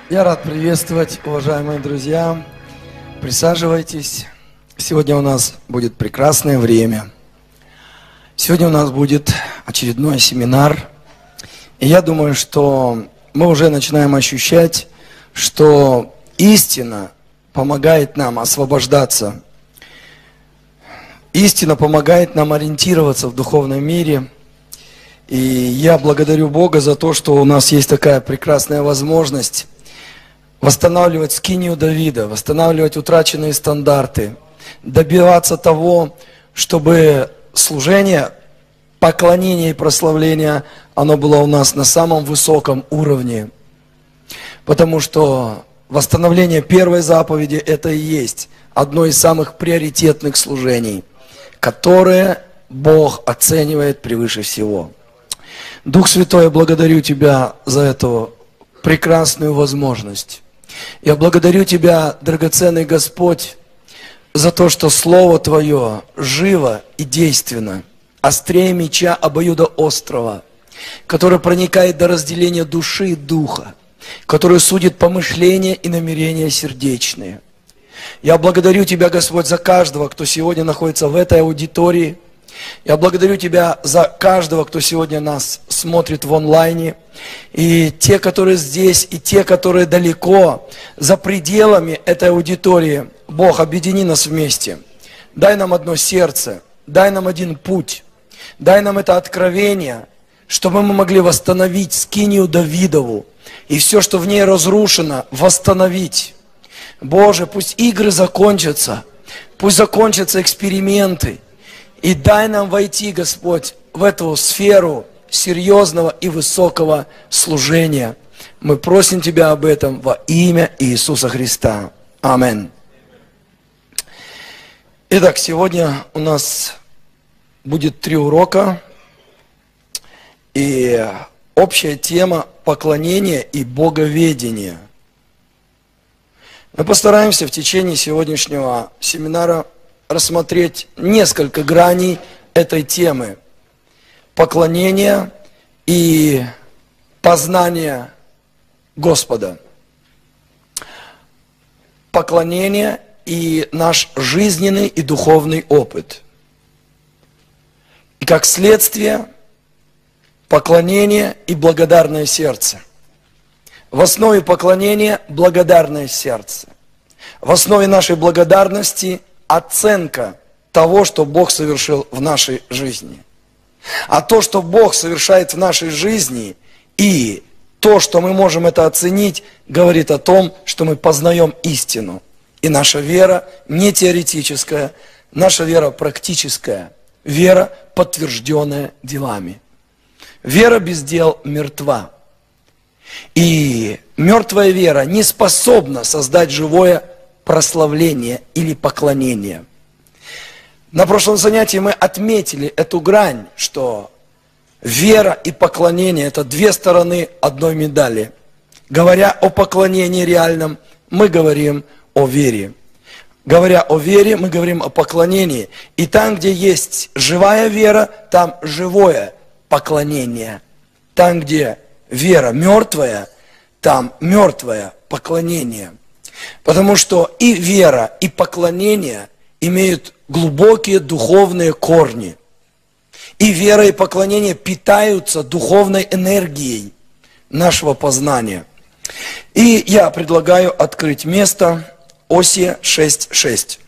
Я рад приветствовать, уважаемые друзья. Присаживайтесь. Сегодня у нас будет прекрасное время. Сегодня у нас будет очередной семинар. И я думаю, что мы уже начинаем ощущать, что истина помогает нам освобождаться. Истина помогает нам ориентироваться в духовном мире. И я благодарю Бога за то, что у нас есть такая прекрасная возможность восстанавливать скинию Давида, восстанавливать утраченные стандарты, добиваться того, чтобы служение, поклонение и прославление, оно было у нас на самом высоком уровне. Потому что восстановление первой заповеди – это и есть одно из самых приоритетных служений, которое Бог оценивает превыше всего. Дух Святой, я благодарю Тебя за эту прекрасную возможность. Я благодарю Тебя, драгоценный Господь, за то, что Слово Твое живо и действенно, острее меча обоюдоострого, которое проникает до разделения души и духа, которое судит помышления и намерения сердечные. Я благодарю Тебя, Господь, за каждого, кто сегодня находится в этой аудитории. Я благодарю Тебя за каждого, кто сегодня нас смотрит в онлайне. И те, которые здесь, и те, которые далеко, за пределами этой аудитории. Бог, объедини нас вместе. Дай нам одно сердце, дай нам один путь, дай нам это откровение, чтобы мы могли восстановить скинию Давидову. И все, что в ней разрушено, восстановить. Боже, пусть игры закончатся, пусть закончатся эксперименты. И дай нам войти, Господь, в эту сферу серьезного и высокого служения. Мы просим Тебя об этом во имя Иисуса Христа. Аминь. Итак, сегодня у нас будет 3 урока. И общая тема – поклонение и боговедение. Мы постараемся в течение сегодняшнего семинара рассмотреть несколько граней этой темы. Поклонение и познание Господа. Поклонение и наш жизненный и духовный опыт. И как следствие, поклонение и благодарное сердце. В основе поклонения благодарное сердце. В основе нашей благодарности оценка того, что Бог совершил в нашей жизни. А то, что Бог совершает в нашей жизни, и то, что мы можем это оценить, говорит о том, что мы познаем истину. И наша вера не теоретическая, наша вера практическая, вера, подтвержденная делами. Вера без дел мертва. И мертвая вера не способна создать живое прославление или поклонение. На прошлом занятии мы отметили эту грань, что вера и поклонение – это 2 стороны одной медали. Говоря о поклонении реальном, мы говорим о вере. Говоря о вере, мы говорим о поклонении. И там, где есть живая вера, там живое поклонение. Там, где вера мертвая, там мертвое поклонение. Потому что и вера, и поклонение имеют глубокие духовные корни. И вера, и поклонение питаются духовной энергией нашего познания. И я предлагаю открыть место Осия 6:6.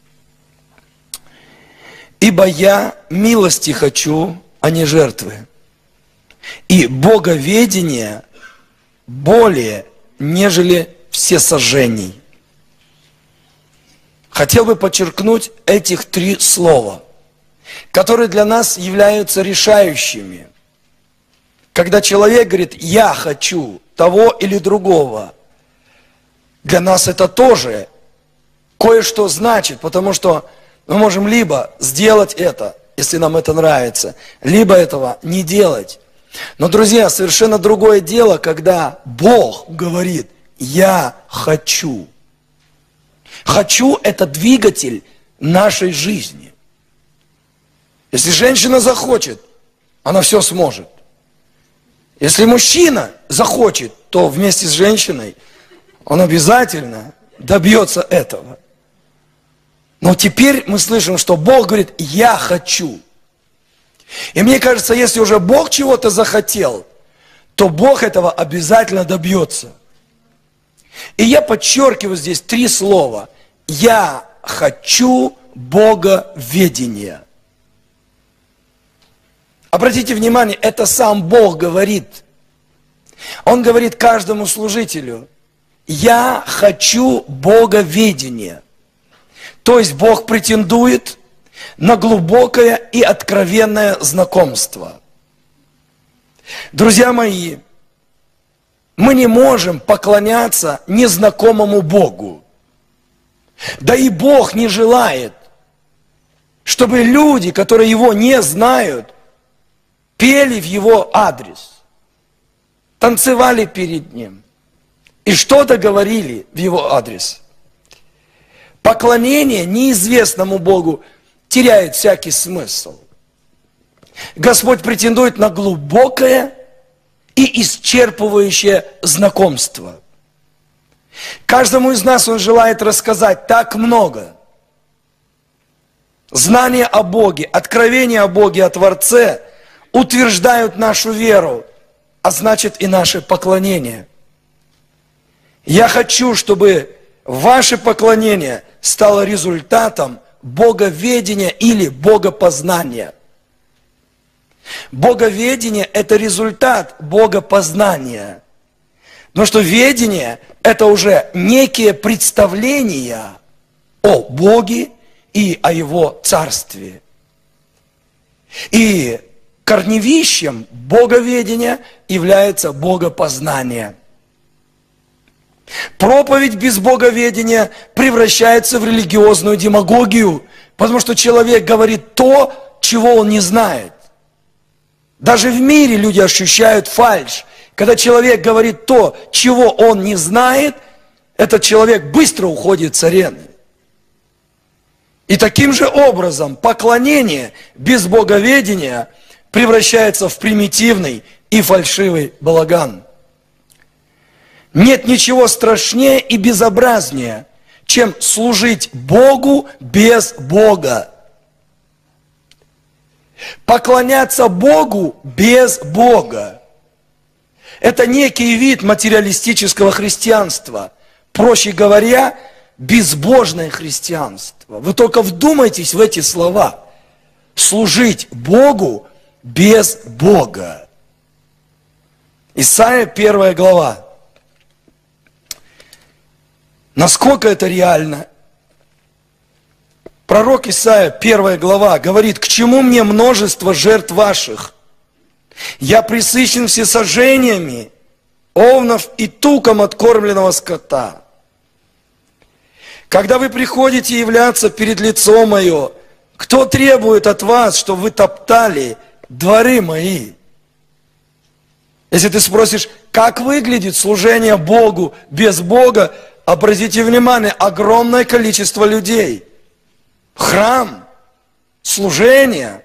«Ибо я милости хочу, а не жертвы, и боговедение более, нежели всесожжений». Хотел бы подчеркнуть этих 3 слова, которые для нас являются решающими. Когда человек говорит «я хочу того или другого», для нас это тоже кое-что значит, потому что мы можем либо сделать это, если нам это нравится, либо этого не делать. Но, друзья, совершенно другое дело, когда Бог говорит «я хочу». «Хочу» – это двигатель нашей жизни. Если женщина захочет, она все сможет. Если мужчина захочет, то вместе с женщиной Он обязательно добьется этого. Но теперь мы слышим, что Бог говорит: я хочу. И мне кажется, если уже Бог чего-то захотел, то Бог этого обязательно добьется. И я подчеркиваю здесь 3 слова. Я хочу боговедения. Обратите внимание, это сам Бог говорит. Он говорит каждому служителю: я хочу боговедения. То есть Бог претендует на глубокое и откровенное знакомство. Друзья мои, мы не можем поклоняться незнакомому Богу. Да и Бог не желает, чтобы люди, которые Его не знают, пели в Его адрес, танцевали перед Ним и что-то говорили в Его адрес. Поклонение неизвестному Богу теряет всякий смысл. Господь претендует на глубокое и исчерпывающее знакомство. Каждому из нас Он желает рассказать так много. Знание о Боге, откровение о Боге, о Творце утверждают нашу веру, а значит и наше поклонение. Я хочу, чтобы ваше поклонение стало результатом боговедения или богопознания. Боговедение – это результат богопознания. Потому что ведение – это уже некие представления о Боге и о Его Царстве. И корневищем боговедения является богопознание. Проповедь без боговедения превращается в религиозную демагогию, потому что человек говорит то, чего он не знает. Даже в мире люди ощущают фальшь. Когда человек говорит то, чего он не знает, этот человек быстро уходит с арены. И таким же образом поклонение без боговедения превращается в примитивный и фальшивый балаган. Нет ничего страшнее и безобразнее, чем служить Богу без Бога. Поклоняться Богу без Бога – это некий вид материалистического христианства. Проще говоря, безбожное христианство. Вы только вдумайтесь в эти слова. Служить Богу без Бога. Исайя 1 глава. Насколько это реально? Пророк Исайя, 1 глава, говорит: «К чему мне множество жертв ваших? Я пресыщен всесожжениями, овнов и туком откормленного скота. Когда вы приходите являться перед лицо мое, кто требует от вас, чтобы вы топтали дворы мои?» Если ты спросишь, как выглядит служение Богу без Бога, обратите внимание, огромное количество людей. Храм, служение,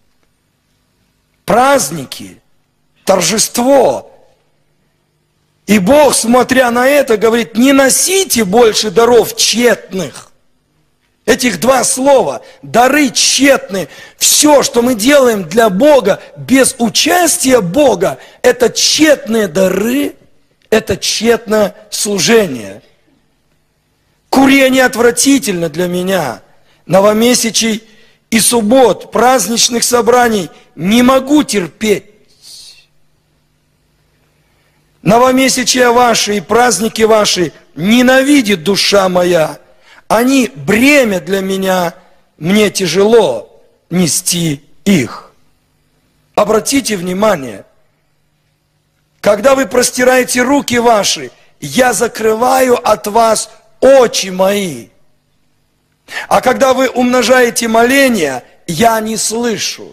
праздники, торжество. И Бог, смотря на это, говорит: не носите больше даров тщетных. Этих 2 слова, дары тщетные, все, что мы делаем для Бога, без участия Бога, это тщетные дары, это тщетное служение. Курение отвратительно для меня. Новомесячий и суббот, праздничных собраний не могу терпеть. Новомесячия ваши и праздники ваши ненавидит душа моя. Они бремя для меня, мне тяжело нести их. Обратите внимание, когда вы простираете руки ваши, я закрываю от вас очи мои. А когда вы умножаете моления, я не слышу.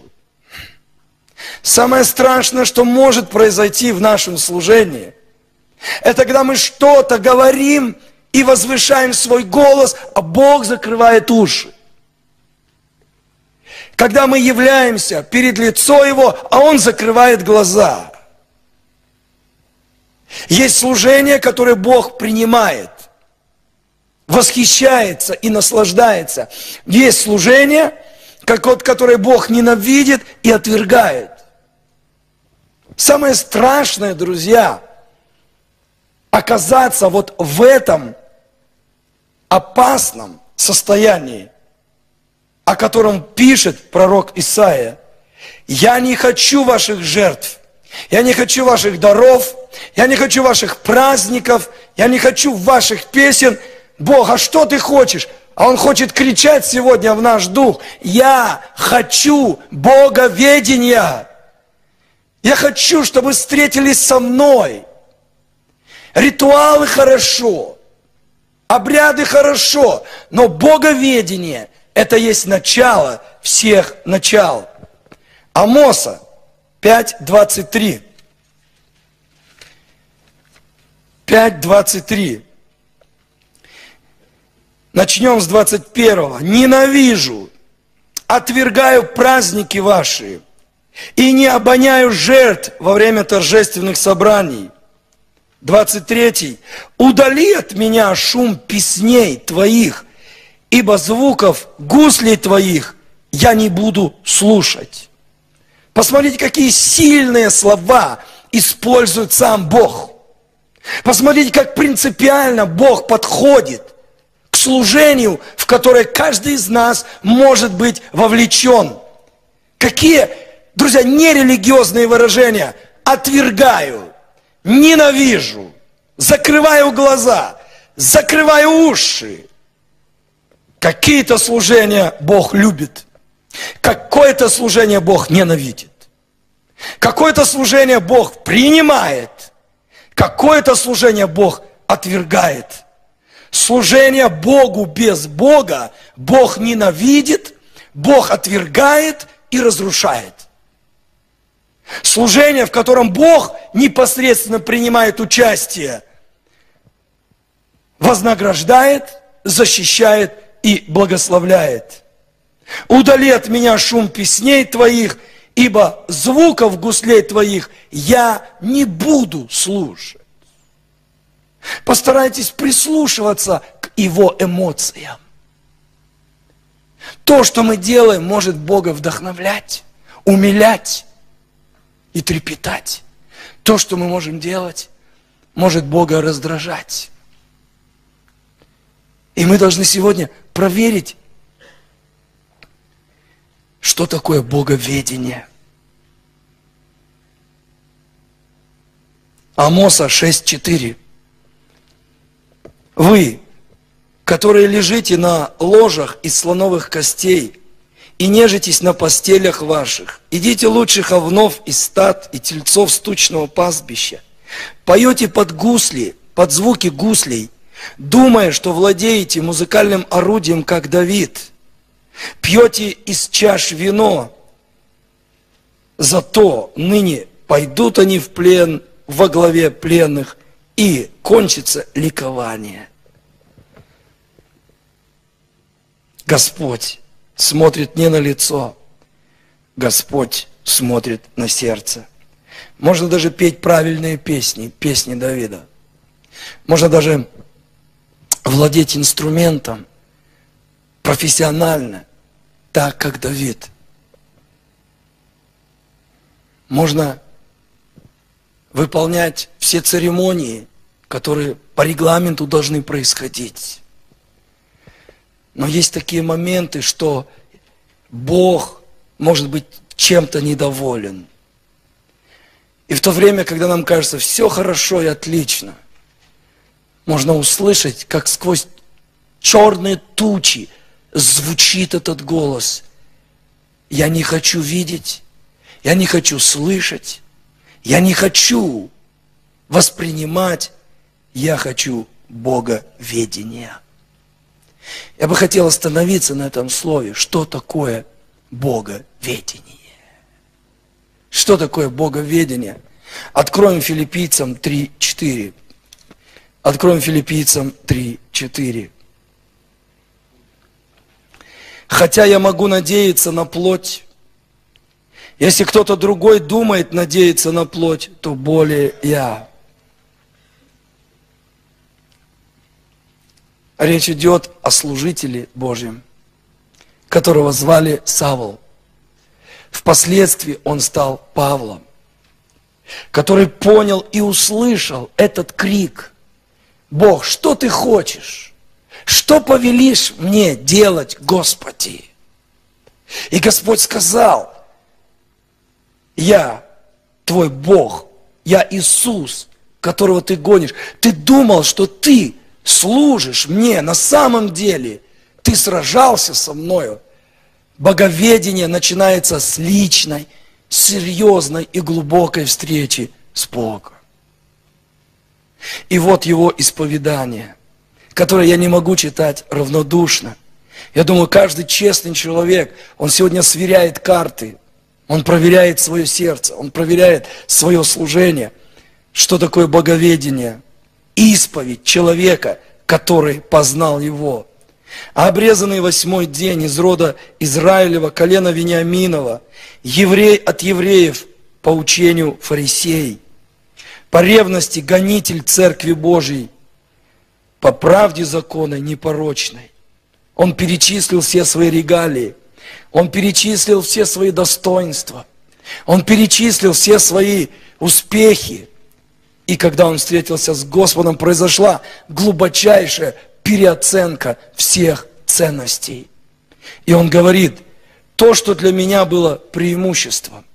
Самое страшное, что может произойти в нашем служении, это когда мы что-то говорим и возвышаем свой голос, а Бог закрывает уши. Когда мы являемся перед лицо Его, а Он закрывает глаза. Есть служение, которое Бог принимает, восхищается и наслаждается. Есть служение, которое Бог ненавидит и отвергает. Самое страшное, друзья, оказаться вот в этом опасном состоянии, о котором пишет пророк Исаия. Я не хочу ваших жертв, я не хочу ваших даров, я не хочу ваших праздников, я не хочу ваших песен. Бог, а что ты хочешь? А Он хочет кричать сегодня в наш дух: я хочу боговедения. Я хочу, чтобы встретились со мной. Ритуалы хорошо, обряды хорошо, но боговедение – это есть начало всех начал. Амоса 5:23. 5:23. Начнем с 21. «Ненавижу, отвергаю праздники ваши, и не обоняю жертв во время торжественных собраний». 23. «Удали от меня шум песней твоих, ибо звуков гуслей твоих я не буду слушать». Посмотрите, какие сильные слова использует сам Бог. Посмотрите, как принципиально Бог подходит к служению, в которое каждый из нас может быть вовлечен. Какие, друзья, нерелигиозные выражения: отвергаю, ненавижу, закрываю глаза, закрываю уши. Какие-то служения Бог любит, какое-то служение Бог ненавидит, какое-то служение Бог принимает, какое-то служение Бог отвергает. Служение Богу без Бога Бог ненавидит, Бог отвергает и разрушает. Служение, в котором Бог непосредственно принимает участие, вознаграждает, защищает и благословляет. «Удали от меня шум песней твоих, ибо звуков гуслей твоих я не буду слушать». Постарайтесь прислушиваться к Его эмоциям. То, что мы делаем, может Бога вдохновлять, умилять и трепетать. То, что мы можем делать, может Бога раздражать. И мы должны сегодня проверить, что такое боговедение. Амоса 6:4. «Вы, которые лежите на ложах из слоновых костей и нежитесь на постелях ваших, идите лучших овнов из стад и тельцов с тучного пастбища, поете под гусли, под звуки гуслей, думая, что владеете музыкальным орудием, как Давид, пьете из чаш вино, зато ныне пойдут они в плен во главе пленных, и кончится ликование». Господь смотрит не на лицо, Господь смотрит на сердце. Можно даже петь правильные песни, песни Давида. Можно даже владеть инструментом профессионально, так как Давид. Можно выполнять все церемонии, которые по регламенту должны происходить. Но есть такие моменты, что Бог может быть чем-то недоволен. И в то время, когда нам кажется, все хорошо и отлично, можно услышать, как сквозь черные тучи звучит этот голос: я не хочу видеть, я не хочу слышать, я не хочу воспринимать, я хочу боговедения. Я бы хотел остановиться на этом слове. Что такое боговедение? Что такое боговедение? Откроем Филиппийцам 3:4. Откроем Филиппийцам 3:4. «Хотя я могу надеяться на плоть, если кто-то другой думает надеяться на плоть, то более я. Речь идет о служителе Божьем, которого звали Савл. Впоследствии он стал Павлом, который понял и услышал этот крик: Бог, что ты хочешь? Что повелишь мне делать, Господи? И Господь сказал: я твой Бог, я Иисус, которого ты гонишь. Ты думал, что ты служишь мне, на самом деле ты сражался со мною. Боговедение начинается с личной, серьезной и глубокой встречи с Богом. И вот его исповедание, которое я не могу читать равнодушно. Я думаю, каждый честный человек, он сегодня сверяет карты, он проверяет свое сердце, он проверяет свое служение. Что такое боговедение? Исповедь человека, который познал его. А обрезанный 8-й день из рода Израилева, колена Вениаминова, еврей от евреев по учению фарисей, по ревности гонитель Церкви Божией, по правде закона непорочной. Он перечислил все свои регалии, он перечислил все свои достоинства, он перечислил все свои успехи. И когда он встретился с Господом, произошла глубочайшая переоценка всех ценностей. И он говорит: то, что для меня было преимуществом,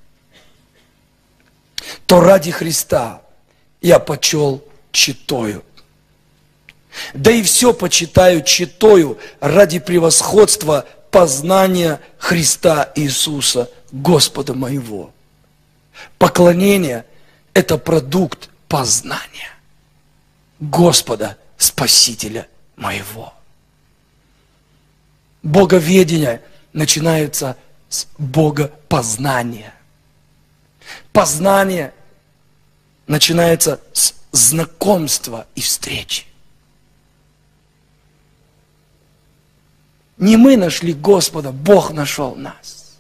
то ради Христа я почел читою. Да и все почитаю читою ради превосходства познания Христа Иисуса, Господа моего. Поклонение – это продукт познания Господа, Спасителя моего. Боговедение начинается с богопознания. Познание начинается с знакомства и встречи. Не мы нашли Господа, Бог нашел нас.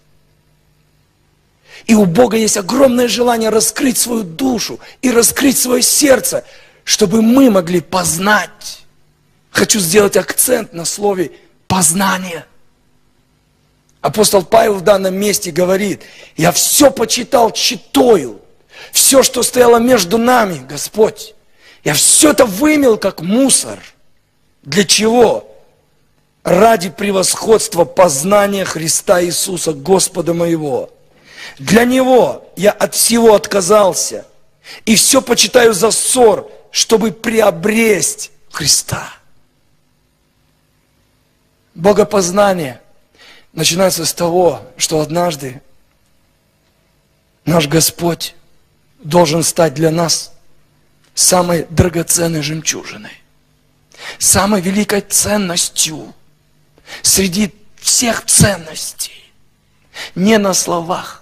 И у Бога есть огромное желание раскрыть свою душу и раскрыть свое сердце, чтобы мы могли познать. Хочу сделать акцент на слове «познание». Апостол Павел в данном месте говорит: я все почитал читою, все, что стояло между нами, Господь, я все это вымел как мусор. Для чего? Ради превосходства познания Христа Иисуса, Господа моего. Для Него я от всего отказался, и все почитаю за ссор, чтобы приобресть Христа. Богопознание начинается с того, что однажды наш Господь должен стать для нас самой драгоценной жемчужиной, самой великой ценностью среди всех ценностей. Не на словах,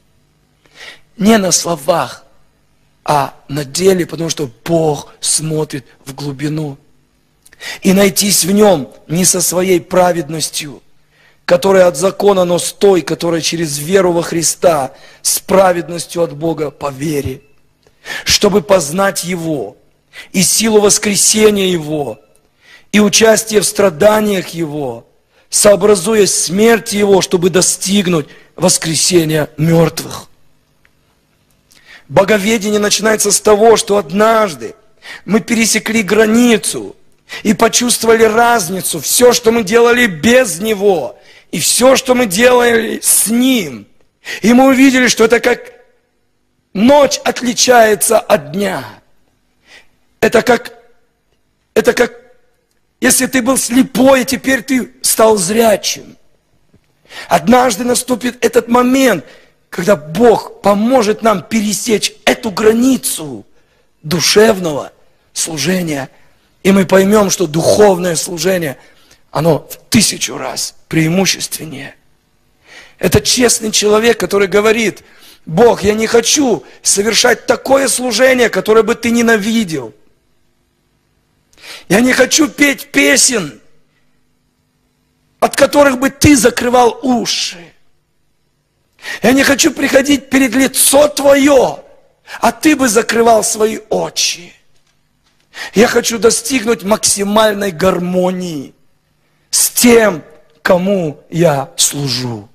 а на деле, потому что Бог смотрит в глубину. И найтись в Нем не со своей праведностью, которая от закона, но с той, которая через веру во Христа, с праведностью от Бога по вере, чтобы познать Его, и силу воскресения Его, и участие в страданиях Его, сообразуясь смерти Его, чтобы достигнуть воскресения мертвых. Боговедение начинается с того, что однажды мы пересекли границу и почувствовали разницу. Все, что мы делали без Него, и все, что мы делали с Ним. И мы увидели, что это как ночь отличается от дня. Это как если ты был слепой, и теперь ты стал зрячим. Однажды наступит этот момент, когда Бог поможет нам пересечь эту границу душевного служения. И мы поймем, что духовное служение, оно в 1000 раз преимущественнее. Это честный человек, который говорит: Бог, я не хочу совершать такое служение, которое бы ты ненавидел. Я не хочу петь песен, от которых бы ты закрывал уши. Я не хочу приходить перед лицо Твое, а ты бы закрывал свои очи. Я хочу достигнуть максимальной гармонии с тем, кому я служу.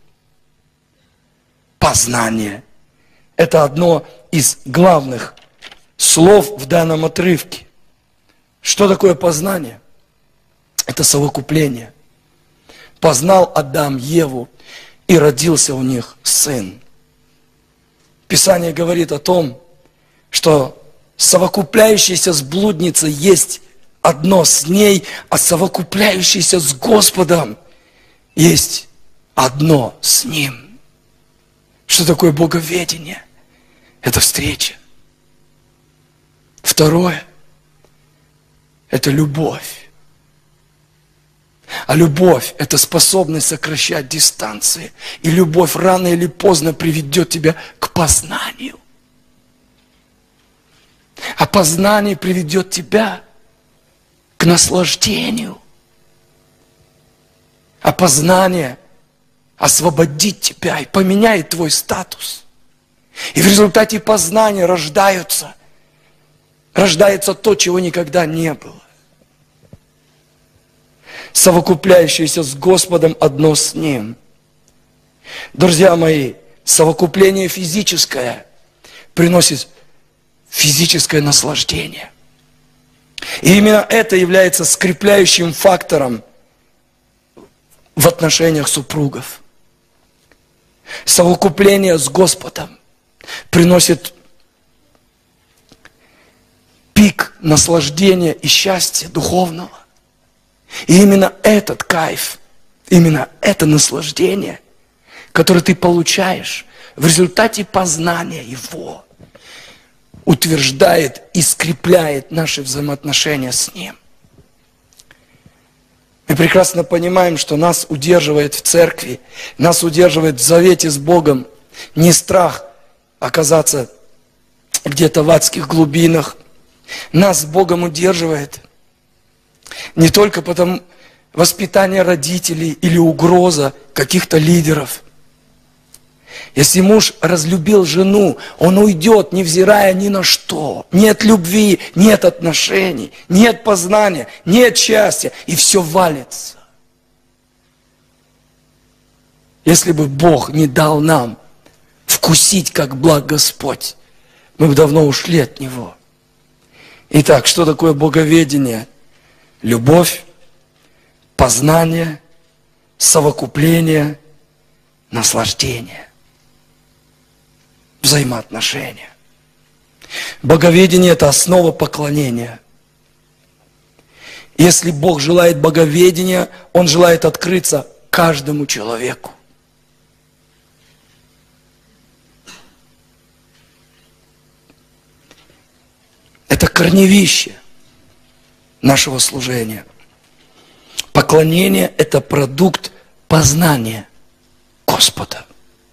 Познание – это одно из главных слов в данном отрывке. Что такое познание? Это совокупление. Познал Адам Еву, и родился у них сын. Писание говорит о том, что совокупляющийся с блудницей есть одно с ней, а совокупляющийся с Господом есть одно с Ним. Что такое боговедение? Это встреча. Второе – это любовь. А любовь – это способность сокращать дистанции. И любовь рано или поздно приведет тебя к познанию. А познание приведет тебя к наслаждению. А познание освободит тебя и поменяет твой статус. И в результате познания рождается то, чего никогда не было. Совокупляющиеся с Господом одно с Ним. Друзья мои, совокупление физическое приносит физическое наслаждение. И именно это является скрепляющим фактором в отношениях супругов. Совокупление с Господом приносит пик наслаждения и счастья духовного. И именно этот кайф, именно это наслаждение, которое ты получаешь в результате познания Его, утверждает и скрепляет наши взаимоотношения с Ним. Мы прекрасно понимаем, что нас удерживает в церкви, нас удерживает в завете с Богом не страх оказаться где-то в адских глубинах. Нас с Богом удерживает не только потому воспитание родителей или угроза каких-то лидеров. Если муж разлюбил жену, он уйдет, невзирая ни на что. Нет любви, нет отношений, нет познания, нет счастья, и все валится. Если бы Бог не дал нам вкусить, как благ Господь, мы бы давно ушли от Него. Итак, что такое боговедение? Любовь, познание, совокупление, наслаждение, взаимоотношения. Боговедение – это основа поклонения. Если Бог желает боговедения, Он желает открыться каждому человеку. Это корневище нашего служения. Поклонение – это продукт познания Господа.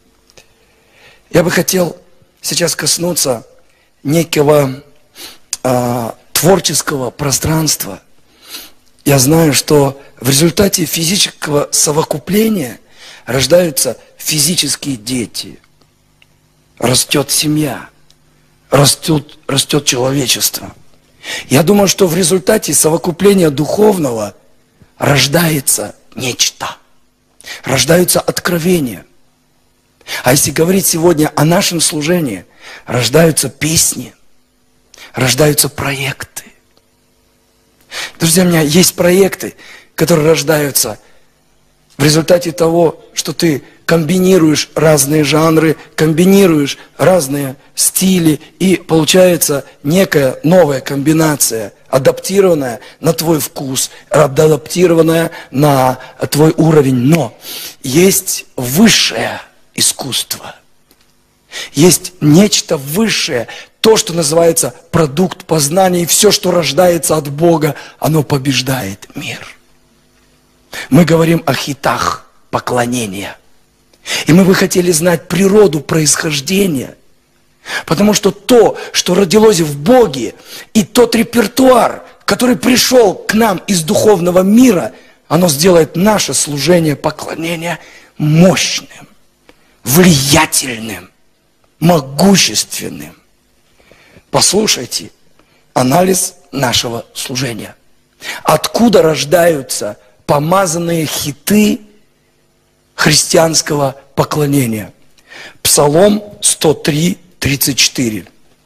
Я бы хотел сейчас коснуться некого творческого пространства. Я знаю, что в результате физического совокупления рождаются физические дети. Растет семья, растет человечество. Я думаю, что в результате совокупления духовного рождается нечто. Рождаются откровения. А если говорить сегодня о нашем служении, рождаются песни, рождаются проекты. Друзья, у меня есть проекты, которые рождаются в результате того, что ты комбинируешь разные жанры, комбинируешь разные стили, и получается некая новая комбинация, адаптированная на твой вкус, адаптированная на твой уровень. Но есть высшее искусство, есть нечто высшее, то, что называется продукт познания, и все, что рождается от Бога, оно побеждает мир. Мы говорим о хитах поклонения. И мы бы хотели знать природу происхождения. Потому что то, что родилось в Боге, и тот репертуар, который пришел к нам из духовного мира, оно сделает наше служение поклонения мощным, влиятельным, могущественным. Послушайте, анализ нашего служения. Откуда рождаются помазанные хиты христианского поклонения? Псалом 103, 34.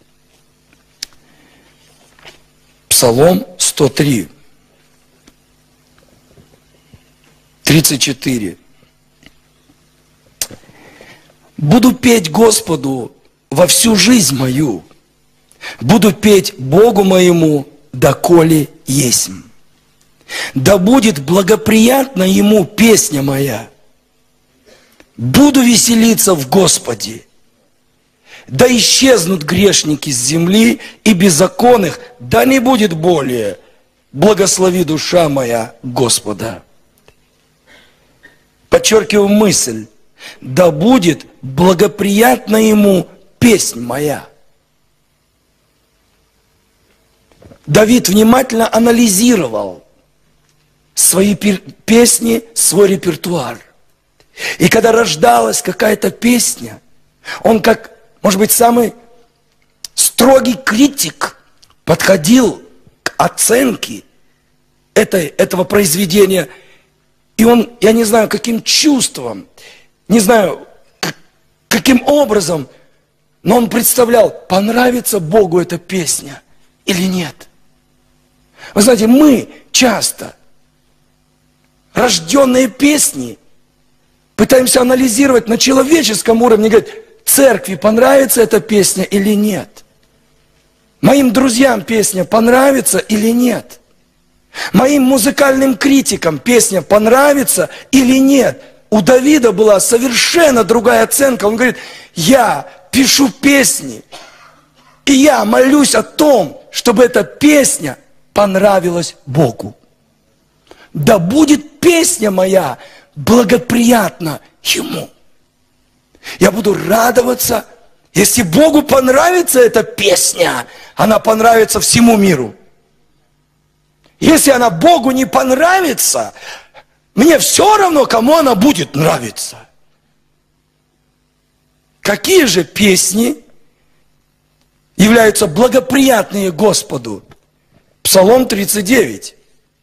Псалом 103, 34. «Буду петь Господу во всю жизнь мою, буду петь Богу моему, доколе есмь. Да будет благоприятна Ему песня моя. Буду веселиться в Господе. Да исчезнут грешники с земли и беззаконных, да не будет более. Благослови душа моя Господа». Подчеркиваю мысль. Да будет благоприятна Ему песнь моя. Давид внимательно анализировал свои песни, свой репертуар. И когда рождалась какая-то песня, он, как, может быть, самый строгий критик, подходил к оценке этого произведения. И он, я не знаю, каким чувством, не знаю, каким образом, но он представлял, понравится Богу эта песня или нет. Вы знаете, мы часто рожденные песни пытаемся анализировать на человеческом уровне, говорить, церкви понравится эта песня или нет. Моим друзьям песня понравится или нет. Моим музыкальным критикам песня понравится или нет. У Давида была совершенно другая оценка. Он говорит, я пишу песни, и я молюсь о том, чтобы эта песня понравилась Богу. Да будет песня моя благоприятна Ему. Я буду радоваться, если Богу понравится эта песня, она понравится всему миру. Если она Богу не понравится, мне все равно, кому она будет нравиться. Какие же песни являются благоприятные Господу? Псалом 39.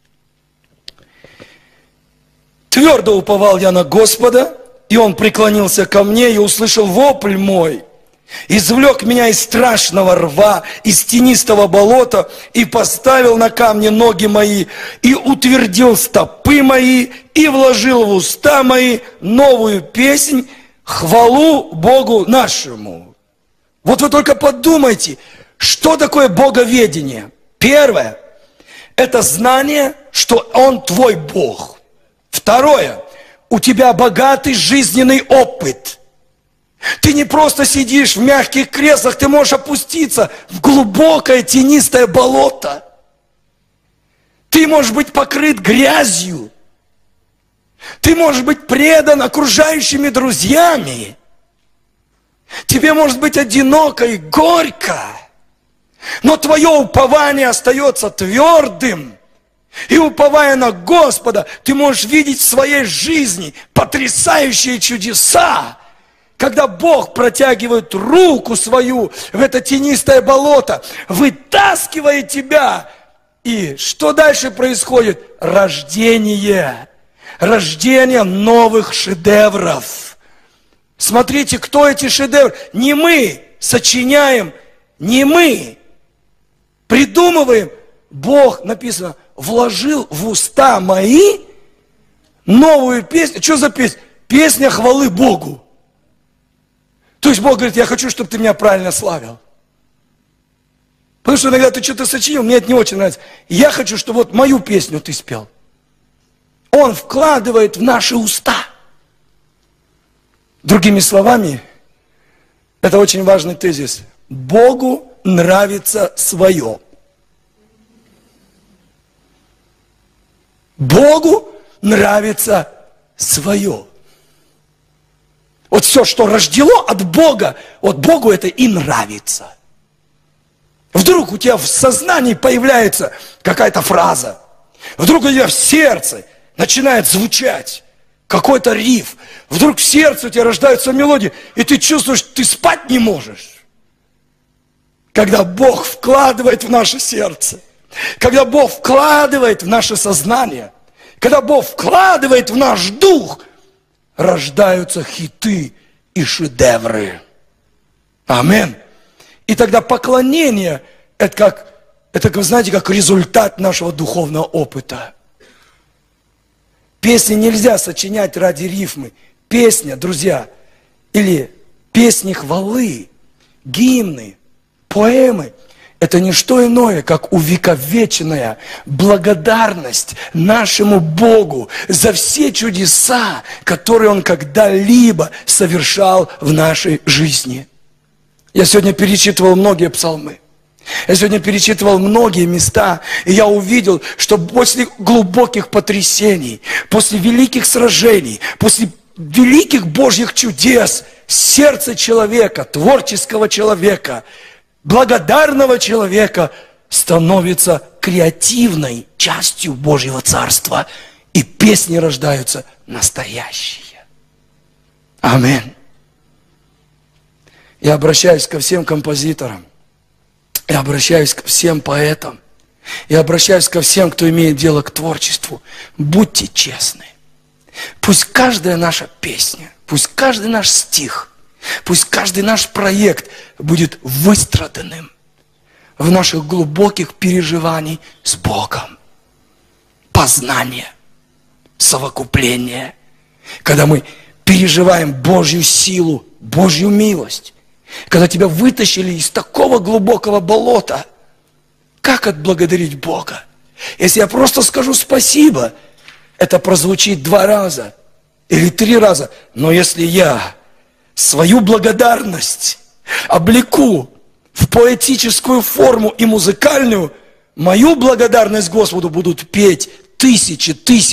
«Твердо уповал я на Господа, и Он преклонился ко мне и услышал вопль мой. Извлек меня из страшного рва, из тенистого болота, и поставил на камне ноги мои, и утвердил стопы мои, и вложил в уста мои новую песнь, хвалу Богу нашему». Вот вы только подумайте, что такое боговедение. Первое – это знание, что Он твой Бог. Второе – у тебя богатый жизненный опыт. Ты не просто сидишь в мягких креслах, ты можешь опуститься в глубокое тенистое болото. Ты можешь быть покрыт грязью. Ты можешь быть предан окружающими друзьями. Тебе может быть одиноко и горько. Но твое упование остается твердым. И уповая на Господа, ты можешь видеть в своей жизни потрясающие чудеса. Когда Бог протягивает руку свою в это тенистое болото, вытаскивает тебя. И что дальше происходит? Рождение. Рождение новых шедевров. Смотрите, кто эти шедевры? Не мы сочиняем, не мы придумываем. Бог, написано, вложил в уста мои новую песню. Что за песня? Песня хвалы Богу. То есть Бог говорит, я хочу, чтобы ты меня правильно славил. Потому что иногда ты что-то сочинил, мне это не очень нравится. Я хочу, чтобы вот мою песню ты спел. Он вкладывает в наши уста. Другими словами, это очень важный тезис. Богу нравится свое. Богу нравится свое. Вот все, что рождено от Бога, вот Богу это и нравится. Вдруг у тебя в сознании появляется какая-то фраза. Вдруг у тебя в сердце начинает звучать какой-то риф. Вдруг в сердце у тебя рождаются мелодии, и ты чувствуешь, ты спать не можешь. Когда Бог вкладывает в наше сердце Когда Бог вкладывает в наше сознание, когда Бог вкладывает в наш дух, рождаются хиты и шедевры. Амин. И тогда поклонение, это как, вы знаете, как результат нашего духовного опыта. Песни нельзя сочинять ради рифмы. Песня, друзья, или песни хвалы, гимны, поэмы – это не что иное, как увековеченная благодарность нашему Богу за все чудеса, которые Он когда-либо совершал в нашей жизни. Я сегодня перечитывал многие псалмы. Я сегодня перечитывал многие места, и я увидел, что после глубоких потрясений, после великих сражений, после великих Божьих чудес, сердце человека, творческого человека, благодарного человека становится креативной частью Божьего Царства, и песни рождаются настоящие. Аминь. Я обращаюсь ко всем композиторам, я обращаюсь ко всем поэтам, я обращаюсь ко всем, кто имеет дело к творчеству. Будьте честны. Пусть каждая наша песня, пусть каждый наш стих, пусть каждый наш проект будет выстраданным в наших глубоких переживаниях с Богом. Познание, совокупление, когда мы переживаем Божью силу, Божью милость, когда тебя вытащили из такого глубокого болота. Как отблагодарить Бога? Если я просто скажу спасибо, это прозвучит 2 раза или 3 раза. Но если я свою благодарность облеку в поэтическую форму и музыкальную, мою благодарность Господу будут петь тысячи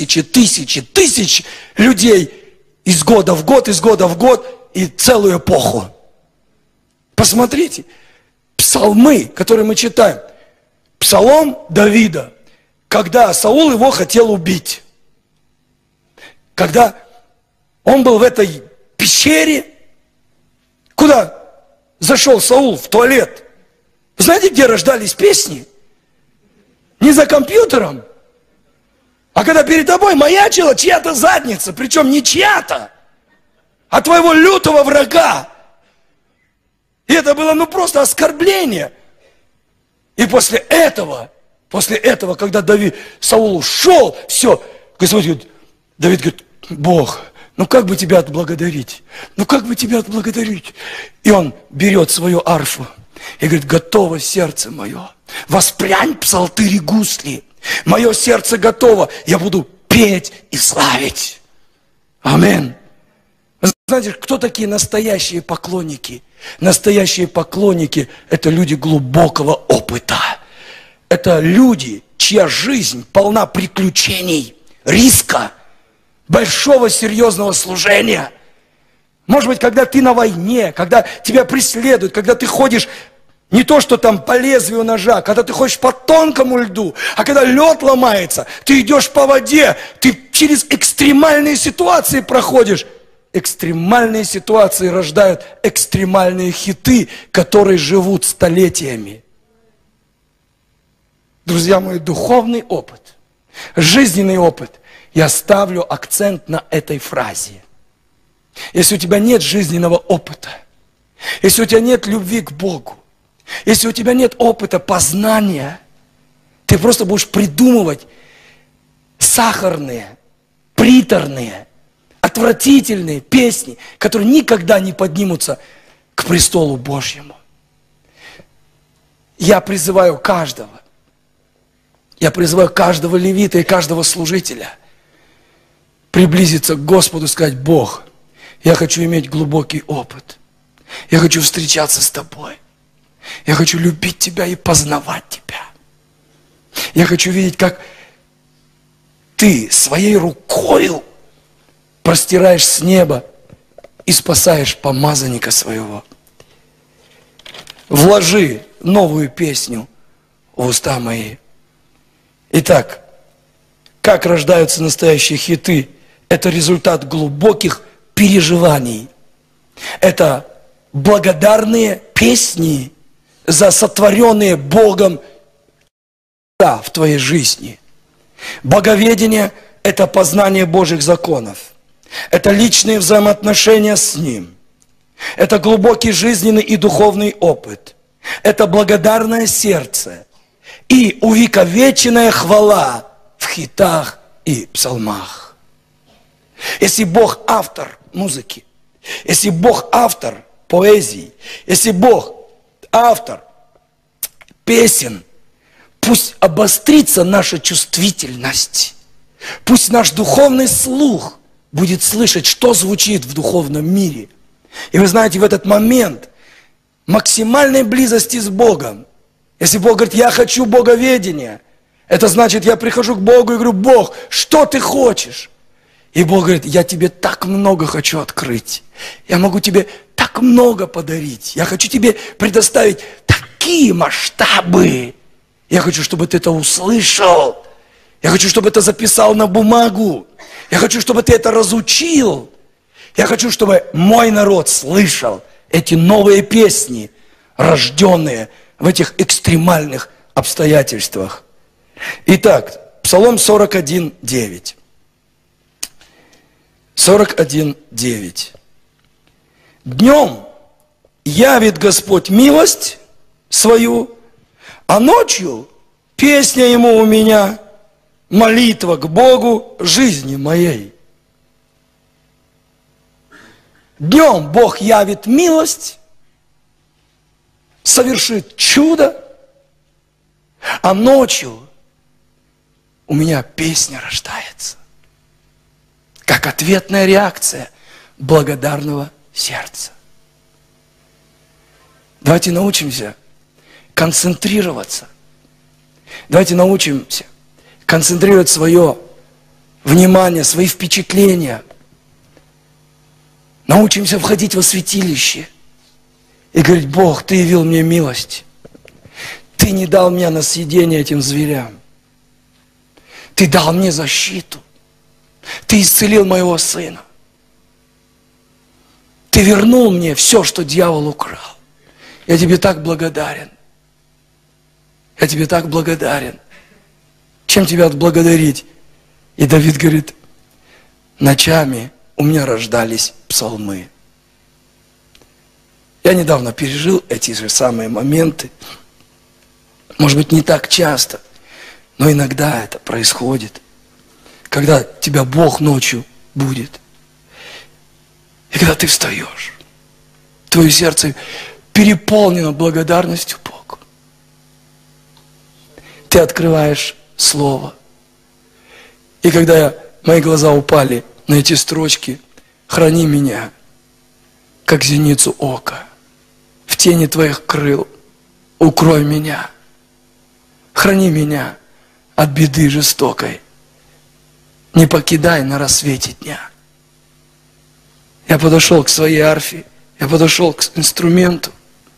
людей из года в год, из года в год и целую эпоху. Посмотрите, псалмы, которые мы читаем. Псалом Давида, когда Саул его хотел убить. Когда он был в этой пещере, куда зашел Саул? В туалет. Вы знаете, где рождались песни? Не за компьютером, а когда перед тобой маячила чья-то задница, причем не чья-то, а твоего лютого врага. И это было просто оскорбление. И после этого, когда Саул ушел, все, Господь говорит, Давид говорит, Бог, ну как бы тебя отблагодарить? Ну как бы тебя отблагодарить? И он берет свою арфу и говорит, готово сердце мое, воспрянь псалтыри гусли, мое сердце готово, я буду петь и славить. Аминь. Знаете, кто такие настоящие поклонники? Настоящие поклонники – это люди глубокого опыта. Это люди, чья жизнь полна приключений, риска, большого серьезного служения. Может быть, когда ты на войне, когда тебя преследуют, когда ты ходишь не то, что там по лезвию ножа, когда ты ходишь по тонкому льду, а когда лед ломается, ты идешь по воде, ты через экстремальные ситуации проходишь. Экстремальные ситуации рождают экстремальные хиты, которые живут столетиями. Друзья мои, духовный опыт, жизненный опыт, я ставлю акцент на этой фразе. Если у тебя нет жизненного опыта, если у тебя нет любви к Богу, если у тебя нет опыта познания, ты просто будешь придумывать сахарные, приторные, отвратительные песни, которые никогда не поднимутся к престолу Божьему. Я призываю каждого левита и каждого служителя приблизиться к Господу и сказать, Бог, я хочу иметь глубокий опыт. Я хочу встречаться с Тобой. Я хочу любить Тебя и познавать Тебя. Я хочу видеть, как Ты своей рукою простираешь с неба и спасаешь помазанника своего. Вложи новую песню в уста мои. Итак, как рождаются настоящие хиты? Это результат глубоких переживаний. Это благодарные песни за сотворенные Богом Христа в твоей жизни. Боговедение – это познание Божьих законов. Это личные взаимоотношения с Ним. Это глубокий жизненный и духовный опыт. Это благодарное сердце и увековеченная хвала в хитах и псалмах. Если Бог автор музыки, если Бог автор поэзии, если Бог автор песен, пусть обострится наша чувствительность, пусть наш духовный слух будет слышать, что звучит в духовном мире. И вы знаете, в этот момент максимальной близости с Богом, если Бог говорит, я хочу боговедения, это значит, я прихожу к Богу и говорю, Бог, что ты хочешь? И Бог говорит, я тебе так много хочу открыть. Я могу тебе так много подарить. Я хочу тебе предоставить такие масштабы. Я хочу, чтобы ты это услышал. Я хочу, чтобы ты записал на бумагу. Я хочу, чтобы ты это разучил. Я хочу, чтобы мой народ слышал эти новые песни, рожденные в этих экстремальных обстоятельствах. Итак, Псалом 41:9. 41:9. Днем явит Господь милость свою, а ночью песня Ему у меня, молитва к Богу жизни моей. Днем Бог явит милость, совершит чудо, а ночью у меня песня рождается, как ответная реакция благодарного сердца. Давайте научимся концентрироваться. Давайте научимся концентрировать свое внимание, свои впечатления. Научимся входить во святилище и говорить, Бог, Ты явил мне милость. Ты не дал мне на съедение этим зверям. Ты дал мне защиту. Ты исцелил моего сына. Ты вернул мне все, что дьявол украл. Я тебе так благодарен. Я тебе так благодарен. Чем тебя отблагодарить? И Давид говорит, ночами у меня рождались псалмы. Я недавно пережил эти же самые моменты. Может быть, не так часто, но иногда это происходит. Когда тебя Бог ночью будет. И когда ты встаешь, твое сердце переполнено благодарностью Богу. Ты открываешь Слово. И когда мои глаза упали на эти строчки, храни меня, как зеницу ока, в тени Твоих крыл, укрой меня, храни меня от беды жестокой, не покидай на рассвете дня. Я подошел к своей арфе, я подошел к инструменту,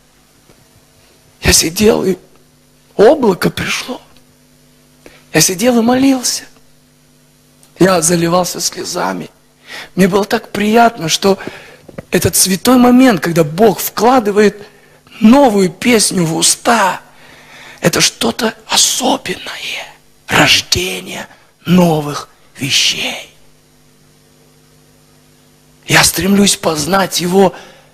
я сидел, и облако пришло. Я сидел и молился. Я заливался слезами. Мне было так приятно, что этот святой момент, когда Бог вкладывает новую песню в уста, это что-то особенное. Рождение новых вещей. Я стремлюсь познать Его,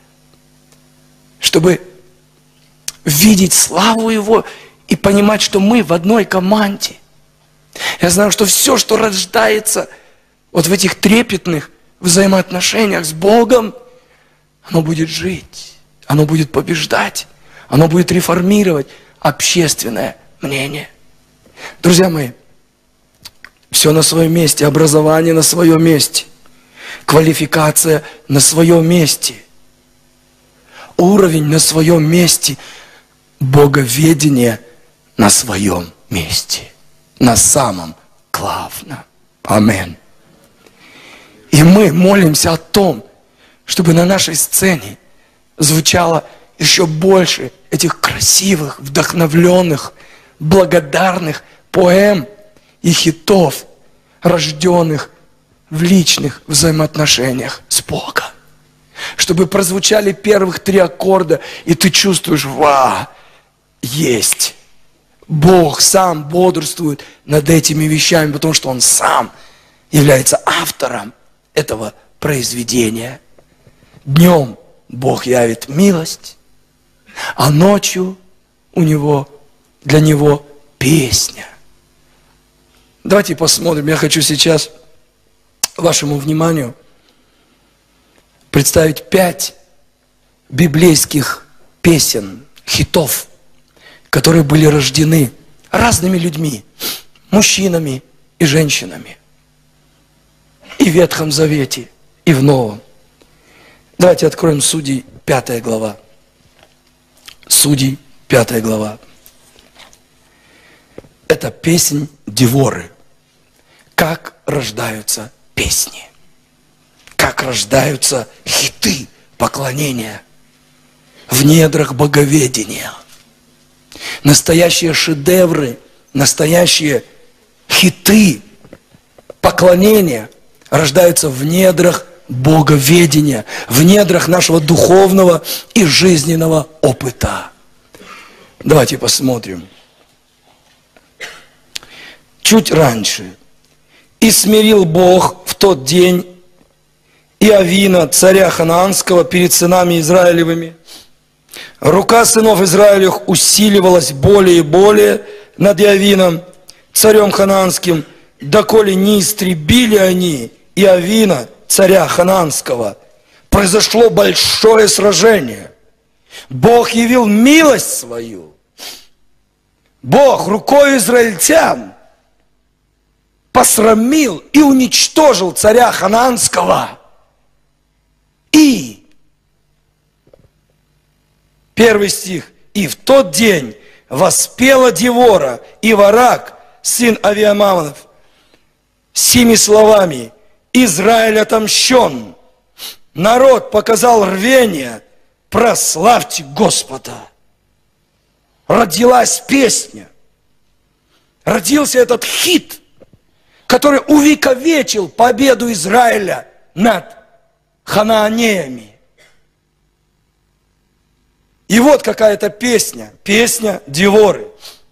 чтобы видеть славу Его и понимать, что мы в одной команде. Я знаю, что все, что рождается вот в этих трепетных взаимоотношениях с Богом, оно будет жить, оно будет побеждать, оно будет реформировать общественное мнение. Друзья мои, все на своем месте, образование на своем месте, квалификация на своем месте, уровень на своем месте, боговедение на своем месте. На самом главном. Аминь. И мы молимся о том, чтобы на нашей сцене звучало еще больше этих красивых, вдохновленных, благодарных поэм и хитов, рожденных в личных взаимоотношениях с Богом. Чтобы прозвучали первых 3 аккорда, и ты чувствуешь, есть. Бог сам бодрствует над этими вещами, потому что Он сам является автором этого произведения. Днем Бог явит милость, а ночью для Него песня. Давайте посмотрим. Я хочу сейчас вашему вниманию представить 5 библейских песен, хитов, которые были рождены разными людьми, мужчинами и женщинами. И в Ветхом Завете, и в Новом. Давайте откроем Судей, 5 глава. Судей, 5 глава. Это песнь Деворы. Как рождаются песни. Как рождаются хиты поклонения в недрах боговедения. Настоящие шедевры, настоящие хиты поклонения рождаются в недрах боговедения, в недрах нашего духовного и жизненного опыта. Давайте посмотрим. Чуть раньше. «И смирил Бог в тот день Иовина, царя Ханаанского, перед сынами Израилевыми. Рука сынов Израилевых усиливалась более и более над Иовином, царем Ханаанским, доколе не истребили они Иовина, царя Ханаанского». Произошло большое сражение. Бог явил милость свою. Бог рукой израильтян посрамил и уничтожил царя Ханаанского. И, 1 стих, «И в тот день воспела Девора и Варак, сын Авиамамонов, сими словами: Израиль отомщен, народ показал рвение, прославьте Господа». Родилась песня, родился этот хит, который увековечил победу Израиля над ханаанеями. И вот какая-то песня, песня Деворы.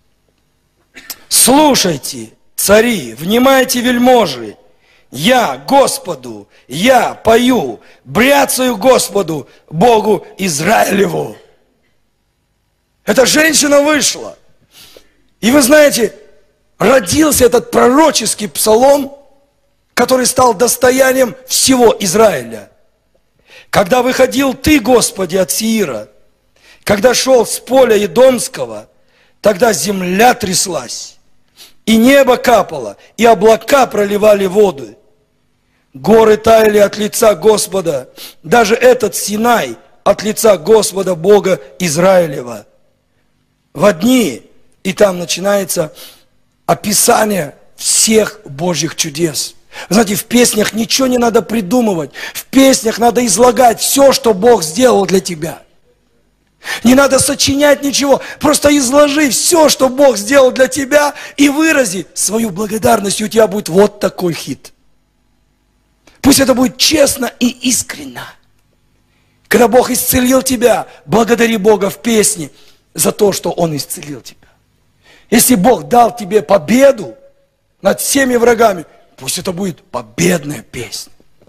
«Слушайте, цари, внимайте, вельможи, я Господу, я пою, бряцаю Господу, Богу Израилеву». Эта женщина вышла. И вы знаете, родился этот пророческий псалом, который стал достоянием всего Израиля. Когда выходил ты, Господи, от Сеира, когда шел с поля Едомского, тогда земля тряслась, и небо капало, и облака проливали воды. Горы таяли от лица Господа, даже этот Синай от лица Господа, Бога Израилева. В дни, и там начинается описание всех Божьих чудес. Вы знаете, в песнях ничего не надо придумывать. В песнях надо излагать все, что Бог сделал для тебя. Не надо сочинять ничего. Просто изложи все, что Бог сделал для тебя, и вырази свою благодарность, и у тебя будет вот такой хит. Пусть это будет честно и искренно. Когда Бог исцелил тебя, благодари Бога в песне за то, что Он исцелил тебя. Если Бог дал тебе победу над всеми врагами, пусть это будет победная песня.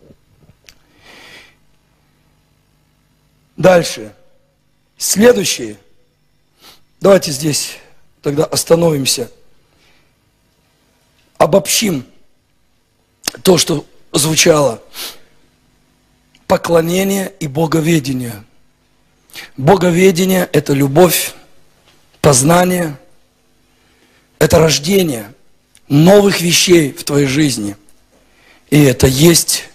Дальше. Следующее. Давайте здесь тогда остановимся. Обобщим то, что звучало. Поклонение и боговедение. Боговедение – это любовь, познание, это рождение новых вещей в твоей жизни. И это есть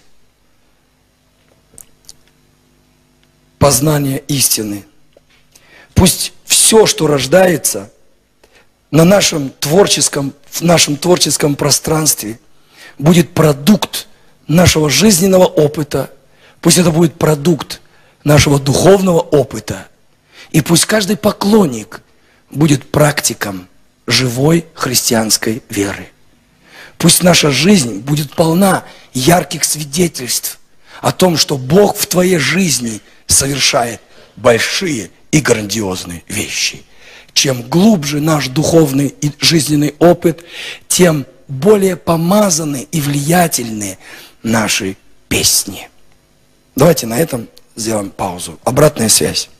познание истины. Пусть все, что рождается в нашем творческом пространстве, будет продукт нашего жизненного опыта. Пусть это будет продукт нашего духовного опыта. И пусть каждый поклонник будет практиком живой христианской веры. Пусть наша жизнь будет полна ярких свидетельств о том, что Бог в твоей жизни совершает большие и грандиозные вещи. чем глубже наш духовный и жизненный опыт, тем более помазаны и влиятельны наши песни. Давайте на этом сделаем паузу. Обратная связь.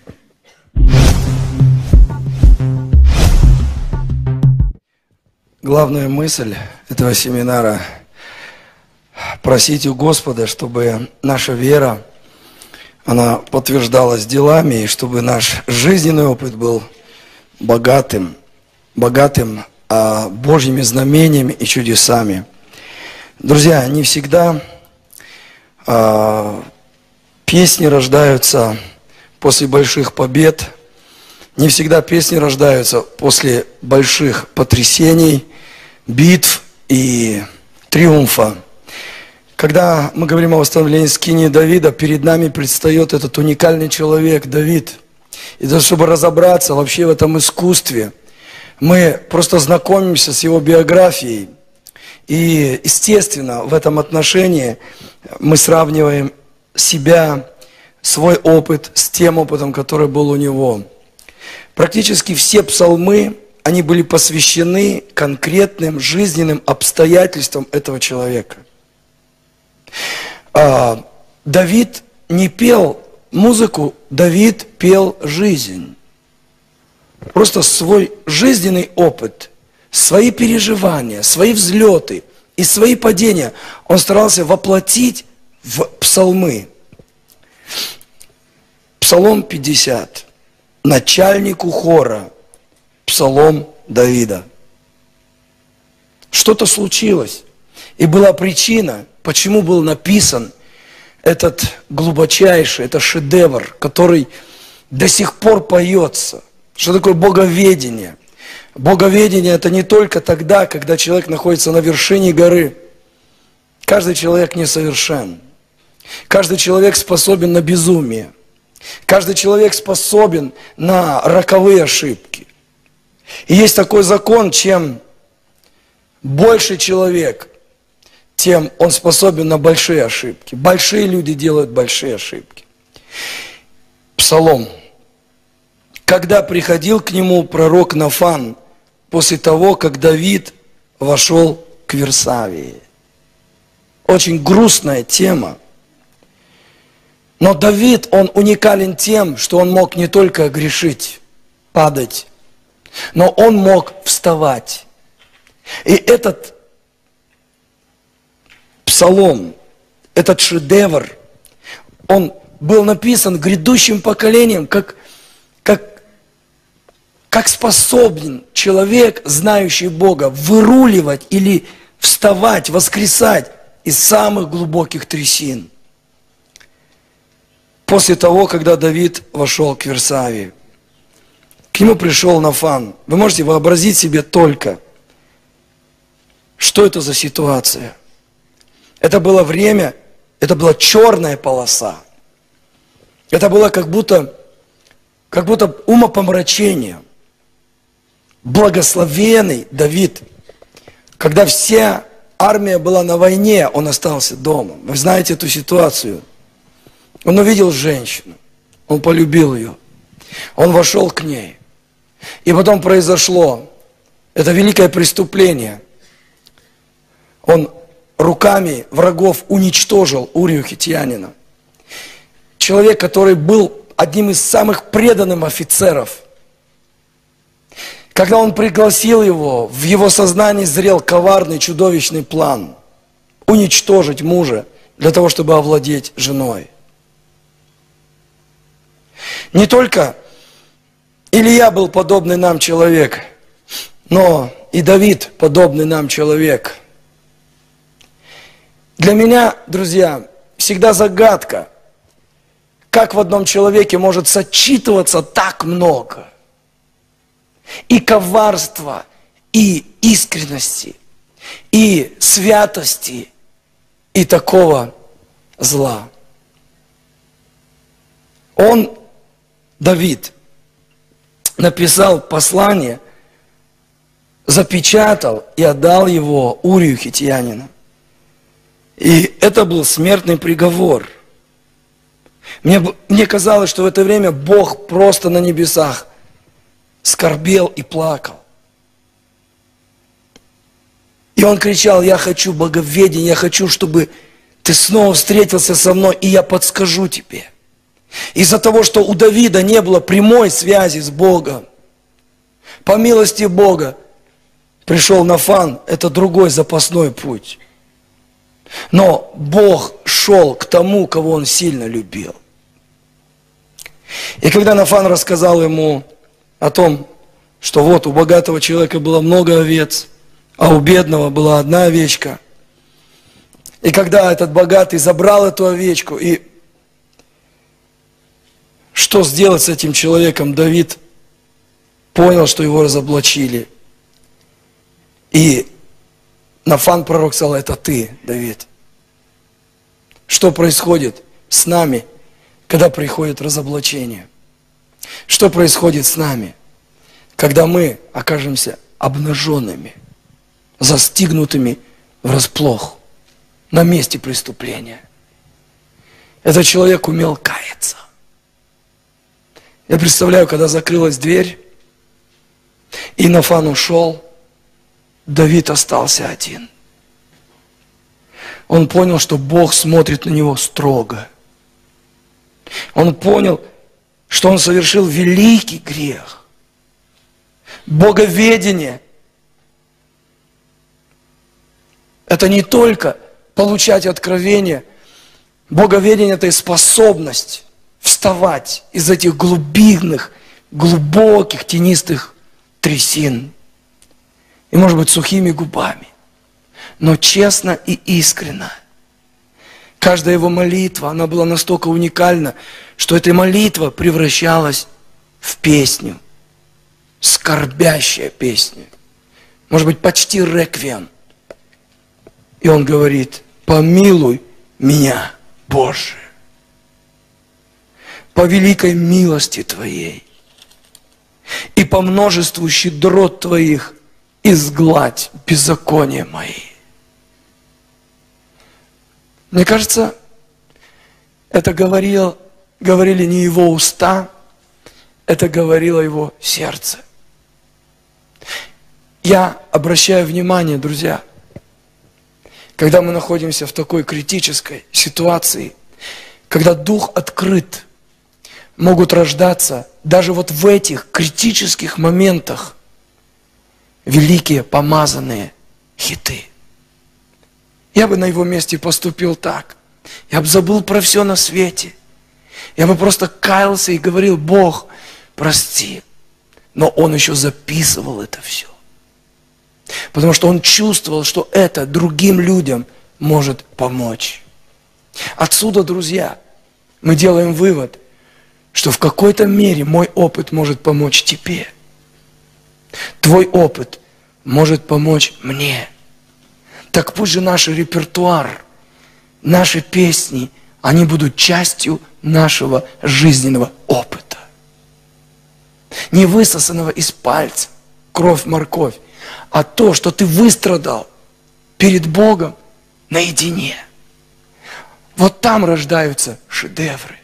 Главная мысль этого семинара – просить у Господа, чтобы наша вера, она подтверждалась делами, и чтобы наш жизненный опыт был богатым Божьими знамениями и чудесами. Друзья, не всегда песни рождаются после больших побед, не всегда песни рождаются после больших потрясений, битв и триумфа. Когда мы говорим о восстановлении скинии Давида, перед нами предстает этот уникальный человек, Давид. И для того, чтобы разобраться вообще в этом искусстве, мы просто знакомимся с его биографией. И, естественно, в этом отношении мы сравниваем себя, свой опыт с тем опытом, который был у него. Практически все псалмы, они были посвящены конкретным жизненным обстоятельствам этого человека. Давид не пел музыку, Давид пел жизнь. Просто свой жизненный опыт, свои переживания, свои взлеты и свои падения он старался воплотить в псалмы. Псалом 50. Начальнику хора. Псалом Давида. Что-то случилось. И была причина, почему был написан этот глубочайший, это шедевр, который до сих пор поется. Что такое боговедение? Боговедение – это не только тогда, когда человек находится на вершине горы. Каждый человек несовершен. Каждый человек способен на безумие. Каждый человек способен на роковые ошибки. И есть такой закон, чем больше человек, тем он способен на большие ошибки. Большие люди делают большие ошибки. Псалом. Когда приходил к нему пророк Нафан после того, как Давид вошел к Версавии. Очень грустная тема. Но Давид, он уникален тем, что он мог не только грешить, падать, но он мог вставать. И этот псалом, этот шедевр, он был написан грядущим поколением, как способен человек, знающий Бога, выруливать или вставать, воскресать из самых глубоких трясин. После того, когда Давид вошел к Версавии, к нему пришел Нафан. Вы можете вообразить себе только, что это за ситуация. Это было время, это была черная полоса. Это было как будто умопомрачение. Благословенный Давид, когда вся армия была на войне, он остался дома. Вы знаете эту ситуацию. Он увидел женщину, он полюбил ее, он вошел к ней. И потом произошло это великое преступление. Он руками врагов уничтожил Урию Хитьянина. Человек, который был одним из самых преданных офицеров. Когда он пригласил его, в его сознании зрел коварный, чудовищный план уничтожить мужа для того, чтобы овладеть женой. Не только Илия был подобный нам человек, но и Давид подобный нам человек. Для меня, друзья, всегда загадка, как в одном человеке может сочетываться так много. И коварства, и искренности, и святости, и такого зла. Он, Давид, написал послание, запечатал и отдал его Урию Хитьянина. И это был смертный приговор. Мне казалось, что в это время Бог просто на небесах скорбел и плакал. И он кричал: я хочу боговедения, я хочу, чтобы ты снова встретился со мной, и я подскажу тебе. Из-за того, что у Давида не было прямой связи с Богом, по милости Бога пришел Нафан, это другой запасной путь. Но Бог шел к тому, кого он сильно любил. И когда Нафан рассказал ему о том, что вот у богатого человека было много овец, а у бедного была одна овечка. И когда этот богатый забрал эту овечку, и что сделать с этим человеком, Давид понял, что его разоблачили. И Нафан пророк сказал: это ты, Давид. Что происходит с нами, когда приходит разоблачение? Что происходит с нами, когда мы окажемся обнаженными, застигнутыми врасплох на месте преступления? Этот человек умел каяться. Я представляю, когда закрылась дверь, и Нафан ушел, Давид остался один. Он понял, что Бог смотрит на него строго. Он понял, что он совершил великий грех. Боговедение – это не только получать откровение. Боговедение – это и способность вставать из этих глубинных, глубоких, тенистых трясин. И, может быть, сухими губами, но честно и искренно. Каждая его молитва, она была настолько уникальна, что эта молитва превращалась в песню, скорбящая песня, может быть, почти реквием. И он говорит: помилуй меня, Боже, по великой милости Твоей и по множеству щедрот Твоих изгладь беззакония мои. Мне кажется, это говорили не его уста, это говорило его сердце. Я обращаю внимание, друзья, когда мы находимся в такой критической ситуации, когда дух открыт, могут рождаться даже вот в этих критических моментах великие помазанные хиты. Я бы на его месте поступил так. Я бы забыл про все на свете. Я бы просто каялся и говорил: Бог, прости. Но он еще записывал это все. Потому что он чувствовал, что это другим людям может помочь. Отсюда, друзья, мы делаем вывод, что в какой-то мере мой опыт может помочь тебе. Твой опыт может помочь мне. Так пусть же наш репертуар, наши песни, они будут частью нашего жизненного опыта. Не высосанного из пальца, кровь-морковь, а то, что ты выстрадал перед Богом наедине. Вот там рождаются шедевры.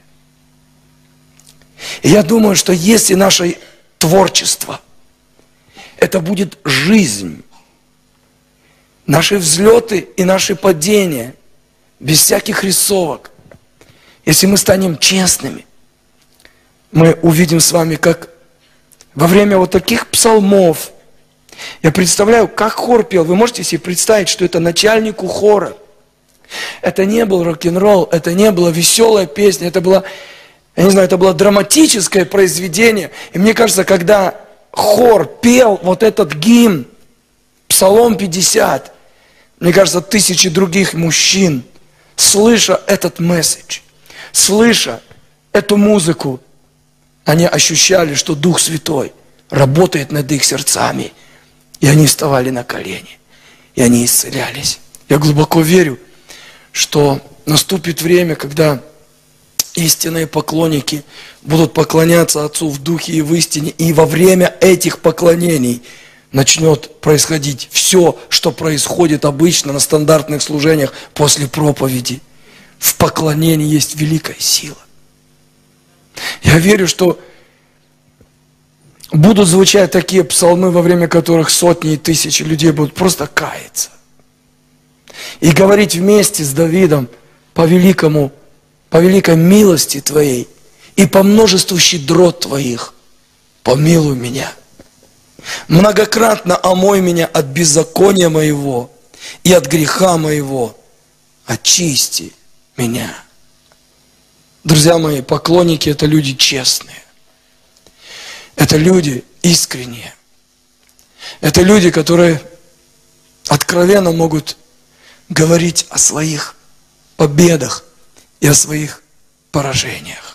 И я думаю, что если наше творчество, это будет жизнь, наши взлеты и наши падения, без всяких рисовок, если мы станем честными, мы увидим с вами, как во время вот таких псалмов, я представляю, как хор пел. Вы можете себе представить, что это начальнику хора. Это не был рок-н-ролл, это не была веселая песня, это было, я не знаю, это было драматическое произведение. И мне кажется, когда хор пел вот этот гимн, Псалом 50, мне кажется, тысячи других мужчин, слыша этот месседж, слыша эту музыку, они ощущали, что Дух Святой работает над их сердцами. И они вставали на колени, и они исцелялись. Я глубоко верю, что наступит время, когда истинные поклонники будут поклоняться Отцу в Духе и в истине, и во время этих поклонений начнет происходить все, что происходит обычно на стандартных служениях после проповеди. В поклонении есть великая сила. Я верю, что будут звучать такие псалмы, во время которых сотни и тысячи людей будут просто каяться. И говорить вместе с Давидом по великой милости Твоей и по множеству щедрот Твоих помилуй меня. Многократно омой меня от беззакония моего и от греха моего. Очисти меня. Друзья мои, поклонники – это люди честные. Это люди искренние. Это люди, которые откровенно могут говорить о своих победах и о своих поражениях.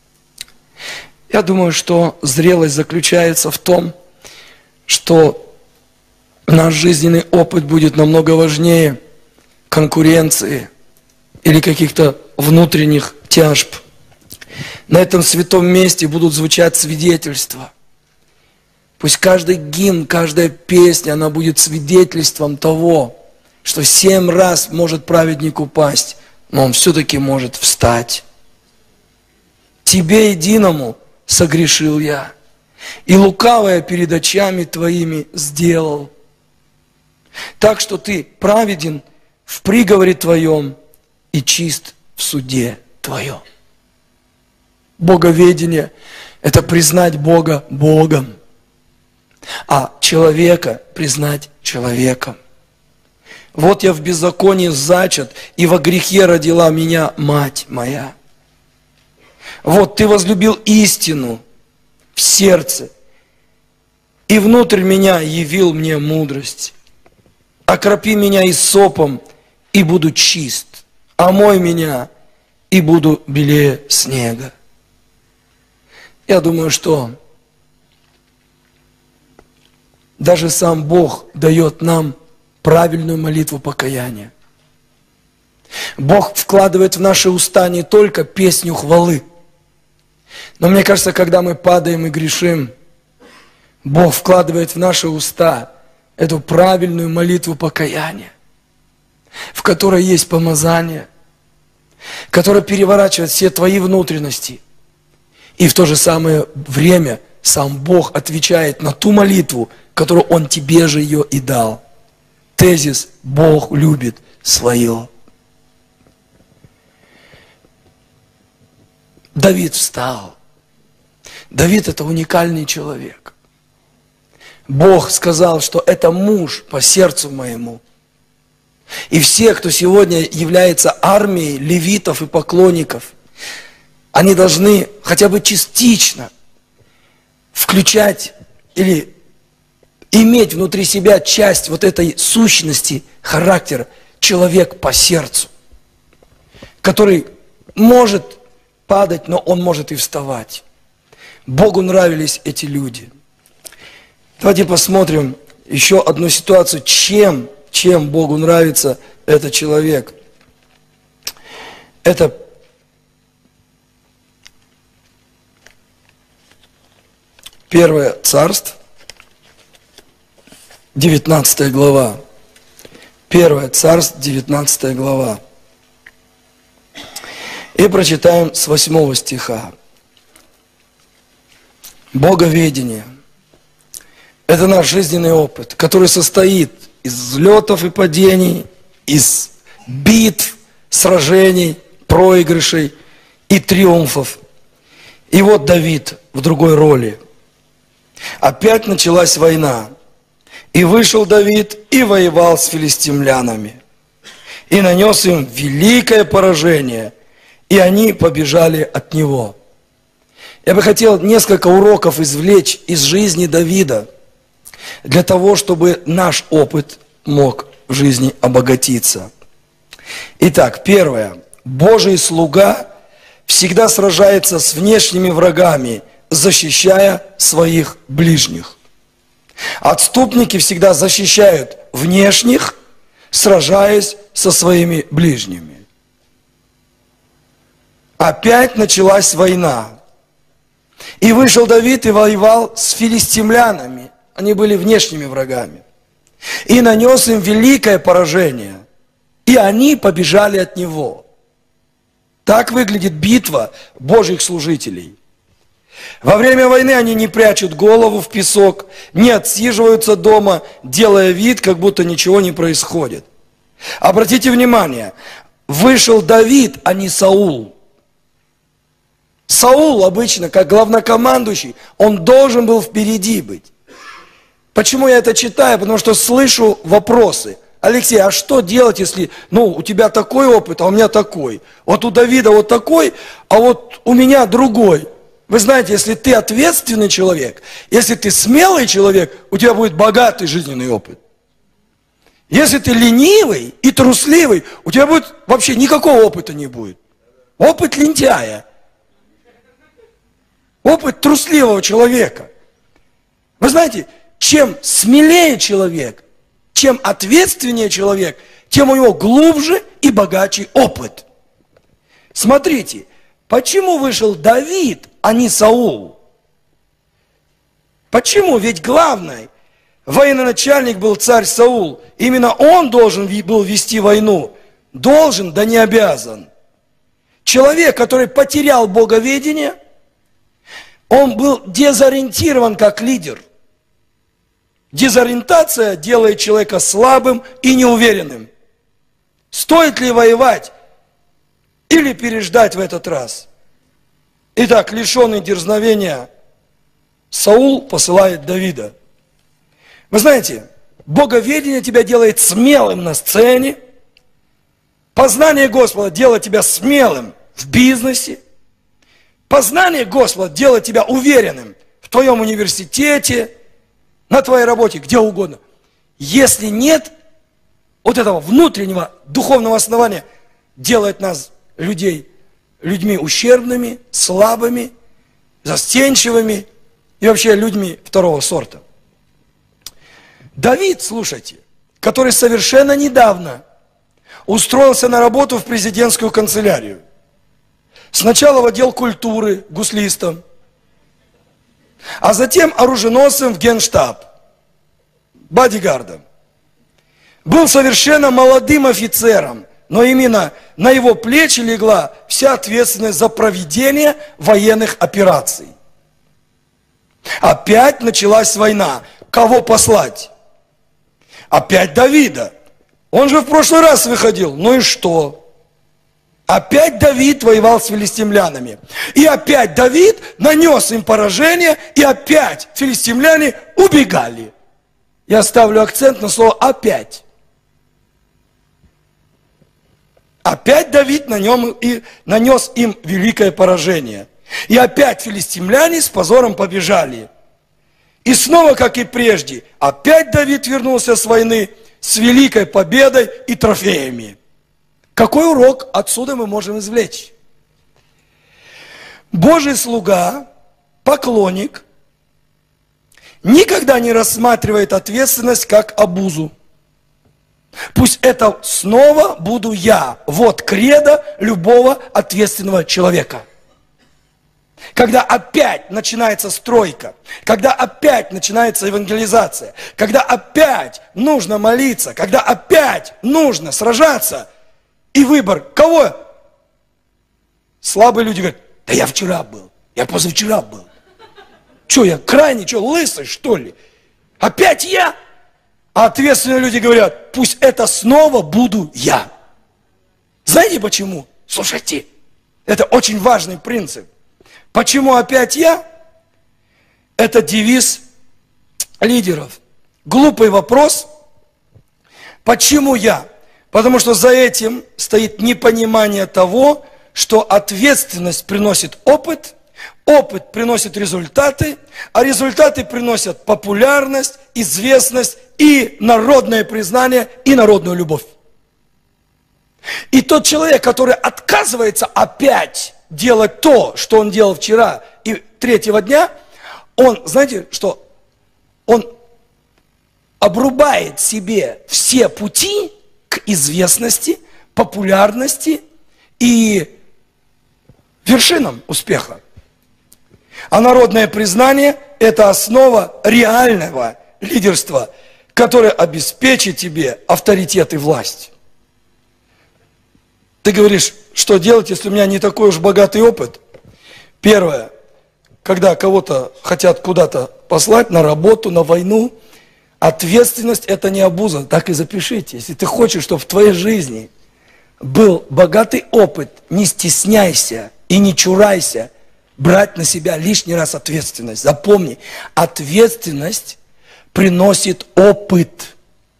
Я думаю, что зрелость заключается в том, что наш жизненный опыт будет намного важнее конкуренции или каких-то внутренних тяжб. На этом святом месте будут звучать свидетельства. Пусть каждый гимн, каждая песня, она будет свидетельством того, что 7 раз может праведник упасть, но он все-таки может встать. Тебе единому согрешил я, и лукавое перед очами твоими сделал. Так что ты праведен в приговоре твоем и чист в суде твоем. Боговедение – это признать Бога Богом, а человека признать человеком. Вот я в беззаконии зачат, и во грехе родила меня мать моя. Вот ты возлюбил истину в сердце, и внутрь меня явил мне мудрость. Окропи меня иссопом, и буду чист. Омой меня, и буду белее снега. Я думаю, что даже сам Бог дает нам правильную молитву покаяния. Бог вкладывает в наши уста не только песню хвалы, но мне кажется, когда мы падаем и грешим, Бог вкладывает в наши уста эту правильную молитву покаяния, в которой есть помазание, которая переворачивает все твои внутренности. И в то же самое время сам Бог отвечает на ту молитву, которую Он тебе же ее и дал. Тезис «Бог любит свое». Давид встал. Давид – это уникальный человек. Бог сказал, что это муж по сердцу моему. И все, кто сегодня является армией левитов и поклонников, они должны хотя бы частично включать или иметь внутри себя часть вот этой сущности, характера, человек по сердцу, который может падать, но он может и вставать. Богу нравились эти люди. Давайте посмотрим еще одну ситуацию, чем Богу нравится этот человек. Это 1 Царств, 19 глава. 1 Царств, 19 глава. И прочитаем с 8 стиха. Боговедение – это наш жизненный опыт, который состоит из взлетов и падений, из битв, сражений, проигрышей и триумфов. И вот Давид в другой роли. Опять началась война. И вышел Давид и воевал с филистимлянами. И нанес им великое поражение, и они побежали от него. Я бы хотел несколько уроков извлечь из жизни Давида, для того, чтобы наш опыт мог в жизни обогатиться. Итак, первое. Божий слуга всегда сражается с внешними врагами, защищая своих ближних. Отступники всегда защищают внешних, сражаясь со своими ближними. Опять началась война. И вышел Давид и воевал с филистимлянами. Они были внешними врагами. И нанес им великое поражение. И они побежали от него. Так выглядит битва Божьих служителей. Во время войны они не прячут голову в песок, не отсиживаются дома, делая вид, как будто ничего не происходит. Обратите внимание, вышел Давид, а не Саул. Саул обычно, как главнокомандующий, он должен был впереди быть. Почему я это читаю? Потому что слышу вопросы. Алексей, а что делать, если, у тебя такой опыт, а у меня такой? Вот у Давида вот такой, а вот у меня другой. Вы знаете, если ты ответственный человек, если ты смелый человек, у тебя будет богатый жизненный опыт. Если ты ленивый и трусливый, у тебя будет вообще никакого опыта не будет. Опыт лентяя. Опыт трусливого человека. Вы знаете, чем смелее человек, чем ответственнее человек, тем у него глубже и богаче опыт. Смотрите, почему вышел Давид, а не Саул? Почему? Ведь главный военачальник был царь Саул. Именно он должен был вести войну. Должен, да не обязан. Человек, который потерял боговедение, он был дезориентирован как лидер. Дезориентация делает человека слабым и неуверенным. Стоит ли воевать или переждать в этот раз? Итак, лишенный дерзновения, Саул посылает Давида. Вы знаете, боговедение тебя делает смелым на сцене, познание Господа делает тебя смелым в бизнесе, познание Господа делает тебя уверенным в твоем университете, на твоей работе, где угодно. Если нет вот этого внутреннего духовного основания, делает нас людьми ущербными, слабыми, застенчивыми и вообще людьми второго сорта. Давид, слушайте, который совершенно недавно устроился на работу в президентскую канцелярию. Сначала в отдел культуры гуслистом, а затем оруженосцем в генштаб, бодигардом. Был совершенно молодым офицером, но именно на его плечи легла вся ответственность за проведение военных операций. Опять началась война. Кого послать? Опять Давида. Он же в прошлый раз выходил. Ну и что? Опять Давид воевал с филистимлянами. И опять Давид нанес им поражение, и опять филистимляне убегали. Я ставлю акцент на слово «опять». Опять Давид нанес им великое поражение. И опять филистимляне с позором побежали. И снова, как и прежде, опять Давид вернулся с войны с великой победой и трофеями. Какой урок отсюда мы можем извлечь? Божий слуга, поклонник, никогда не рассматривает ответственность как обузу. Пусть это снова буду я. Вот кредо любого ответственного человека. Когда опять начинается стройка, когда опять начинается евангелизация, когда опять нужно молиться, когда опять нужно сражаться, и выбор кого? Слабые люди говорят: да я вчера был, я позавчера был. Что я крайний, что лысый, что ли? Опять я? А ответственные люди говорят: пусть это снова буду я. Знаете почему? Слушайте, это очень важный принцип. Почему опять я? Это девиз лидеров. Глупый вопрос. Почему я? Потому что за этим стоит непонимание того, что ответственность приносит опыт, опыт приносит результаты, а результаты приносят популярность, известность и народное признание, и народную любовь. И тот человек, который отказывается опять делать то, что он делал вчера и третьего дня, он, знаете, что он обрубает себе все пути к известности, популярности и вершинам успеха. А народное признание – это основа реального лидерства, которое обеспечит тебе авторитет и власть. Ты говоришь, что делать, если у меня не такой уж богатый опыт? Первое. когда кого-то хотят куда-то послать, на работу, на войну, ответственность – это не обуза. Так и запишите. Если ты хочешь, чтобы в твоей жизни был богатый опыт, не стесняйся и не чурайся брать на себя лишний раз ответственность. Запомни, ответственность приносит опыт.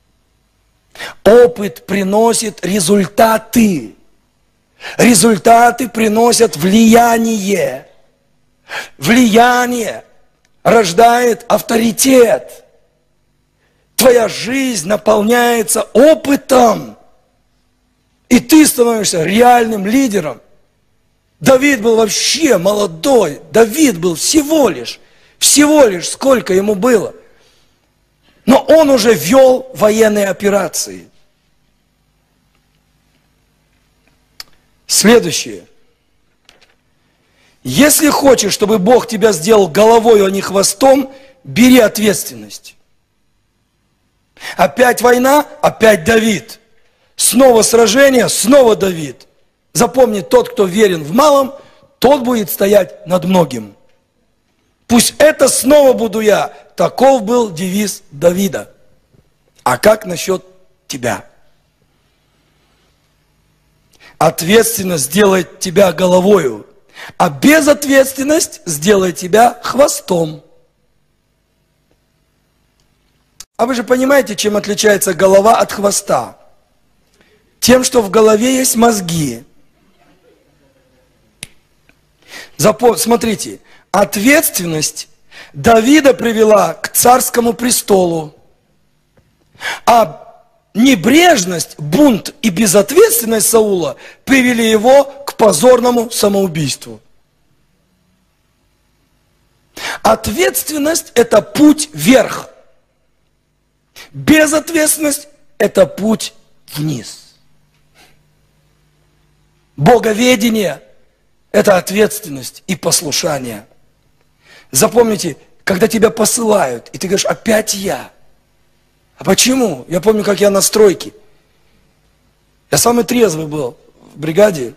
Опыт приносит результаты. Результаты приносят влияние. Влияние рождает авторитет. Твоя жизнь наполняется опытом. И ты становишься реальным лидером. Давид был вообще молодой. Давид был всего лишь сколько ему было. Но он уже вел военные операции. Следующее. Если хочешь, чтобы Бог тебя сделал головой, а не хвостом, бери ответственность. Опять война, опять Давид. Снова сражение, снова Давид. Запомни, тот, кто верен в малом, тот будет стоять над многим. Пусть это снова буду я. Таков был девиз Давида. А как насчет тебя? Ответственность сделает тебя головою, а безответственность сделает тебя хвостом. А вы же понимаете, чем отличается голова от хвоста? Тем, что в голове есть мозги. Смотрите, ответственность Давида привела к царскому престолу, а небрежность, бунт и безответственность Саула привели его к позорному самоубийству. Ответственность – это путь вверх. Безответственность – это путь вниз. Боговедение – это ответственность и послушание. Запомните, когда тебя посылают, и ты говоришь, опять я. А почему? Я помню, как я на стройке. Я самый трезвый был в бригаде.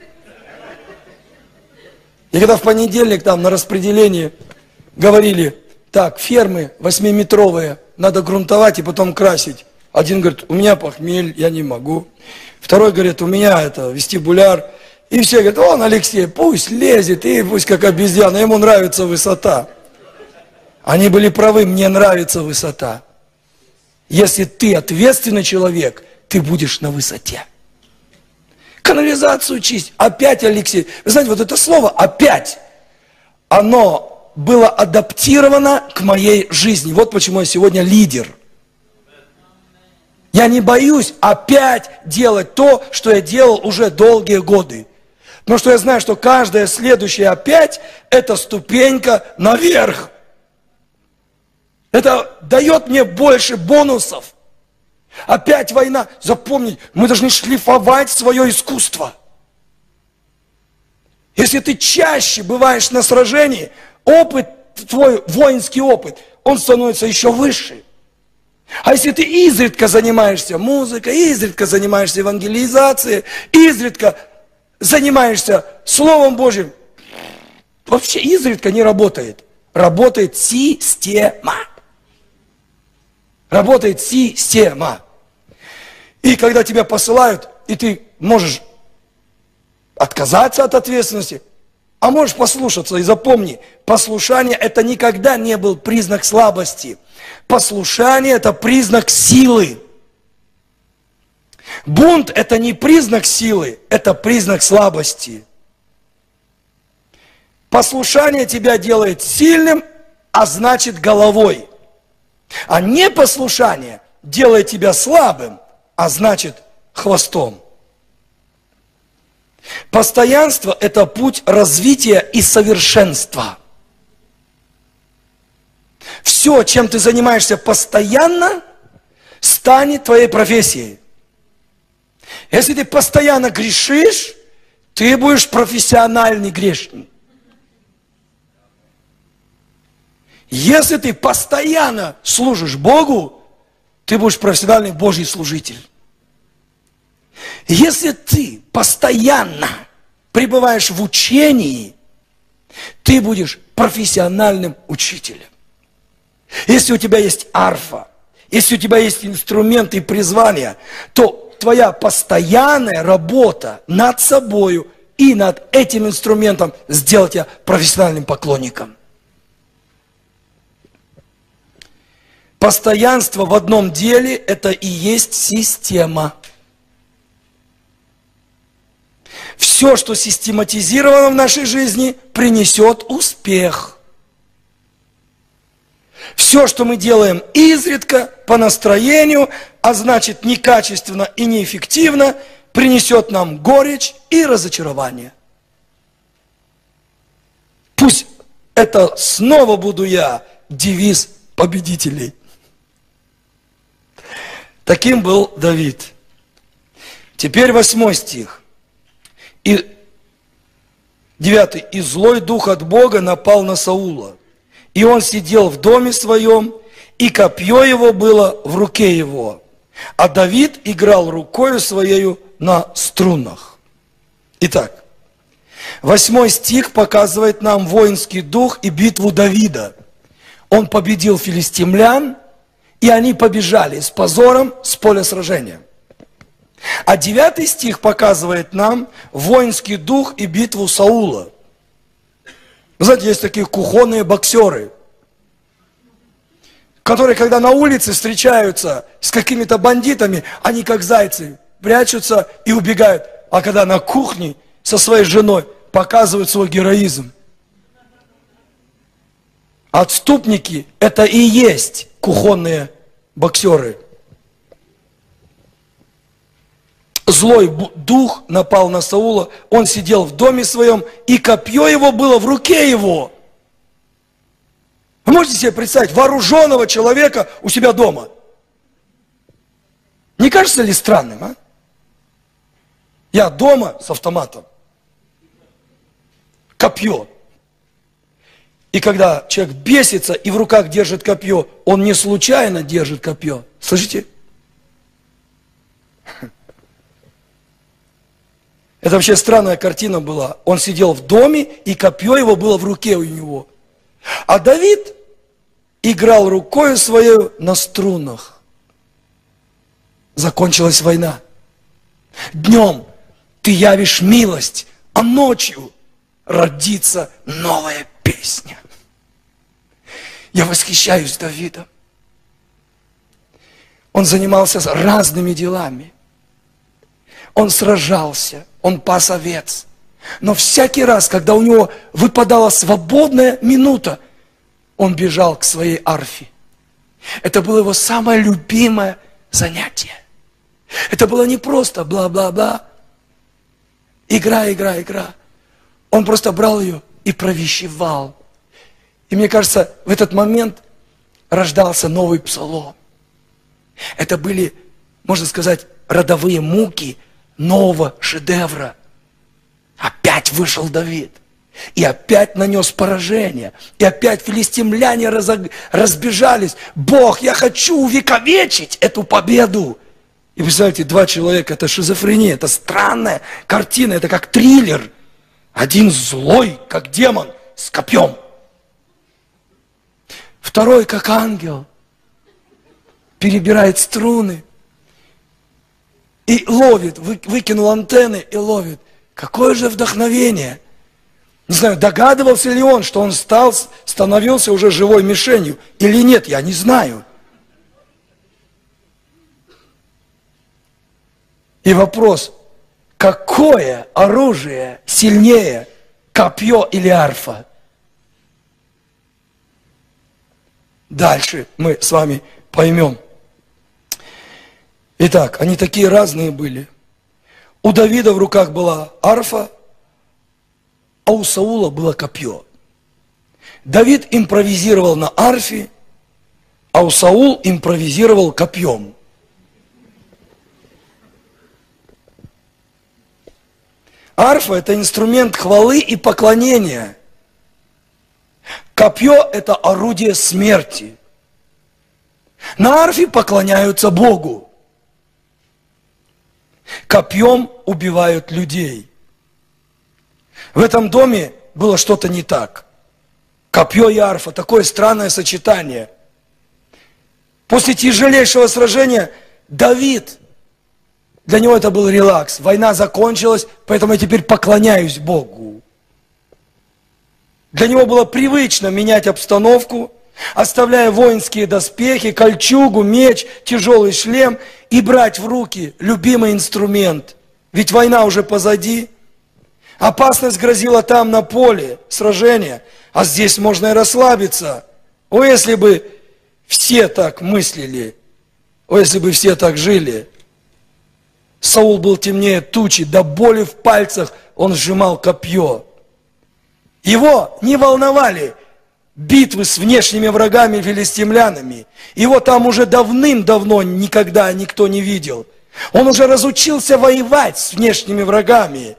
И когда в понедельник там на распределении говорили, так, фермы 8-метровые, надо грунтовать и потом красить. Один говорит, у меня похмелье, я не могу. Второй говорит, у меня это вестибуляр. И все говорят, вон Алексей, пусть лезет, и пусть как обезьяна, ему нравится высота. Они были правы, мне нравится высота. Если ты ответственный человек, ты будешь на высоте. Канализацию чистить. Опять, Алексей. Вы знаете, вот это слово «опять», оно было адаптировано к моей жизни. Вот почему я сегодня лидер. Я не боюсь опять делать то, что я делал уже долгие годы. Потому что я знаю, что каждая следующая опять – это ступенька наверх. Это дает мне больше бонусов. Опять война. Запомни, мы должны шлифовать свое искусство. Если ты чаще бываешь на сражении, опыт, твой воинский опыт, он становится еще выше. А если ты изредка занимаешься музыкой, изредка занимаешься евангелизацией, изредка занимаешься Словом Божьим, вообще изредка не работает. Работает система. Работает система. И когда тебя посылают, и ты можешь отказаться от ответственности, а можешь послушаться. И запомни, послушание это никогда не был признак слабости. Послушание это признак силы. Бунт это не признак силы, это признак слабости. Послушание тебя делает сильным, а значит головой. А непослушание делает тебя слабым, а значит хвостом. Постоянство – это путь развития и совершенства. Все, чем ты занимаешься постоянно, станет твоей профессией. Если ты постоянно грешишь, ты будешь профессиональный грешник. Если ты постоянно служишь Богу, ты будешь профессиональный Божий служитель. Если ты постоянно пребываешь в учении, Ты будешь профессиональным учителем. Если у тебя есть арфа, если у тебя есть инструменты и призвания, то твоя постоянная работа над собою и над этим инструментом сделать тебя профессиональным поклонником. Постоянство в одном деле – это и есть система. Все, что систематизировано в нашей жизни, принесет успех. Все, что мы делаем изредка, по настроению, а значит некачественно и неэффективно, принесет нам горечь и разочарование. Пусть это снова буду я, девиз победителей. Таким был Давид. Теперь 8 стих. И 9. «И злой дух от Бога напал на Саула, и он сидел в доме своем, и копье его было в руке его, а Давид играл рукою своею на струнах». Итак, 8 стих показывает нам воинский дух и битву Давида. Он победил филистимлян, и они побежали с позором с поля сражения. А 9 стих показывает нам воинский дух и битву Саула. Вы знаете, есть такие кухонные боксеры, которые, когда на улице встречаются с какими-то бандитами, они как зайцы прячутся и убегают. А когда на кухне со своей женой показывают свой героизм. Отступники – это и есть кухонные боксеры. Злой дух напал на Саула, он сидел в доме своем, и копье его было в руке его. Вы можете себе представить вооруженного человека у себя дома? Не кажется ли странным, а? Я дома с автоматом, копье. И когда человек бесится и в руках держит копье, он не случайно держит копье. Слышите? Это вообще странная картина была. Он сидел в доме, и копье его было в руке у него. А Давид играл рукой своей на струнах. Закончилась война. Днем ты явишь милость, а ночью родится новая песня. Я восхищаюсь Давидом. Он занимался разными делами. Он сражался, он пас овец. Но всякий раз, когда у него выпадала свободная минута, он бежал к своей арфе. Это было его самое любимое занятие. Это было не просто бла-бла-бла, игра, игра, игра. Он просто брал ее и провещевал. И мне кажется, в этот момент рождался новый псалом. Это были, можно сказать, родовые муки нового шедевра. Опять вышел Давид. И опять нанес поражение. И опять филистимляне разбежались. Бог, я хочу увековечить эту победу. И представляете, 2 человека, это шизофрения, это странная картина, это как триллер. Один злой, как демон, с копьем. Второй, как ангел, перебирает струны. И ловит, выкинул антенны и ловит. Какое же вдохновение! Не знаю, догадывался ли он, что он становился уже живой мишенью или нет, я не знаю. И вопрос, какое оружие сильнее, копье или арфа? Дальше мы с вами поймем. Итак, они такие разные были. У Давида в руках была арфа, а у Саула было копье. Давид импровизировал на арфе, а у Саул импровизировал копьем. Арфа – это инструмент хвалы и поклонения. Копье – это орудие смерти. На арфе поклоняются Богу. Копьем убивают людей. В этом доме было что-то не так. Копье и арфа, такое странное сочетание. После тяжелейшего сражения Давид, для него это был релакс. Война закончилась, поэтому я теперь поклоняюсь Богу. Для него было привычно менять обстановку, оставляя воинские доспехи, кольчугу, меч, тяжелый шлем и брать в руки любимый инструмент. Ведь война уже позади. Опасность грозила там, на поле сражения, а здесь можно и расслабиться. О, если бы все так мыслили, о, если бы все так жили. Саул был темнее тучи, до боли в пальцах он сжимал копье. Его не волновали битвы с внешними врагами филистимлянами. Его там уже давным-давно никогда никто не видел. Он уже разучился воевать с внешними врагами.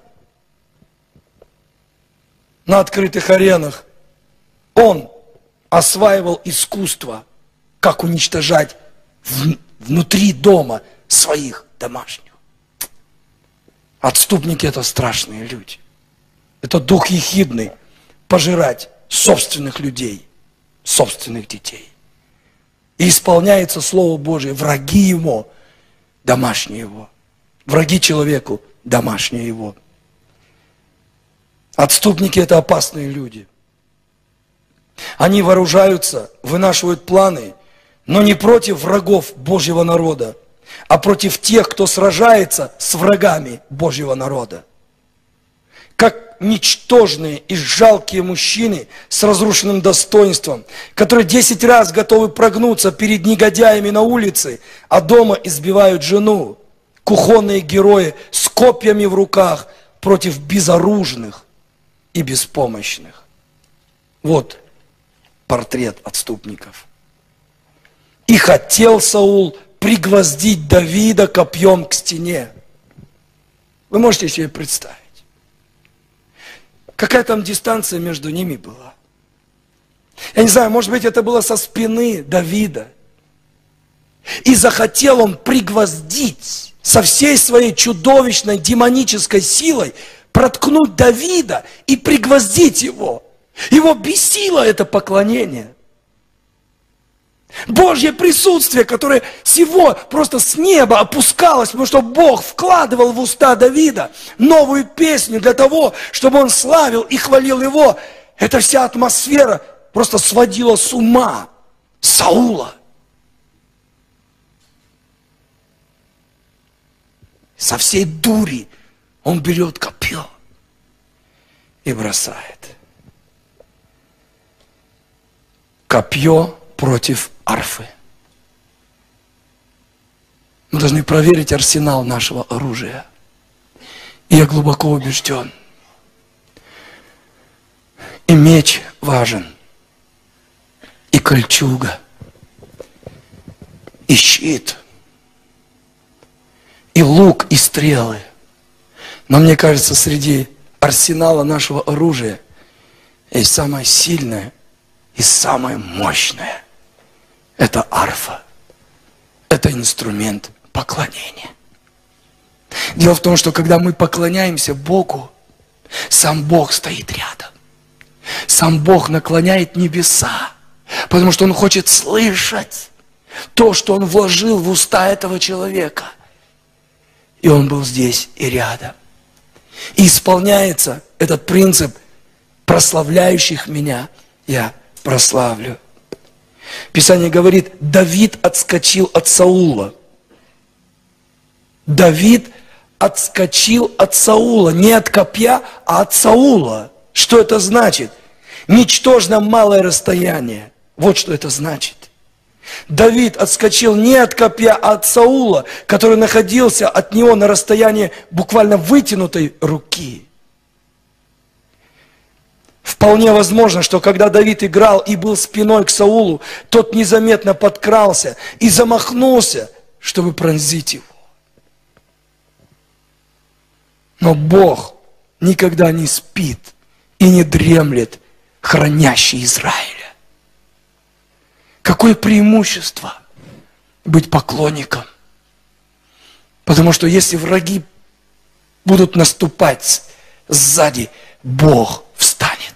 На открытых аренах он осваивал искусство, как уничтожать внутри дома своих домашних. Отступники – это страшные люди. Это дух ехидный, пожирать собственных людей, собственных детей. И исполняется Слово Божие, враги Ему, домашние Его. Враги человеку, домашние Его. Отступники – это опасные люди. Они вооружаются, вынашивают планы, но не против врагов Божьего народа, а против тех, кто сражается с врагами Божьего народа. Как ничтожные и жалкие мужчины с разрушенным достоинством, которые 10 раз готовы прогнуться перед негодяями на улице, а дома избивают жену. Кухонные герои с копьями в руках против безоружных и беспомощных. Вот портрет отступников. И хотел Саул пригвоздить Давида копьем к стене. Вы можете себе представить, какая там дистанция между ними была. Я не знаю, может быть, это было со спины Давида. И захотел он пригвоздить со всей своей чудовищной демонической силой, проткнуть Давида и пригвоздить его. Его бесило это поклонение. Божье присутствие, которое всего просто с неба опускалось, потому что Бог вкладывал в уста Давида новую песню для того, чтобы он славил и хвалил его. Эта вся атмосфера просто сводила с ума Саула. Со всей дури он берет копье и бросает. Копье против арфы. Мы должны проверить арсенал нашего оружия. И я глубоко убежден. И меч важен, и кольчуга, и щит, и лук, и стрелы. Но мне кажется, среди арсенала нашего оружия есть самое сильное и самое мощное. Это арфа. Это инструмент поклонения. Дело в том, что когда мы поклоняемся Богу, сам Бог стоит рядом. Сам Бог наклоняет небеса, потому что Он хочет слышать то, что Он вложил в уста этого человека. И Он был здесь и рядом. И исполняется этот принцип: прославляющих меня я прославлю. Писание говорит, Давид отскочил от Саула. Давид отскочил от Саула. Не от копья, а от Саула. Что это значит? Ничтожно малое расстояние. Вот что это значит. Давид отскочил не от копья, а от Саула, который находился от него на расстоянии буквально вытянутой руки. Вполне возможно, что когда Давид играл и был спиной к Саулу, тот незаметно подкрался и замахнулся, чтобы пронзить его. Но Бог никогда не спит и не дремлет, хранящий Израиля. Какое преимущество быть поклонником? Потому что если враги будут наступать сзади, Бог встанет.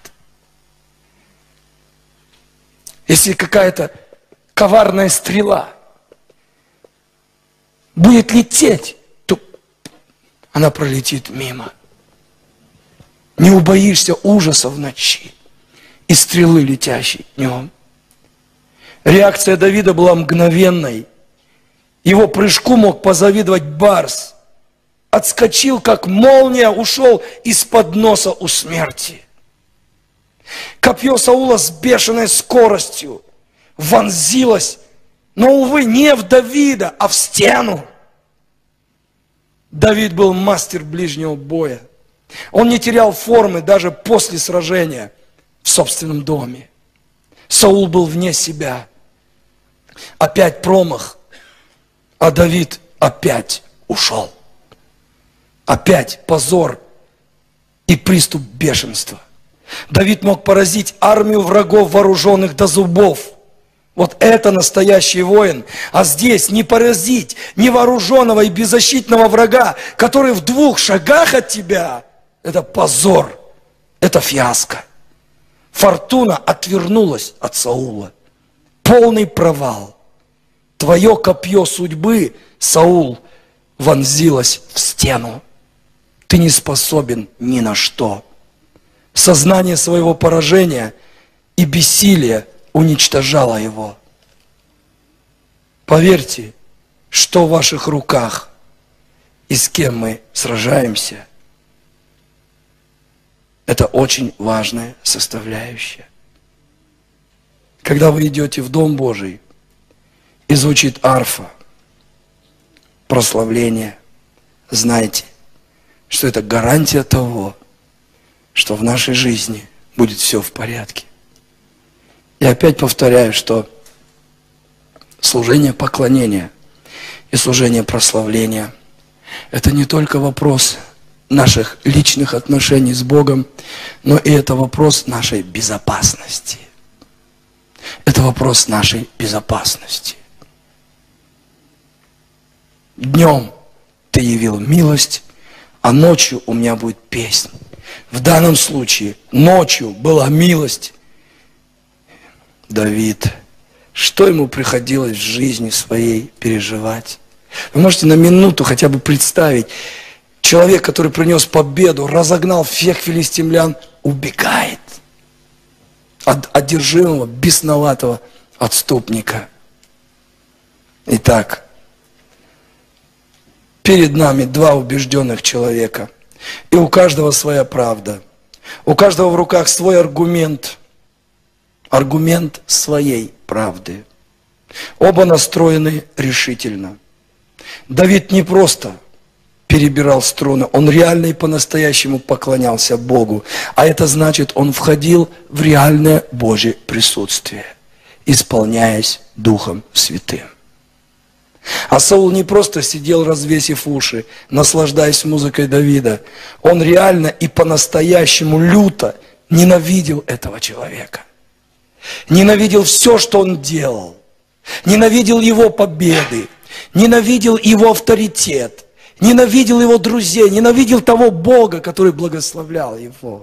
Если какая-то коварная стрела будет лететь, то она пролетит мимо. Не убоишься ужаса в ночи и стрелы, летящей днем. Реакция Давида была мгновенной. Его прыжку мог позавидовать барс. Отскочил, как молния, ушел из-под носа у смерти. Копье Саула с бешеной скоростью вонзилось, но, увы, не в Давида, а в стену. Давид был мастер ближнего боя. Он не терял формы даже после сражения в собственном доме. Саул был вне себя. Опять промах, а Давид опять ушел. Опять позор и приступ бешенства. Давид мог поразить армию врагов, вооруженных до зубов. Вот это настоящий воин. А здесь не поразить невооруженного и беззащитного врага, который в 2 шагах от тебя. Это позор, это фиаско. Фортуна отвернулась от Саула. Полный провал. Твое копье судьбы, Саул, вонзилось в стену. Ты не способен ни на что. Сознание своего поражения и бессилия уничтожало его. Поверьте, что в ваших руках и с кем мы сражаемся, это очень важная составляющая. Когда вы идете в Дом Божий, и звучит арфа, прославление, знайте, что это гарантия того, что в нашей жизни будет все в порядке. Я опять повторяю, что служение поклонения и служение прославления – это не только вопрос наших личных отношений с Богом, но и это вопрос нашей безопасности. Это вопрос нашей безопасности. Днем ты явил милость, а ночью у меня будет песнь. В данном случае ночью была милость. Давид, что ему приходилось в жизни своей переживать? Вы можете на минуту хотя бы представить, человек, который принес победу, разогнал всех филистимлян, убегает от одержимого, бесноватого отступника. Итак, перед нами 2 убежденных человека. И у каждого своя правда. У каждого в руках свой аргумент. Аргумент своей правды. Оба настроены решительно. Давид не просто перебирал струны, он реально и по-настоящему поклонялся Богу. А это значит, он входил в реальное Божье присутствие, исполняясь Духом Святым. А Саул не просто сидел, развесив уши, наслаждаясь музыкой Давида. Он реально и по-настоящему люто ненавидел этого человека. Ненавидел все, что он делал. Ненавидел его победы. Ненавидел его авторитет. Ненавидел его друзей. Ненавидел того Бога, который благословлял его.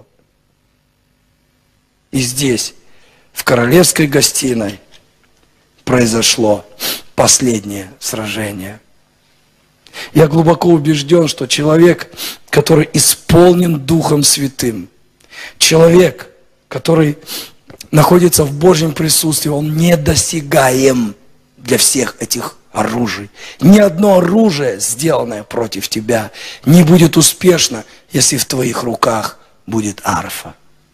И здесь, в королевской гостиной, произошло последнее сражение. Я глубоко убежден, что человек, который исполнен Духом Святым, человек, который находится в Божьем присутствии, он недосягаем для всех этих оружий. Ни одно оружие, сделанное против тебя, не будет успешно, если в твоих руках будет арфа.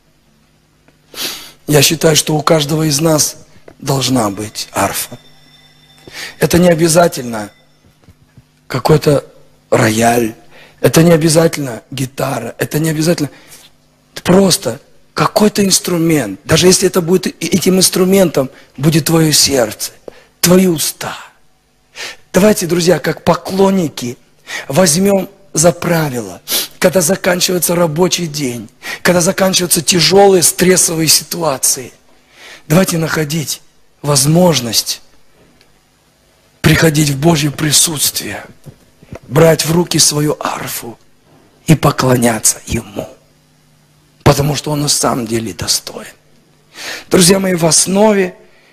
Я считаю, что у каждого из нас должна быть арфа. Это не обязательно какой-то рояль, это не обязательно гитара, это не обязательно просто какой-то инструмент. Даже если это будет, этим инструментом будет твое сердце, твои уста. Давайте, друзья, как поклонники, возьмем за правило, когда заканчивается рабочий день, когда заканчиваются тяжелые стрессовые ситуации, давайте находить возможность приходить в Божье присутствие, брать в руки свою арфу и поклоняться Ему, потому что Он на самом деле достоин. Друзья мои, в основе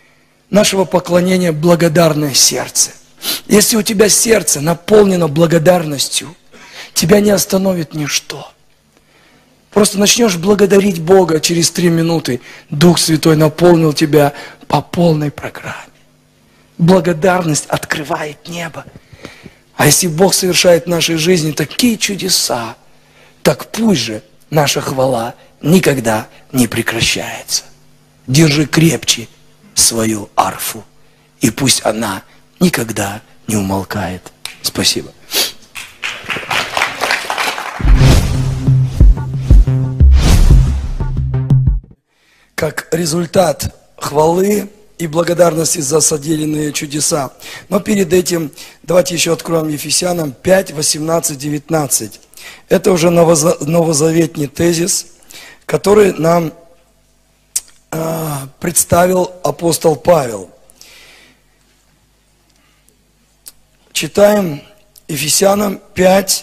нашего поклонения благодарное сердце. Если у тебя сердце наполнено благодарностью, тебя не остановит ничто. Просто начнешь благодарить Бога, через 3 минуты Дух Святой наполнил тебя по полной программе. Благодарность открывает небо. А если Бог совершает в нашей жизни такие чудеса, так пусть же наша хвала никогда не прекращается. Держи крепче свою арфу, и пусть она никогда не умолкает. Спасибо. Как результат хвалы и благодарности за содеянные чудеса. Но перед этим давайте еще откроем Ефесянам 5, 18, 19. Это уже новозаветний тезис, который нам представил апостол Павел. Читаем Ефесянам 5,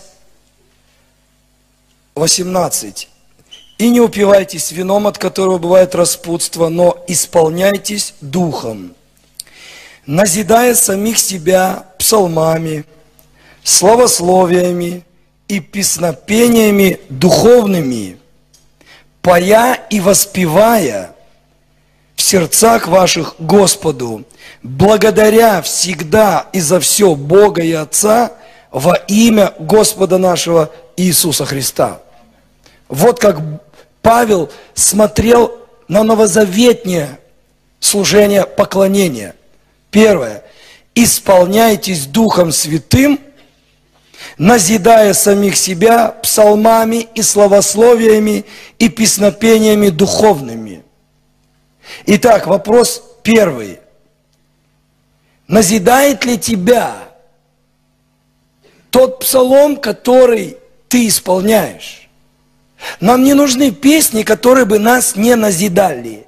18. «И не упивайтесь вином, от которого бывает распутство, но исполняйтесь духом, назидая самих себя псалмами, славословиями и песнопениями духовными, поя и воспевая в сердцах ваших Господу, благодаря всегда и за все Бога и Отца во имя Господа нашего Иисуса Христа». Вот как Павел смотрел на новозаветнее служение поклонения. Первое. Исполняйтесь Духом Святым, назидая самих себя псалмами и славословиями и песнопениями духовными. Итак, вопрос первый. Назидает ли тебя тот псалом, который ты исполняешь? Нам не нужны песни, которые бы нас не назидали.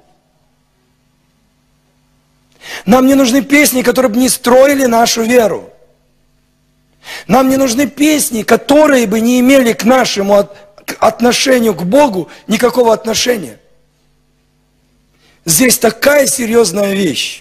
Нам не нужны песни, которые бы не строили нашу веру. Нам не нужны песни, которые бы не имели к нашему отношению к Богу никакого отношения. Здесь такая серьезная вещь.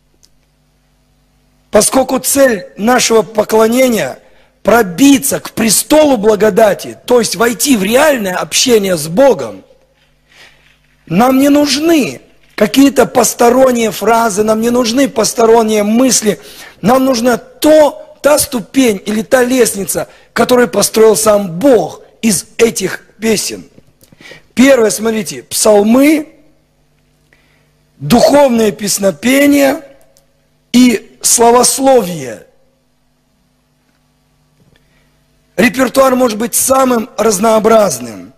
Поскольку цель нашего поклонения – пробиться к престолу благодати, то есть войти в реальное общение с Богом, нам не нужны какие-то посторонние фразы, нам не нужны посторонние мысли, нам нужна та ступень или та лестница, которую построил сам Бог из этих песен. Первое, смотрите, псалмы, духовные песнопения и славословие. Репертуар может быть самым разнообразным.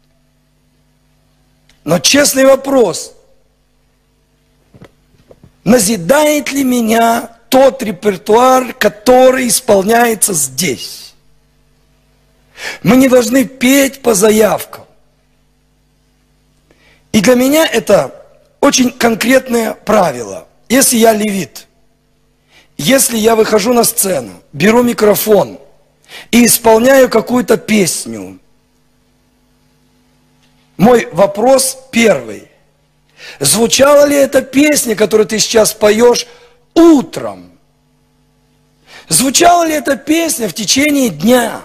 Но честный вопрос. Назидает ли меня тот репертуар, который исполняется здесь? Мы не должны петь по заявкам. И для меня это очень конкретное правило. Если я левит, если я выхожу на сцену, беру микрофон и исполняю какую-то песню, мой вопрос первый. Звучала ли эта песня, которую ты сейчас поешь, утром? Звучала ли эта песня в течение дня?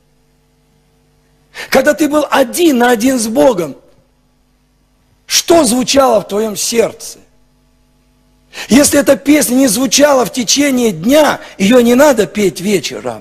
Когда ты был один на один с Богом, что звучало в твоем сердце? Если эта песня не звучала в течение дня, ее не надо петь вечером.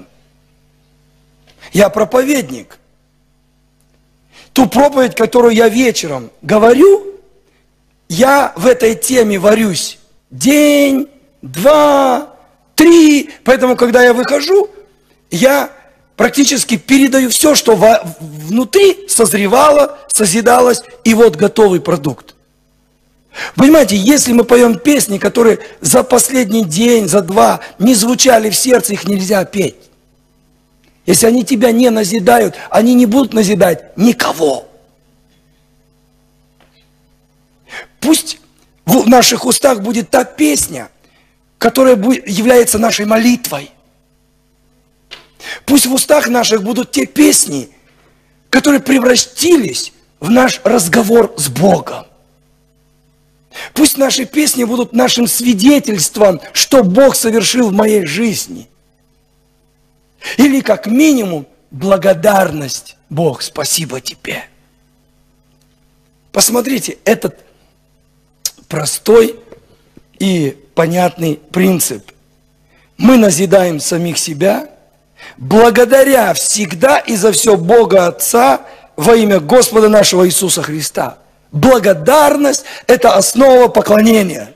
Я проповедник. Ту проповедь, которую я вечером говорю, я в этой теме варюсь день, 2, 3. Поэтому, когда я выхожу, я практически передаю все, что внутри созревало, созидалось, и вот готовый продукт. Понимаете, если мы поем песни, которые за последний день, за 2 не звучали в сердце, их нельзя петь. Если они тебя не назидают, они не будут назидать никого. Пусть в наших устах будет та песня, которая является нашей молитвой. Пусть в устах наших будут те песни, которые превратились в наш разговор с Богом. Пусть наши песни будут нашим свидетельством, что Бог совершил в моей жизни. Или как минимум благодарность. Бог, спасибо тебе. Посмотрите, этот простой и понятный принцип. Мы назидаем самих себя, благодаря всегда и за все Бога Отца во имя Господа нашего Иисуса Христа. Благодарность – это основа поклонения.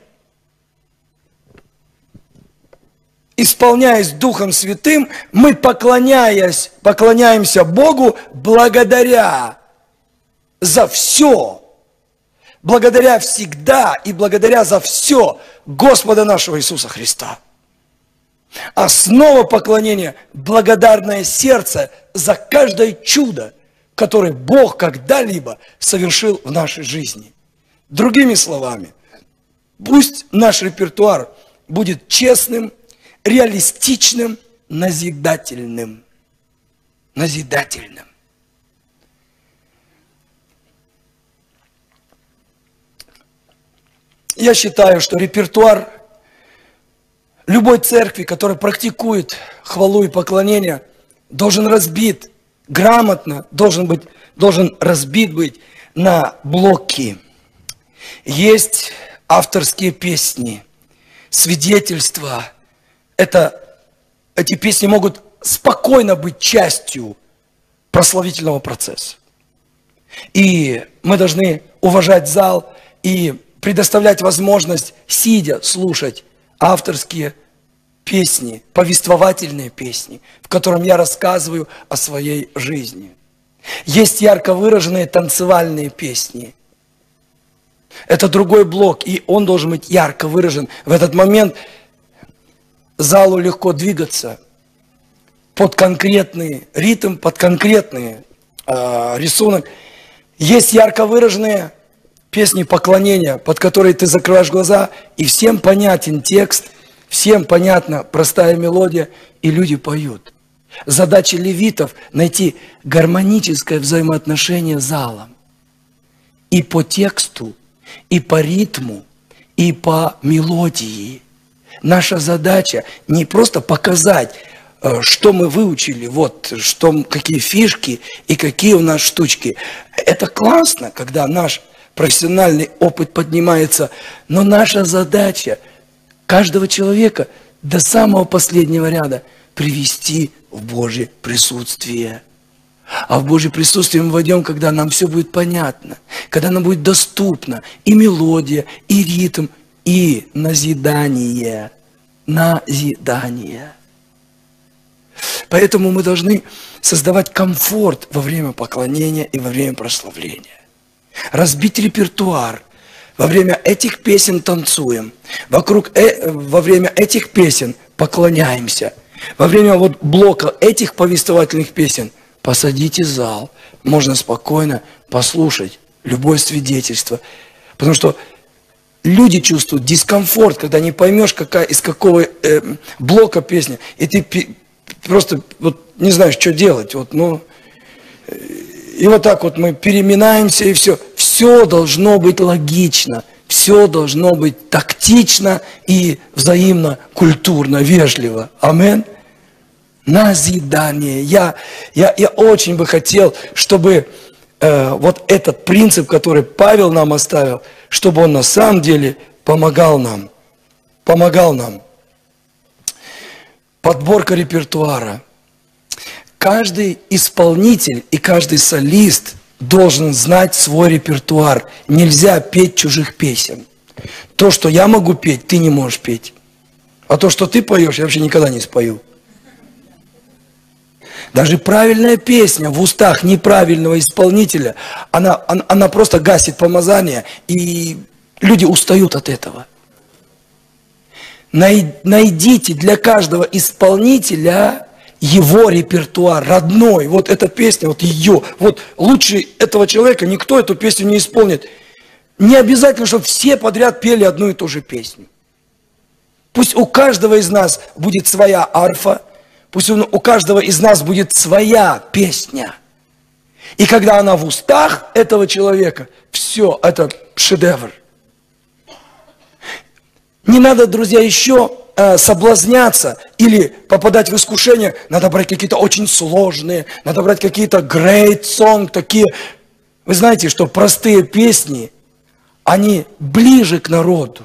Исполняясь Духом Святым, мы, поклоняемся Богу благодаря за все, благодаря всегда и благодаря за все Господа нашего Иисуса Христа. Основа поклонения – благодарное сердце за каждое чудо, которое Бог когда-либо совершил в нашей жизни. Другими словами, пусть наш репертуар будет честным, реалистичным, назидательным. Назидательным. Я считаю, что репертуар любой церкви, которая практикует хвалу и поклонение, должен разбит грамотно, должен разбит быть на блоки. Есть авторские песни, свидетельства. Эти песни могут спокойно быть частью прославительного процесса. И мы должны уважать зал и предоставлять возможность, сидя, слушать авторские песни, повествовательные песни, в котором я рассказываю о своей жизни. Есть ярко выраженные танцевальные песни. Это другой блок, и он должен быть ярко выражен. В этот момент залу легко двигаться под конкретный ритм, под конкретный рисунок. Есть ярко выраженные песни поклонения, под которые ты закрываешь глаза, и всем понятен текст, всем понятна простая мелодия, и люди поют. Задача левитов – найти гармоническое взаимоотношение с залом. И по тексту, и по ритму, и по мелодии. Наша задача не просто показать, что мы выучили, какие фишки и какие у нас штучки. Это классно, когда наш профессиональный опыт поднимается, но наша задача каждого человека до самого последнего ряда привести в Божье присутствие. А в Божье присутствие мы войдем, когда нам все будет понятно, когда нам будет доступно и мелодия, и ритм, и назидание. Назидание. Поэтому мы должны создавать комфорт во время поклонения и во время прославления. Разбить репертуар. Во время этих песен танцуем. Во время этих песен поклоняемся. Во время блока этих повествовательных песен посадите зал. Можно спокойно послушать любое свидетельство. Потому что люди чувствуют дискомфорт, когда не поймешь, из какого блока песня. И ты просто не знаешь, что делать. И вот так мы переминаемся, и все. Все должно быть логично, все должно быть тактично и взаимно культурно, вежливо. Амин. Назидание. Я очень бы хотел, чтобы этот принцип, который Павел нам оставил, чтобы он на самом деле помогал нам. Подборка репертуара. Каждый исполнитель и каждый солист должен знать свой репертуар. Нельзя петь чужих песен. То, что я могу петь, ты не можешь петь. А то, что ты поешь, я вообще никогда не спою. Даже правильная песня в устах неправильного исполнителя, она просто гасит помазание, и люди устают от этого. Найдите для каждого исполнителя его репертуар, родной. Эта песня, ее. Лучше этого человека никто эту песню не исполнит. Не обязательно, чтобы все подряд пели одну и ту же песню. Пусть у каждого из нас будет своя арфа, пусть у каждого из нас будет своя песня. И когда она в устах этого человека, все, это шедевр. Не надо, друзья, еще соблазняться или попадать в искушение. Надо брать какие-то очень сложные, надо брать какие-то great song, такие. Вы знаете, что простые песни, они ближе к народу.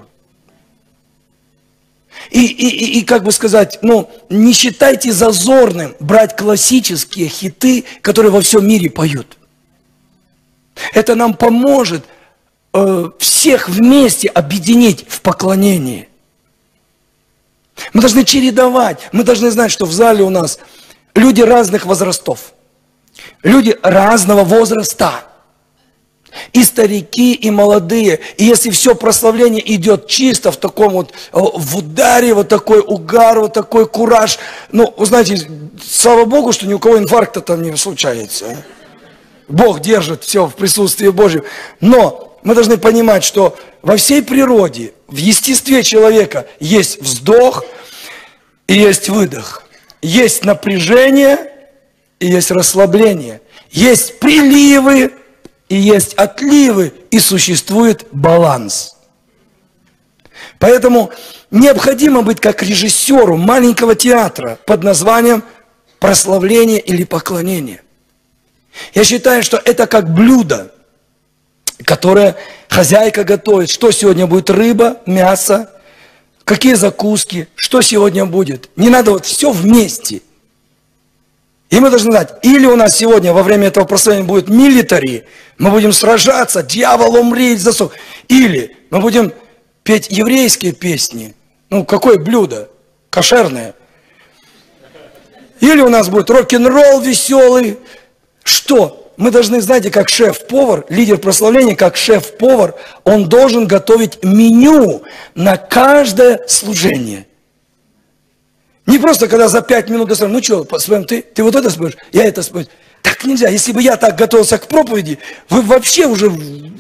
И как бы сказать, не считайте зазорным брать классические хиты, которые во всем мире поют. Это нам поможет всех вместе объединить в поклонении. Мы должны чередовать, мы должны знать, что в зале у нас люди разных возрастов, люди разного возраста. И старики, и молодые. И если все прославление идет чисто в таком вот, в ударе, вот такой угар, вот такой кураж. Вы знаете, слава Богу, что ни у кого инфаркта там не случается. Бог держит все в присутствии Божьем. Но мы должны понимать, что во всей природе, в естестве человека есть вздох и есть выдох. Есть напряжение и есть расслабление. Есть приливы и есть отливы, и существует баланс. Поэтому необходимо быть как режиссеру маленького театра под названием прославление или поклонение. Я считаю, что это как блюдо, которое хозяйка готовит. Что сегодня будет? Рыба, мясо, какие закуски, что сегодня будет. Не надо вот все вместе. И мы должны знать, или у нас сегодня во время этого прославления будет милитари, мы будем сражаться, дьявол умри, засох. Или мы будем петь еврейские песни. Какое блюдо? Кошерное. Или у нас будет рок-н-ролл веселый. Что? Мы должны, знаете, как шеф-повар, лидер прославления, как шеф-повар, он должен готовить меню на каждое служение. Не просто, когда за 5 минут спрашиваем, что, споем ты вот это споешь, я это спою. Так нельзя. Если бы я так готовился к проповеди, вы вообще уже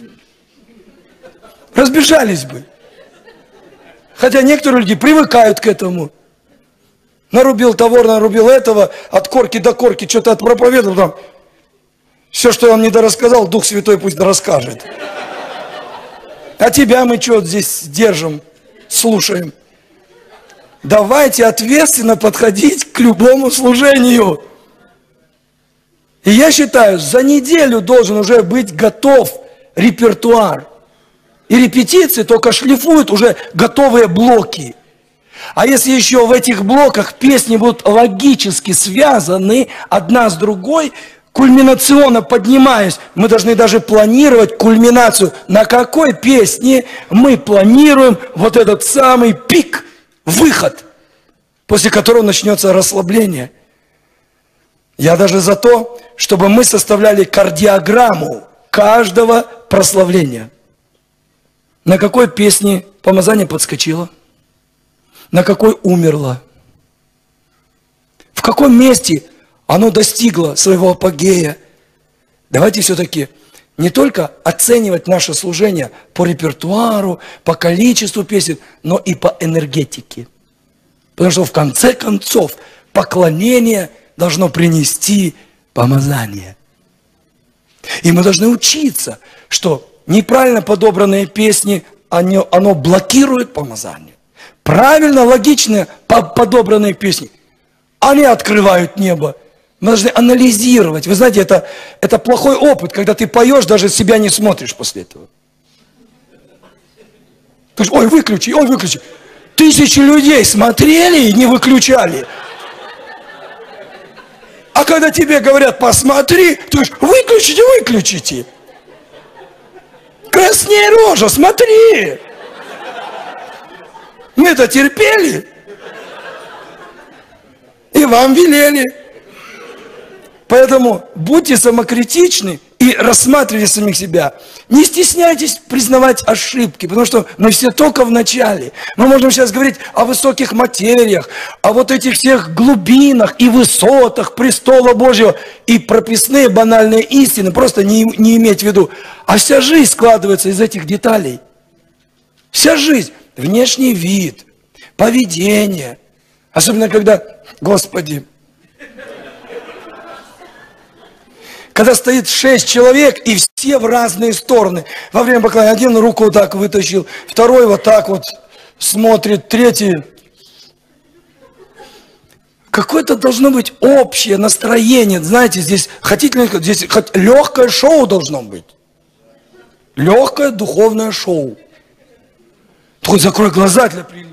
разбежались бы. Хотя некоторые люди привыкают к этому. Нарубил того, нарубил этого, от корки до корки, что-то отпроповедовал там. Все, что я вам не дорассказал, Дух Святой пусть дорасскажет. А тебя мы что здесь держим, слушаем? Давайте ответственно подходить к любому служению. И я считаю, за неделю должен уже быть готов репертуар. И репетиции только шлифуют уже готовые блоки. А если еще в этих блоках песни будут логически связаны одна с другой, кульминационно поднимаясь, мы должны даже планировать кульминацию, на какой песне мы планируем вот этот самый пик, выход, после которого начнется расслабление. Я даже за то, чтобы мы составляли кардиограмму каждого прославления. На какой песне помазание подскочило? На какой умерло? В каком месте оно достигло своего апогея? Давайте все-таки не только оценивать наше служение по репертуару, по количеству песен, но и по энергетике. Потому что в конце концов поклонение должно принести помазание. И мы должны учиться, что неправильно подобранные песни, оно блокирует помазание. Правильно, логично подобранные песни, они открывают небо. Мы должны анализировать. Вы знаете, это плохой опыт, когда ты поешь, даже себя не смотришь после этого. Ты говоришь, ой, выключи, ой, выключи. 1000 людей смотрели и не выключали. А когда тебе говорят, посмотри, ты говоришь, выключите, выключите. Краснее рожа, смотри. Мы-то терпели. И вам велели. Поэтому будьте самокритичны и рассматривайте самих себя. Не стесняйтесь признавать ошибки, потому что мы все только в начале. Мы можем сейчас говорить о высоких материях, о вот этих всех глубинах и высотах престола Божьего, и прописные банальные истины, просто не иметь в виду. А вся жизнь складывается из этих деталей. Вся жизнь, внешний вид, поведение. Особенно когда, Господи, когда стоит 6 человек, и все в разные стороны. Во время поклонения один руку вот так вытащил, второй вот так вот, смотрит, третий. Какое-то должно быть общее настроение. Знаете, здесь здесь легкое шоу должно быть. Легкое духовное шоу. Только закрой глаза для приличия.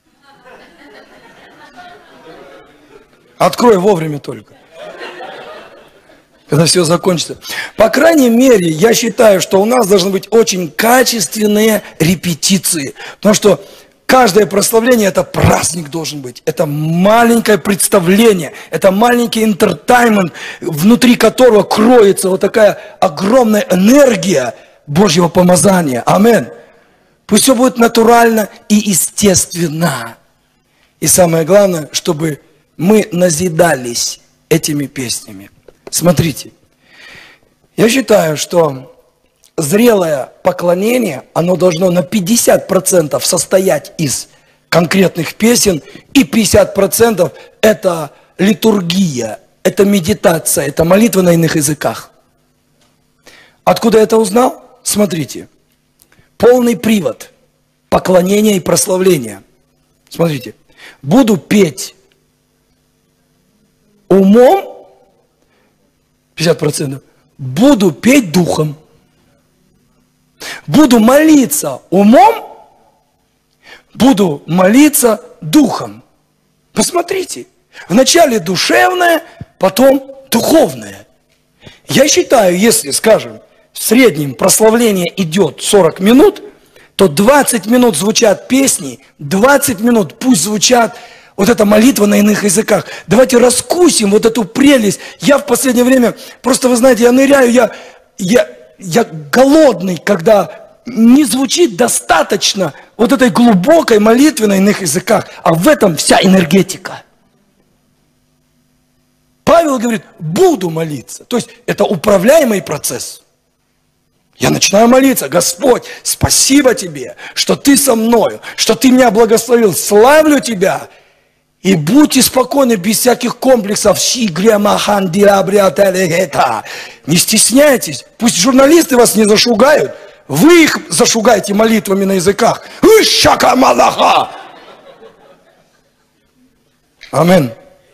Открой вовремя только. Когда все закончится. По крайней мере, я считаю, что у нас должны быть очень качественные репетиции. Потому что каждое прославление – это праздник должен быть. Это маленькое представление. Это маленький интертеймент, внутри которого кроется вот такая огромная энергия Божьего помазания. Амин. Пусть все будет натурально и естественно. И самое главное, чтобы мы назидались этими песнями. Смотрите, я считаю, что зрелое поклонение, оно должно на 50% состоять из конкретных песен, и 50% это литургия, это медитация, это молитва на иных языках. Откуда я это узнал? Смотрите, полный привод поклонения и прославления. Смотрите, буду петь умом, 50%. Буду петь духом. Буду молиться умом. Буду молиться духом. Посмотрите. Вначале душевное, потом духовное. Я считаю, если, скажем, в среднем прославление идет 40 минут, то 20 минут звучат песни, 20 минут пусть звучат вот эта молитва на иных языках. Давайте раскусим вот эту прелесть. Я в последнее время, просто вы знаете, я ныряю, я голодный, когда не звучит достаточно вот этой глубокой молитвы на иных языках, а в этом вся энергетика. Павел говорит, буду молиться. То есть это управляемый процесс. Я начинаю молиться, Господь, спасибо Тебе, что Ты со мною, что Ты меня благословил, славлю Тебя. И будьте спокойны, без всяких комплексов. Не стесняйтесь. Пусть журналисты вас не зашугают. Вы их зашугаете молитвами на языках. Амин.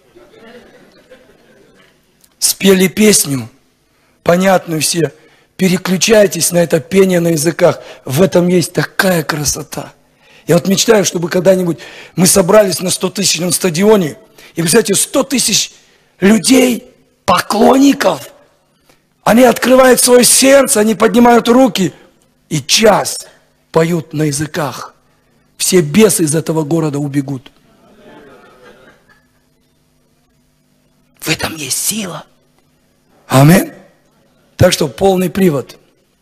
Спели песню, понятную все. Переключайтесь на это пение на языках. В этом есть такая красота. Я вот мечтаю, чтобы когда-нибудь мы собрались на 100-тысячном стадионе, и, представляете, 100 тысяч людей, поклонников, они открывают свое сердце, они поднимают руки, и час поют на языках. Все бесы из этого города убегут. В этом есть сила. Аминь. Так что полный привод.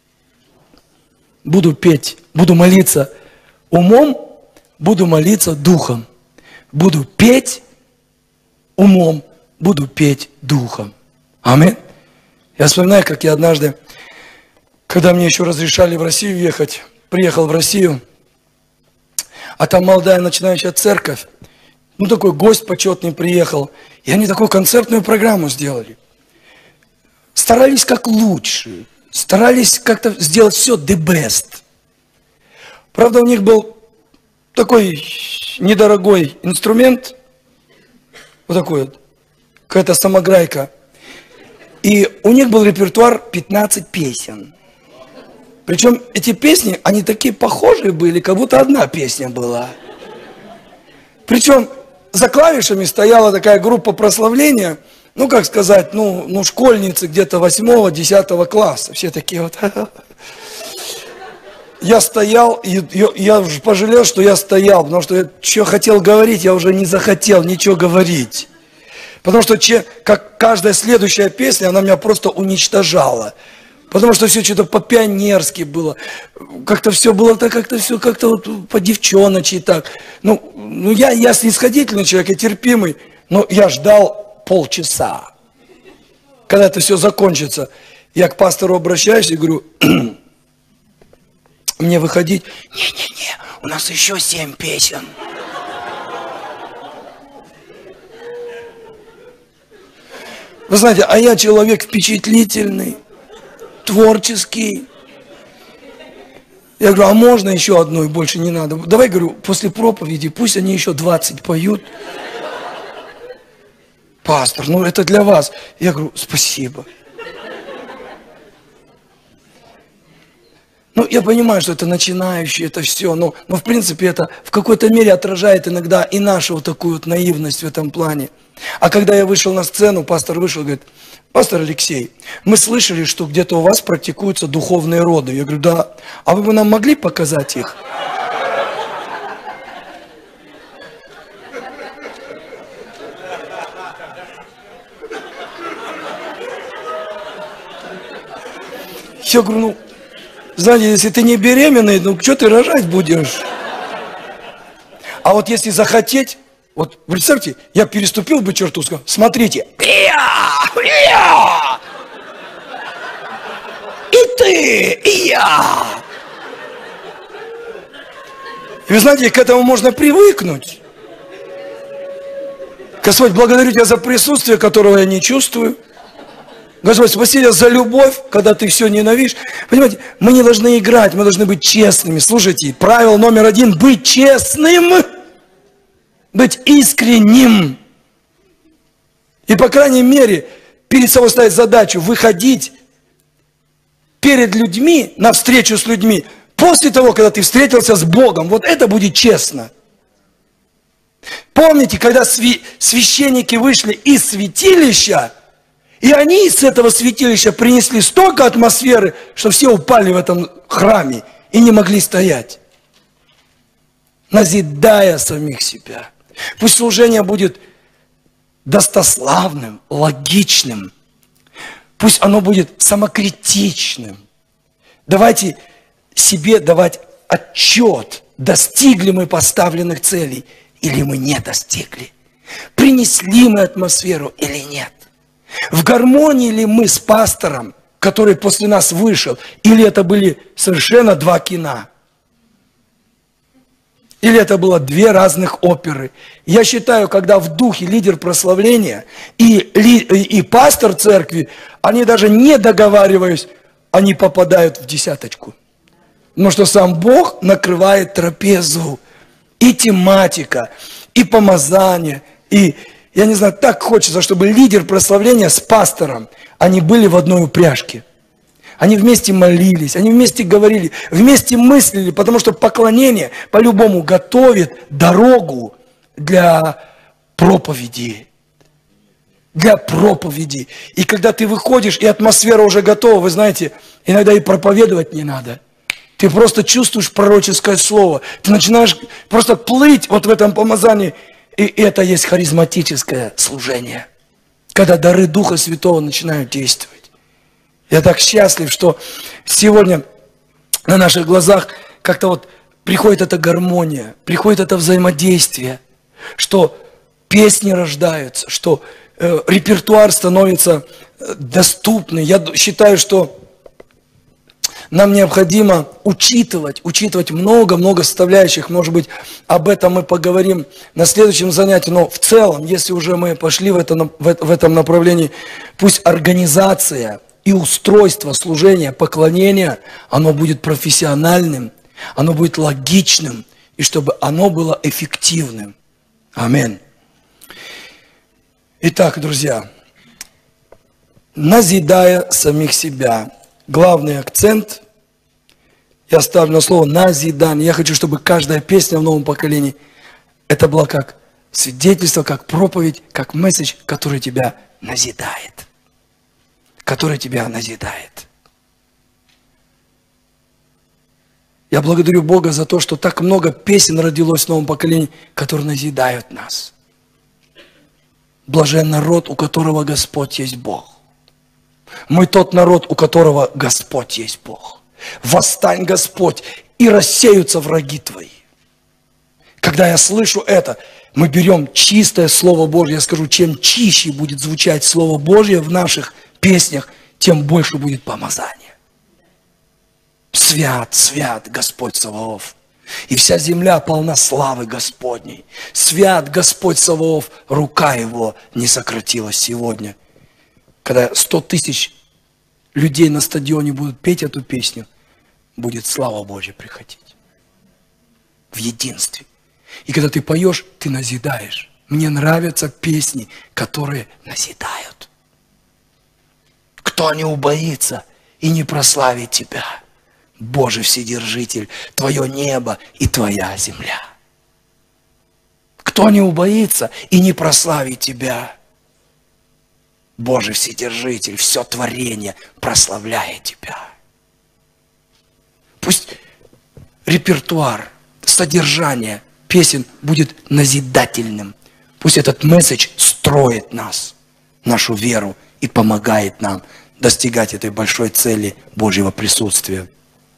Буду петь, буду молиться умом, буду молиться духом. Буду петь умом, буду петь духом. Аминь. Я вспоминаю, как я однажды, когда мне еще разрешали в Россию ехать, приехал в Россию, а там молодая начинающая церковь, ну такой гость почетный приехал, и они такую концертную программу сделали. Старались как лучше, старались как-то сделать все the best. Правда, у них был такой недорогой инструмент, вот такой вот, какая-то самограйка. И у них был репертуар 15 песен. Причем эти песни, они такие похожие были, как будто одна песня была. Причем за клавишами стояла такая группа прославления, ну, как сказать, ну школьницы где-то 8-10 класса. Все такие вот. Я стоял, и я уже пожалел, что я стоял, потому что я что хотел говорить, я уже не захотел ничего говорить. Потому что как каждая следующая песня, она меня просто уничтожала. Потому что все что-то по-пионерски было. Как-то все было так, как-то вот по-девчоночи так. Ну я снисходительный человек, я терпимый, но я ждал полчаса. Когда это все закончится, я к пастору обращаюсь и говорю, мне выходить? Не, у нас еще 7 песен. Вы знаете, а я человек впечатлительный, творческий. Я говорю, а можно еще одну и больше не надо? Давай, говорю, после проповеди пусть они еще 20 поют. Пастор, ну это для вас. Я говорю, спасибо. Ну, я понимаю, что это начинающие, это все, но в принципе это в какой-то мере отражает иногда и нашу вот такую вот наивность в этом плане. А когда я вышел на сцену, пастор вышел, говорит, пастор Алексей, мы слышали, что где-то у вас практикуются духовные роды. Я говорю, да, а вы бы нам могли показать их? Я говорю, ну, знаете, если ты не беременный, ну, что ты рожать будешь? А вот если захотеть, вот представьте, я переступил бы черту, сказал, смотрите, и ты, и я. И вы знаете, к этому можно привыкнуть. Господь, благодарю Тебя за присутствие, которого я не чувствую. Господь, спасибо за любовь, когда ты все ненавидишь. Понимаете, мы не должны играть, мы должны быть честными. Слушайте, правило номер 1 – быть честным, быть искренним. И, по крайней мере, перед собой ставить задачу выходить перед людьми, на встречу с людьми, после того, когда ты встретился с Богом. Вот это будет честно. Помните, когда священники вышли из святилища, и они из этого святилища принесли столько атмосферы, что все упали в этом храме и не могли стоять, назидая самих себя. Пусть служение будет достославным, логичным. Пусть оно будет самокритичным. Давайте себе давать отчет, достигли мы поставленных целей или мы не достигли. Принесли мы атмосферу или нет. В гармонии ли мы с пастором, который после нас вышел, или это были совершенно два кино? Или это было две разных оперы? Я считаю, когда в духе лидер прославления и пастор церкви, они даже не договариваясь, они попадают в десяточку. Потому что сам Бог накрывает трапезу. И тематика, и помазание, и... Я не знаю, так хочется, чтобы лидер прославления с пастором, они были в одной упряжке. Они вместе молились, они вместе говорили, вместе мыслили, потому что поклонение по-любому готовит дорогу для проповеди. Для проповеди. И когда ты выходишь, и атмосфера уже готова, вы знаете, иногда и проповедовать не надо. Ты просто чувствуешь пророческое слово. Ты начинаешь просто плыть вот в этом помазании. И это есть харизматическое служение, когда дары Духа Святого начинают действовать. Я так счастлив, что сегодня на наших глазах как-то вот приходит эта гармония, приходит это взаимодействие, что песни рождаются, что репертуар становится доступный. Я считаю, что нам необходимо учитывать много-много составляющих. Может быть, об этом мы поговорим на следующем занятии. Но в целом, если уже мы пошли в этом направлении, пусть организация и устройство служения, поклонения, оно будет профессиональным, оно будет логичным, и чтобы оно было эффективным. Аминь. Итак, друзья, назидая самих себя. Главный акцент я ставлю на слово назидание. Я хочу, чтобы каждая песня в новом поколении это была как свидетельство, как проповедь, как месседж, который тебя назидает. Который тебя назидает. Я благодарю Бога за то, что так много песен родилось в новом поколении, которые назидают нас. Блажен народ, у которого Господь есть Бог. Мы тот народ, у которого Господь есть Бог. Восстань, Господь, и рассеются враги твои. Когда я слышу это, мы берем чистое Слово Божье. Я скажу, чем чище будет звучать Слово Божье в наших песнях, тем больше будет помазание. Свят, свят Господь Саваоф. И вся земля полна славы Господней. Свят Господь Саваоф, рука Его не сократилась сегодня. Когда 100 000 людей на стадионе будут петь эту песню, будет слава Божья приходить. В единстве. И когда ты поешь, ты назидаешь. Мне нравятся песни, которые назидают. Кто не убоится и не прославит Тебя? Божий Вседержитель, Твое небо и Твоя земля. Кто не убоится и не прославит Тебя? Божий Вседержитель, все творение прославляет Тебя. Пусть репертуар, содержание песен будет назидательным. Пусть этот месседж строит нас, нашу веру и помогает нам достигать этой большой цели Божьего присутствия.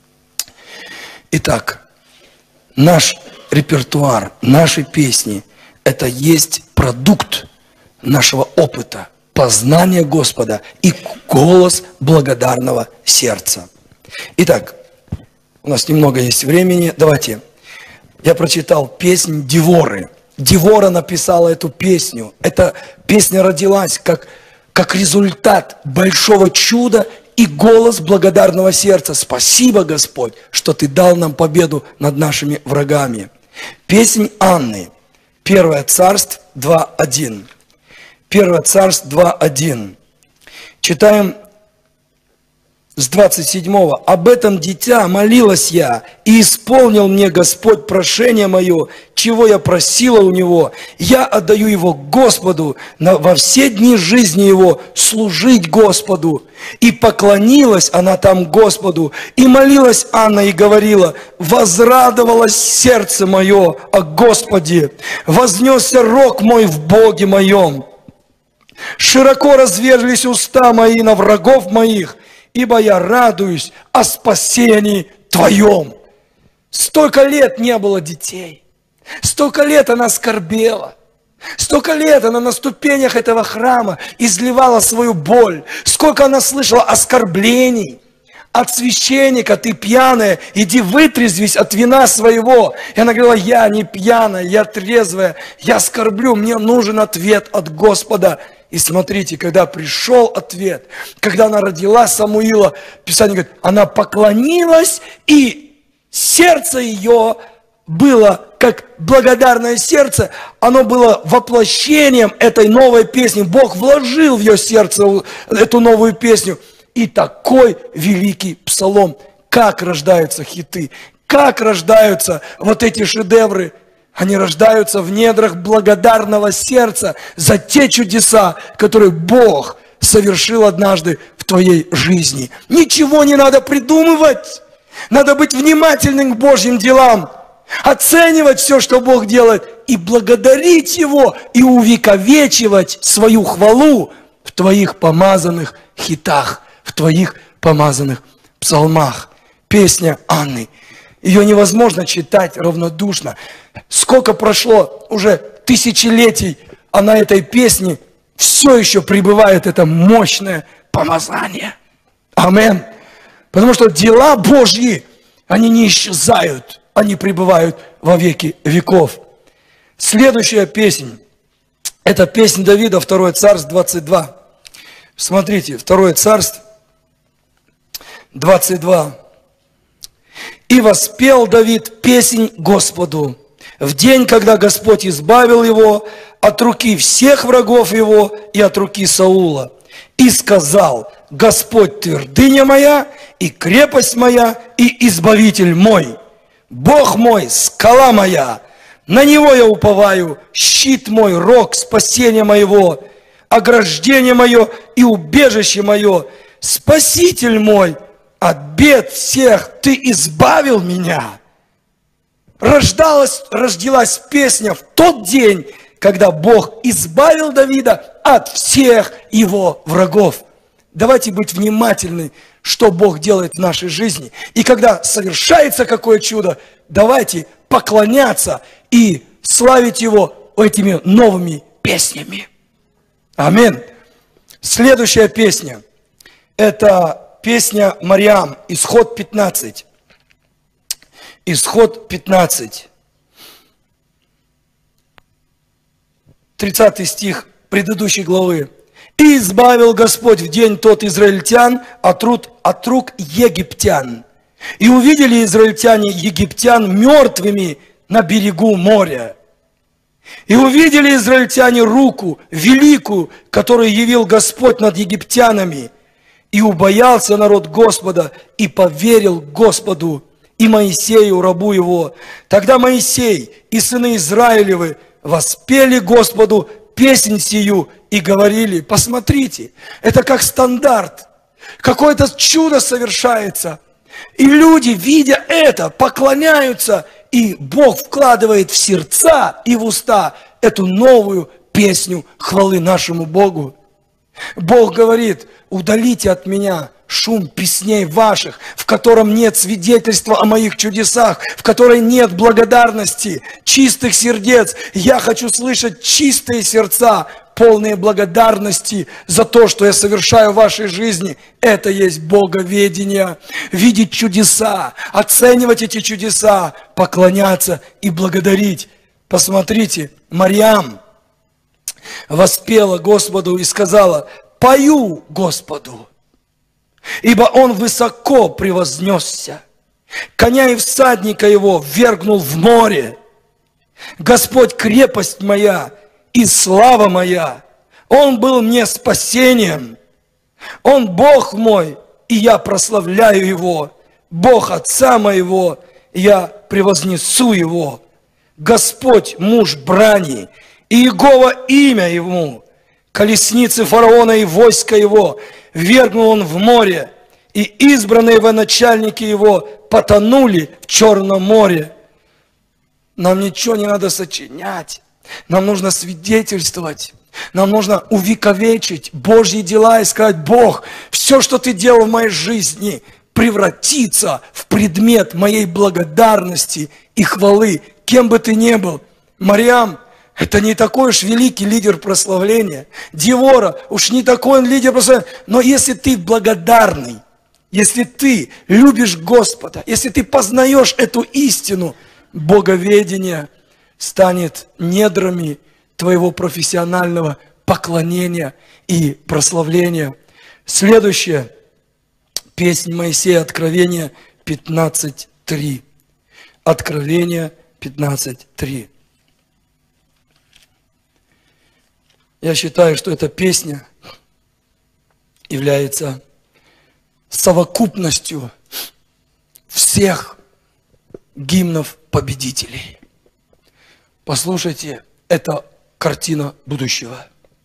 Итак, наш репертуар, наши песни – это есть продукт нашего опыта, познания Господа и голос благодарного сердца. Итак, у нас немного есть времени. Давайте. Я прочитал песнь Деворы. Девора написала эту песню. Эта песня родилась как результат большого чуда и голос благодарного сердца. Спасибо, Господь, что Ты дал нам победу над нашими врагами. Песнь Анны. 1 Царств 2:1. 1 Царств 2:1. Читаем с 27-го. «Об этом дитя молилась я, и исполнил мне Господь прошение мое, чего я просила у Него. Я отдаю его Господу во все дни жизни его служить Господу. И поклонилась она там Господу, и молилась Анна и говорила: возрадовалось сердце мое о Господе, вознесся рог мой в Боге моем. Широко разверзлись уста мои на врагов моих, ибо я радуюсь о спасении Твоем». Столько лет не было детей. Столько лет она скорбела. Столько лет она на ступенях этого храма изливала свою боль. Сколько она слышала оскорблений от священника: ты пьяная, иди вытрезвись от вина своего. И она говорила: я не пьяная, я трезвая, я скорблю, мне нужен ответ от Господа. И смотрите, когда пришел ответ, когда она родила Самуила, Писание говорит, она поклонилась, и сердце ее было как благодарное сердце, оно было воплощением этой новой песни. Бог вложил в ее сердце эту новую песню. И такой великий псалом. Как рождаются хиты, как рождаются вот эти шедевры. Они рождаются в недрах благодарного сердца за те чудеса, которые Бог совершил однажды в твоей жизни. Ничего не надо придумывать. Надо быть внимательным к Божьим делам, оценивать все, что Бог делает, и благодарить Его, и увековечивать свою хвалу в твоих помазанных хитах, в твоих помазанных псалмах. Песня Анны. Ее невозможно читать равнодушно. Сколько прошло уже тысячелетий, а на этой песне все еще пребывает это мощное помазание. Амин. Потому что дела Божьи, они не исчезают, они пребывают во веки веков. Следующая песня, это песня Давида, 2 Царств 22. Смотрите, 2 Царств 22. «И воспел Давид песнь Господу в день, когда Господь избавил его от руки всех врагов его и от руки Саула. И сказал: Господь твердыня моя, и крепость моя, и избавитель мой, Бог мой, скала моя, на Него я уповаю, щит мой, рог спасения моего, ограждение мое и убежище мое, Спаситель мой, от бед всех Ты избавил меня». Родилась песня в тот день, когда Бог избавил Давида от всех его врагов. Давайте быть внимательны, что Бог делает в нашей жизни. И когда совершается какое чудо, давайте поклоняться и славить Его этими новыми песнями. Аминь. Следующая песня – это песня Мариам, Исход 15. Исход 15. 30 стих предыдущей главы. «И избавил Господь в день тот израильтян от рук египтян, И увидели израильтяне египтян мертвыми на берегу моря. И увидели израильтяне руку великую, которую явил Господь над египтянами. И убоялся народ Господа, и поверил Господу и Моисею, рабу его. Тогда Моисей и сыны Израилевы воспели Господу песнь сию и говорили: посмотрите, это как стандарт, какое-то чудо совершается. И люди, видя это, поклоняются, и Бог вкладывает в сердца и в уста эту новую песню хвалы нашему Богу. Бог говорит: удалите от меня шум песней ваших, в котором нет свидетельства о моих чудесах, в которой нет благодарности, чистых сердец. Я хочу слышать чистые сердца, полные благодарности за то, что я совершаю в вашей жизни. Это есть боговедение. Видеть чудеса, оценивать эти чудеса, поклоняться и благодарить. Посмотрите, Марьям воспела Господу и сказала: пою Господу, ибо Он высоко превознесся, коня и всадника его ввергнул в море. Господь крепость моя и слава моя, Он был мне спасением. Он Бог мой, и я прославляю Его. Бог Отца моего, и я превознесу Его. Господь муж брани, и Иегова имя Ему. Колесницы фараона и войска его ввергнул Он в море, и избранные военачальники его потонули в Черном море. Нам ничего не надо сочинять. Нам нужно свидетельствовать. Нам нужно увековечить Божьи дела и сказать: Бог, все, что Ты делал в моей жизни, превратится в предмет моей благодарности и хвалы, кем бы ты ни был. Марьям — это не такой уж великий лидер прославления. Девора уж не такой он лидер прославления. Но если ты благодарный, если ты любишь Господа, если ты познаешь эту истину, боговедение станет недрами твоего профессионального поклонения и прославления. Следующая песня Моисея, Откровение 15:3. Откровение 15:3. Я считаю, что эта песня является совокупностью всех гимнов победителей. Послушайте, это картина будущего.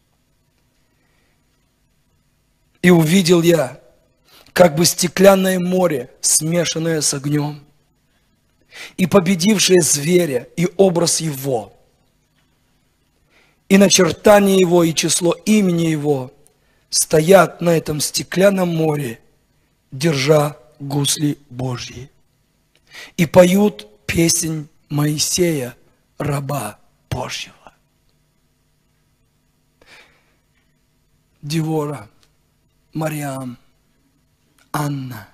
И увидел я, как бы стеклянное море, смешанное с огнем, и победившее зверя, и образ его, и начертание его, и число имени его стоят на этом стеклянном море, держа гусли Божьи, и поют песнь Моисея, раба Божьего. Девора, Марьям, Анна,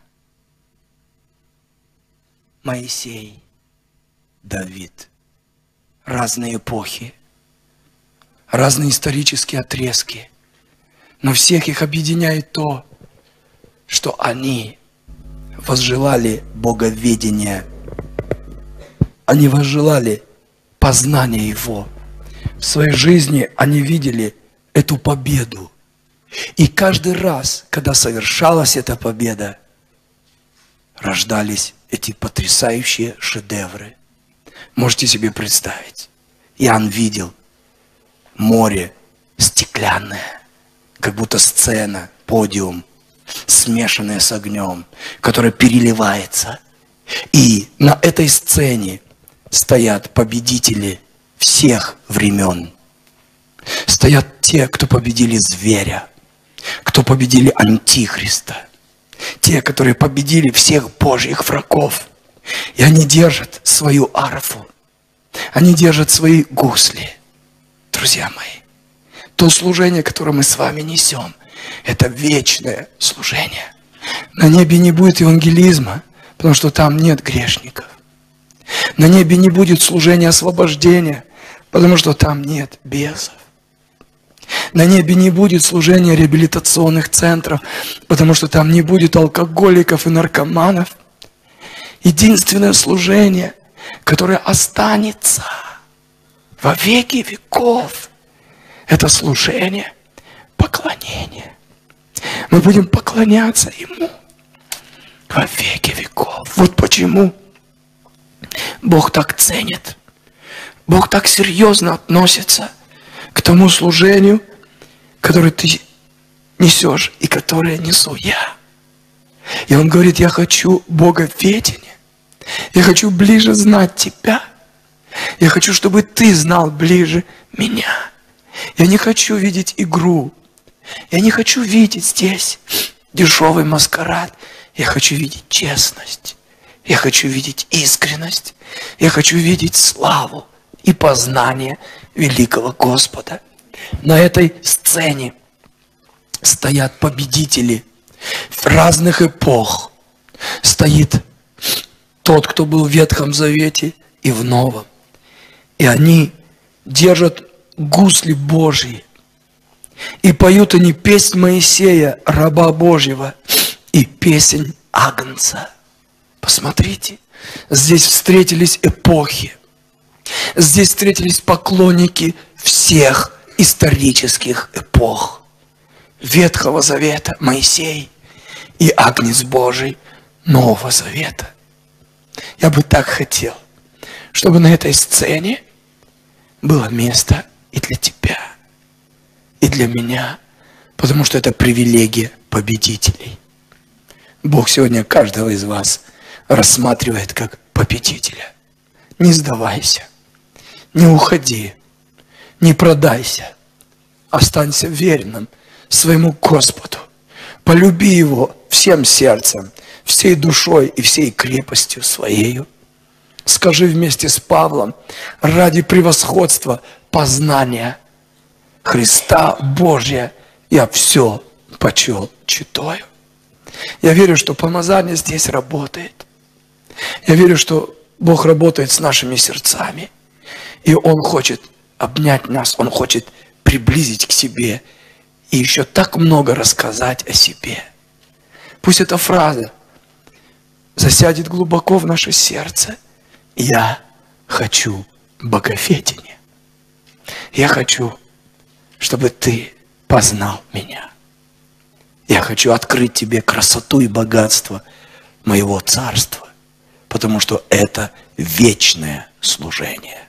Моисей, Давид. Разные эпохи, разные исторические отрезки, но всех их объединяет то, что они возжелали боговедения, они возжелали познания Его. В своей жизни они видели эту победу. И каждый раз, когда совершалась эта победа, рождались эти потрясающие шедевры. Можете себе представить, Иоанн видел море стеклянное, как будто сцена, подиум, смешанное с огнем, которое переливается. И на этой сцене стоят победители всех времен. Стоят те, кто победили зверя, кто победили Антихриста, те, которые победили всех Божьих врагов. И они держат свою арфу, они держат свои гусли. Друзья мои, то служение, которое мы с вами несем, это вечное служение. На небе не будет евангелизма, потому что там нет грешников. На небе не будет служения освобождения, потому что там нет бесов. На небе не будет служения реабилитационных центров, потому что там не будет алкоголиков и наркоманов. Единственное служение, которое останется во веки веков, это служение поклонения. Мы будем поклоняться Ему во веки веков. Вот почему Бог так ценит, Бог так серьезно относится к тому служению, которое ты несешь и которое несу я. И Он говорит: я хочу боговедения, я хочу ближе знать Тебя, я хочу, чтобы Ты знал ближе меня. Я не хочу видеть игру, я не хочу видеть здесь дешевый маскарад, я хочу видеть честность, я хочу видеть искренность, я хочу видеть славу и познание великого Господа. На этой сцене стоят победители разных эпох. Стоит тот, кто был в Ветхом Завете и в Новом. И они держат гусли Божьи. И поют они песнь Моисея, раба Божьего, и песнь Агнца. Посмотрите, здесь встретились эпохи. Здесь встретились поклонники всех исторических эпох. Ветхого Завета Моисей и Агнец Божий Нового Завета. Я бы так хотел, чтобы на этой сцене было место и для тебя, и для меня, потому что это привилегия победителей. Бог сегодня каждого из вас рассматривает как победителя. Не сдавайся, не уходи, не продайся, останься верным своему Господу. Полюби Его всем сердцем, всей душой и всей крепостью своею. Скажи вместе с Павлом: ради превосходства познания Христа Божия я все почел читаю. Я верю, что помазание здесь работает. Я верю, что Бог работает с нашими сердцами. И Он хочет обнять нас, Он хочет приблизить к себе и еще так много рассказать о себе. Пусть эта фраза засядет глубоко в наше сердце. Я хочу боговедения. Я хочу, чтобы ты познал меня. Я хочу открыть тебе красоту и богатство моего царства, потому что это вечное служение.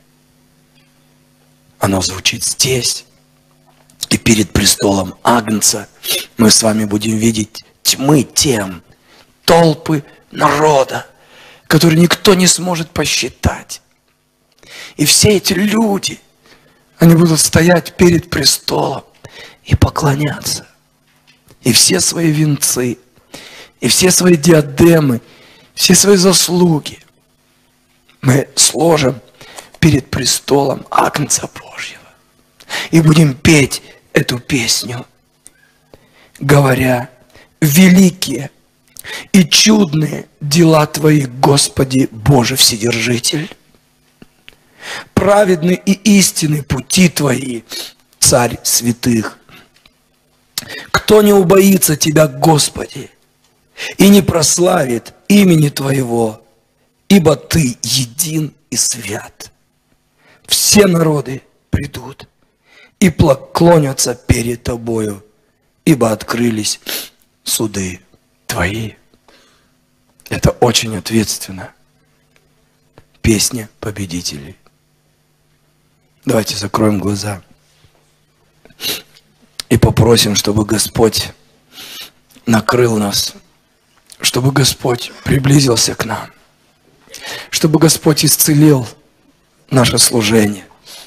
Оно звучит здесь, и перед престолом Агнца мы с вами будем видеть тьмы тем, толпы народа, которые никто не сможет посчитать. И все эти люди, они будут стоять перед престолом и поклоняться. И все свои венцы, и все свои диадемы, все свои заслуги мы сложим перед престолом Агнца Божьего. И будем петь эту песню, говоря: великие и чудные дела Твои, Господи Боже Вседержитель. Праведны и истинны пути Твои, Царь святых. Кто не убоится Тебя, Господи, и не прославит имени Твоего, ибо Ты един и свят. Все народы придут и поклонятся перед Тобою, ибо открылись суды Твои. Это очень ответственно. Песня победителей. Давайте закроем глаза и попросим, чтобы Господь накрыл нас, чтобы Господь приблизился к нам, чтобы Господь исцелил наше служение.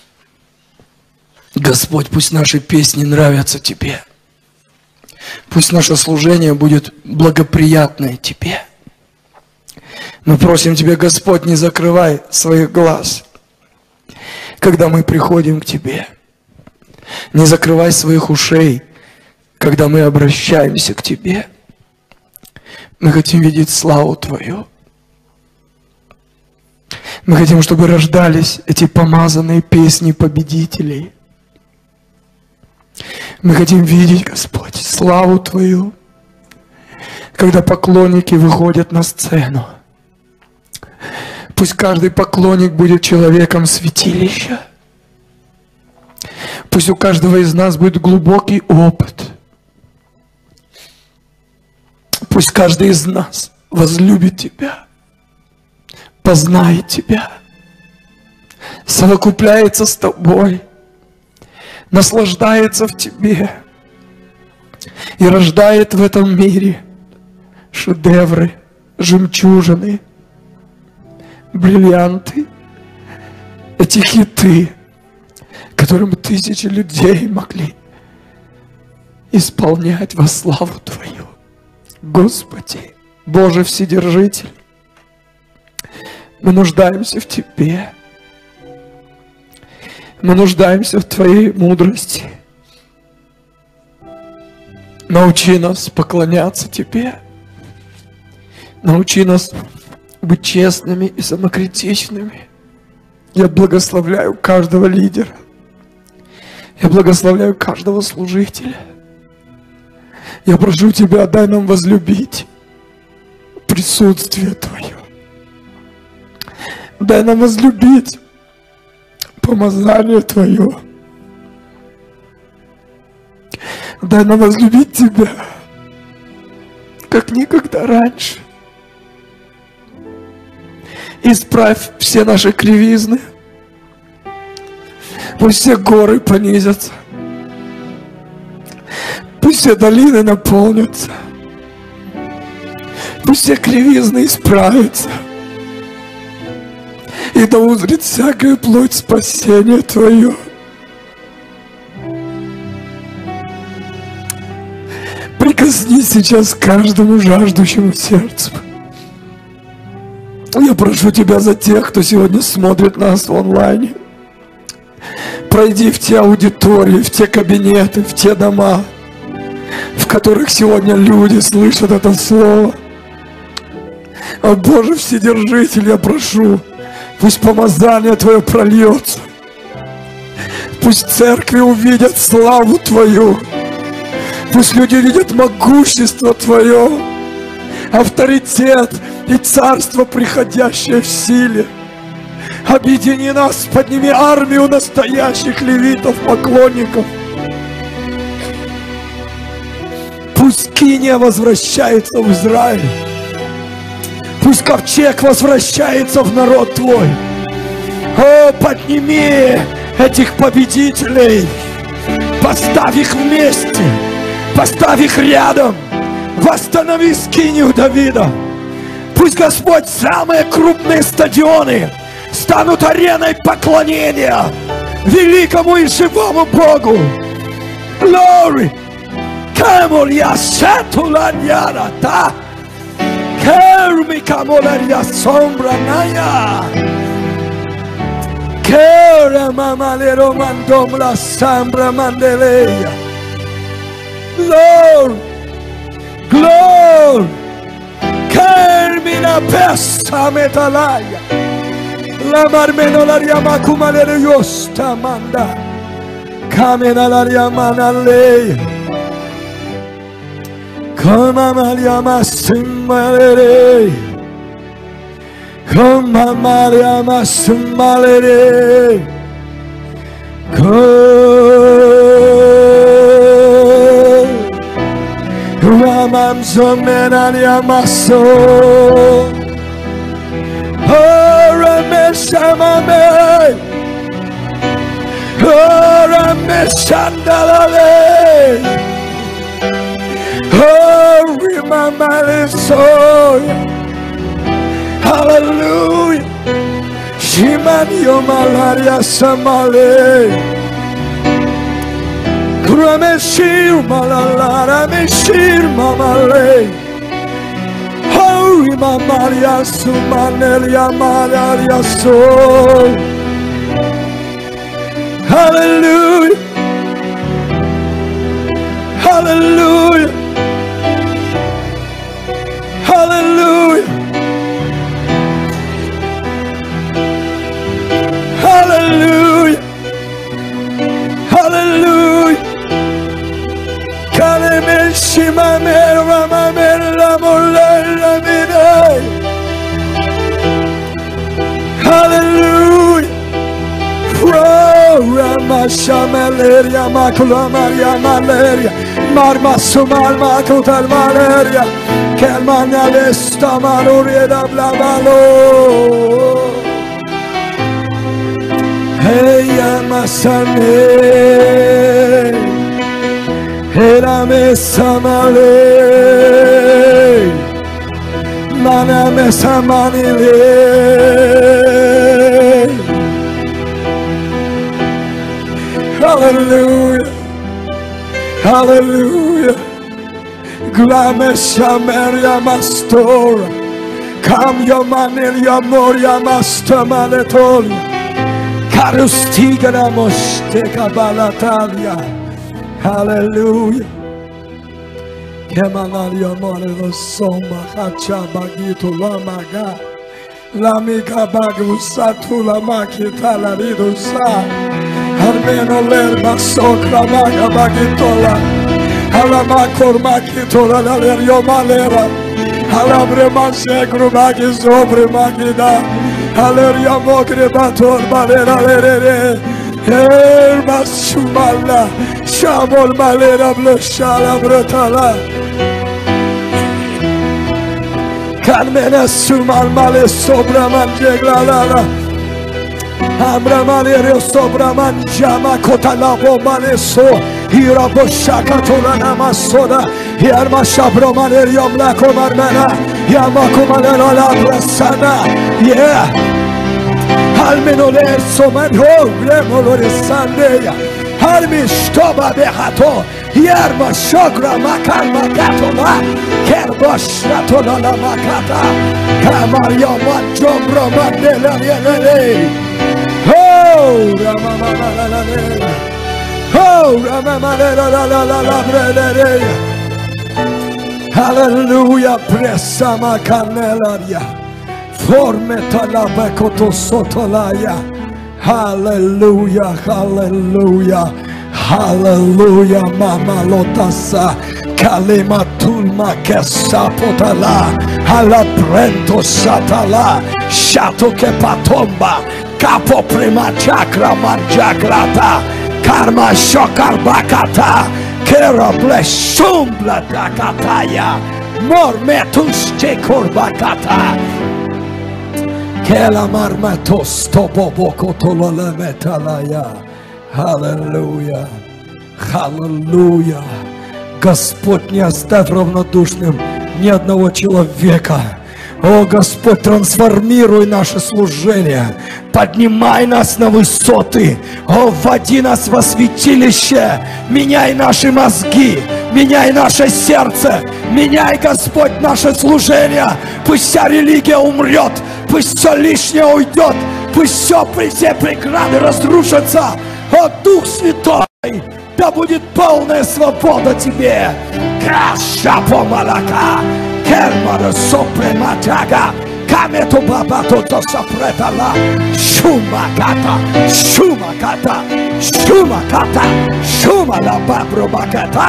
Господь, пусть наши песни нравятся Тебе. Пусть наше служение будет благоприятное Тебе. Мы просим Тебя, Господь, не закрывай своих глаз, когда мы приходим к Тебе. Не закрывай своих ушей, когда мы обращаемся к Тебе. Мы хотим видеть славу Твою. Мы хотим, чтобы рождались эти помазанные песни победителей. Мы хотим видеть, Господь, славу Твою, когда поклонники выходят на сцену. Пусть каждый поклонник будет человеком святилища. Пусть у каждого из нас будет глубокий опыт. Пусть каждый из нас возлюбит Тебя, познает Тебя, совокупляется с Тобой, наслаждается в Тебе и рождает в этом мире шедевры, жемчужины, бриллианты, эти хиты, которым тысячи людей могли исполнять во славу Твою. Господи, Боже Вседержитель, мы нуждаемся в Тебе. Мы нуждаемся в Твоей мудрости. Научи нас поклоняться Тебе. Научи нас быть честными и самокритичными. Я благословляю каждого лидера. Я благословляю каждого служителя. Я прошу Тебя, дай нам возлюбить присутствие Твое. Дай нам возлюбить помазание Твое. Дай нам возлюбить Тебя, как никогда раньше. Исправь все наши кривизны. Пусть все горы понизятся. Пусть все долины наполнятся. Пусть все кривизны исправятся. И да узрит всякая плоть спасения Твое. Прикоснись сейчас к каждому жаждущему сердцу. Я прошу Тебя за тех, кто сегодня смотрит нас в онлайне. Пройди в те аудитории, в те кабинеты, в те дома, в которых сегодня люди слышат это слово. О Боже Вседержитель, я прошу, пусть помазание Твое прольется. Пусть церкви увидят славу Твою. Пусть люди видят могущество Твое, авторитет и царство, приходящее в силе. Объедини нас, подними армию настоящих левитов, поклонников. Пусть Киния возвращается в Израиль. Пусть ковчег возвращается в народ Твой. О, подними этих победителей. Поставь их вместе. Поставь их рядом. Восстанови скинию Давида. Пусть, Господь, самые крупные стадионы станут ареной поклонения великому и живому Богу. Glory! Камолья сетуланьяна та. Керми камоларья сомбраная. Кера мамалеро мандомла самбра манделея. Glory! Glory! Kermina pessa metalaya. La marmenolaria macumalere yosta manda. Kamenalaria manalei. Kamamalia masimmalere. Kamamalia masimmalere. Ramam zomenalia maso. Rameshamame. Rameshandalale. Rimamale soya. Hallelujah. Shimanyo malaria samale. Rameshir malalara meshir mamale. Hori mamalia sumanelia malaria so. Hallelujah. Hallelujah. Hallelujah. Hallelujah. Hallelujah. Kaleme shimamera mamera molela midai. Rama Shamaleria Macula Maria Maleria Marma Sumal Macutal Maleria Kelmania Lesta Maruria da Blavalo Hey Amasane Herame Samale Maname Samanile Hallelujah, hallelujah. Glame Samaria Mastora. Come your manilia moria mastamanetolia. Karustigana mosteka balatalia. Hallelujah. Kemanalia morelo somba hacha bagito lamaga. Lamiga bagu satula makita la ridusa. Armeno l'erba sopra maga bagitola. Alama kormakitola la lerio malera. Alabre masegru magi sobre magida. Aleria mogre bator malera lerere. Erba shumala. Shamol malera bleshala brotala. Carmena sumal male sobra manjegla la. Abra malerio sobra manjama kotalabo maleso. Hira boshaka tola namasoda. Yarma shabro malerio mlako marmena. Yama kumalera la brasana. Yeah. Almeno le somanho. Gremolore sandeya. Almi shtoba behato. Yerba shogra makar makatola. Kerba shratola la makata. Kamaria manjobro mandela yelele. Oh, Ramamamalalalele. Oh, Ramamamalalalalalalele. Hallelujah, presama canelaria. Formeta la becoto sotolaya. Hallelujah, hallelujah. Hallelujah, mama lotasa. Kalema tulma kesapotala. Hala prento satala. Shato ke patomba. Capo prima chakra manjagrata. Karma shokar bakata. Kera bleshumbla dakataya. Mormetus chekor bakata. Kela marmatos topoboko tolola metalaya. Аллилуйя, аллилуйя. Господь, не оставь равнодушным ни одного человека. О, Господь, трансформируй наше служение. Поднимай нас на высоты. О, вводи нас во святилище. Меняй наши мозги. Меняй наше сердце. Меняй, Господь, наше служение. Пусть вся религия умрет. Пусть все лишнее уйдет. Пусть все преграды разрушатся. О, Дух Святой, да будет полная свобода тебе. Краша помалака, кермара сопрематяга, камету бабато то сопретала, шумаката, шумаката, шумаката, шумала бабрубаката.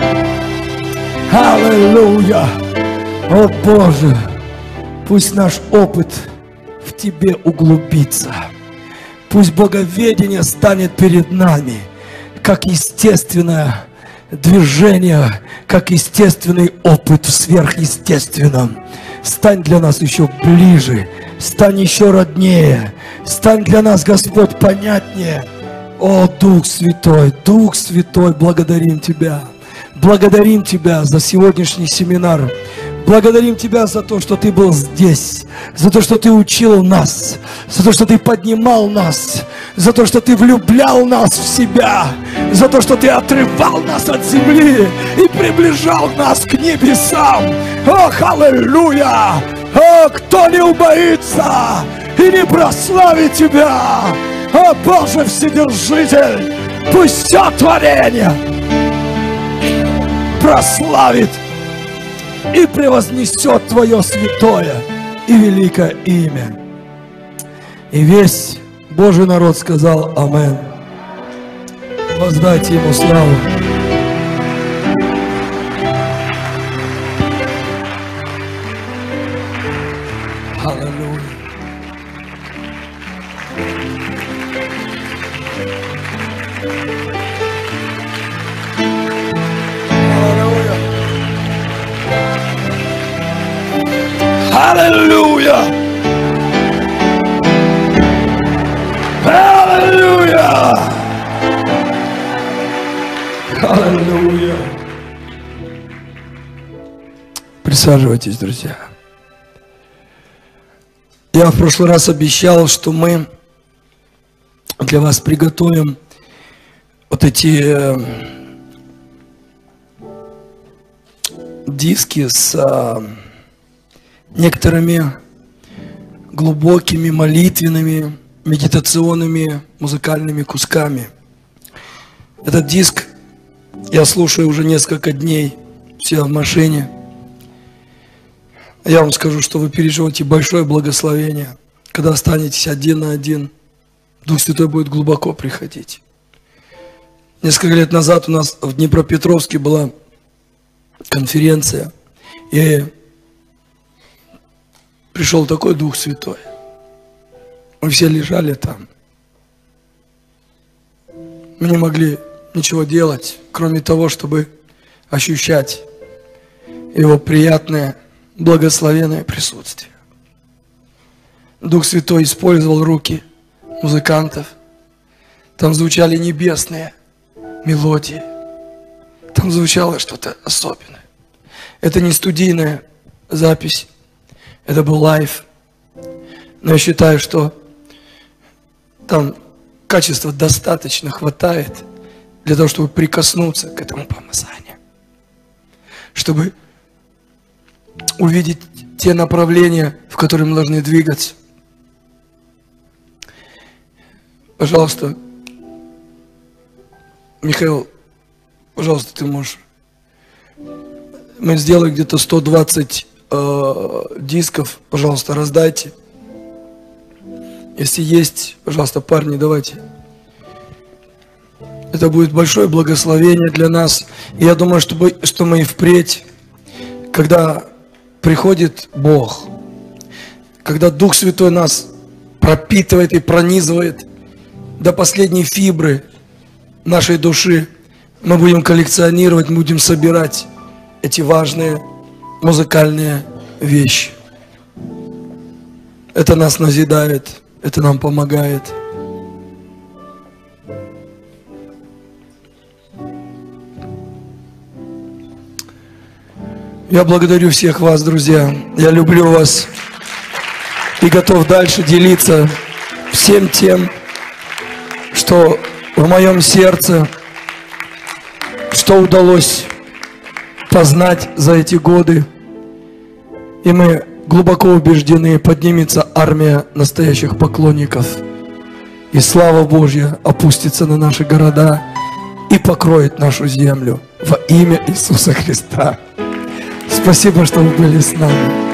Аллилуйя. О Боже, пусть наш опыт в тебе углубится. Пусть боговедение станет перед нами, как естественное движение, как естественный опыт в сверхъестественном. Стань для нас еще ближе, стань еще роднее, стань для нас, Господь, понятнее. О, Дух Святой, благодарим Тебя. Благодарим Тебя за сегодняшний семинар. Благодарим Тебя за то, что Ты был здесь, за то, что Ты учил нас, за то, что Ты поднимал нас, за то, что Ты влюблял нас в себя, за то, что Ты отрывал нас от земли и приближал нас к небесам. Ох, аллилуйя! О, кто не убоится и не прославит Тебя? О, Боже Вседержитель, пусть все творение прославит и превознесет Твое святое и великое имя. И весь Божий народ сказал амин. Воздайте Ему славу. Аллилуйя. Аллилуйя! Аллилуйя! Аллилуйя! Присаживайтесь, друзья. Я в прошлый раз обещал, что мы для вас приготовим вот эти диски с некоторыми глубокими молитвенными, медитационными музыкальными кусками. Этот диск я слушаю уже несколько дней, все в машине. Я вам скажу, что вы переживете большое благословение, когда останетесь один на один. Дух Святой будет глубоко приходить. Несколько лет назад у нас в Днепропетровске была конференция, и пришел такой Дух Святой. Мы все лежали там. Мы не могли ничего делать, кроме того, чтобы ощущать Его приятное, благословенное присутствие. Дух Святой использовал руки музыкантов. Там звучали небесные мелодии. Там звучало что-то особенное. Это не студийная запись. Это был лайв. Но я считаю, что там качества достаточно хватает для того, чтобы прикоснуться к этому помазанию. Чтобы увидеть те направления, в которые мы должны двигаться. Пожалуйста, Михаил, пожалуйста, ты можешь. Мы сделали где-то 120 дисков, пожалуйста, раздайте. Если есть, пожалуйста, парни, давайте. Это будет большое благословение для нас. И я думаю, что мы и впредь, когда приходит Бог, когда Дух Святой нас пропитывает и пронизывает до последней фибры нашей души, мы будем коллекционировать, мы будем собирать эти важные музыкальные вещи. Это нас назидает, это нам помогает. Я благодарю всех вас, друзья. Я люблю вас и готов дальше делиться всем тем, что в моем сердце, что удалось познать за эти годы. И мы глубоко убеждены, поднимется армия настоящих поклонников. И слава Божья опустится на наши города и покроет нашу землю во имя Иисуса Христа. Спасибо, что вы были с нами.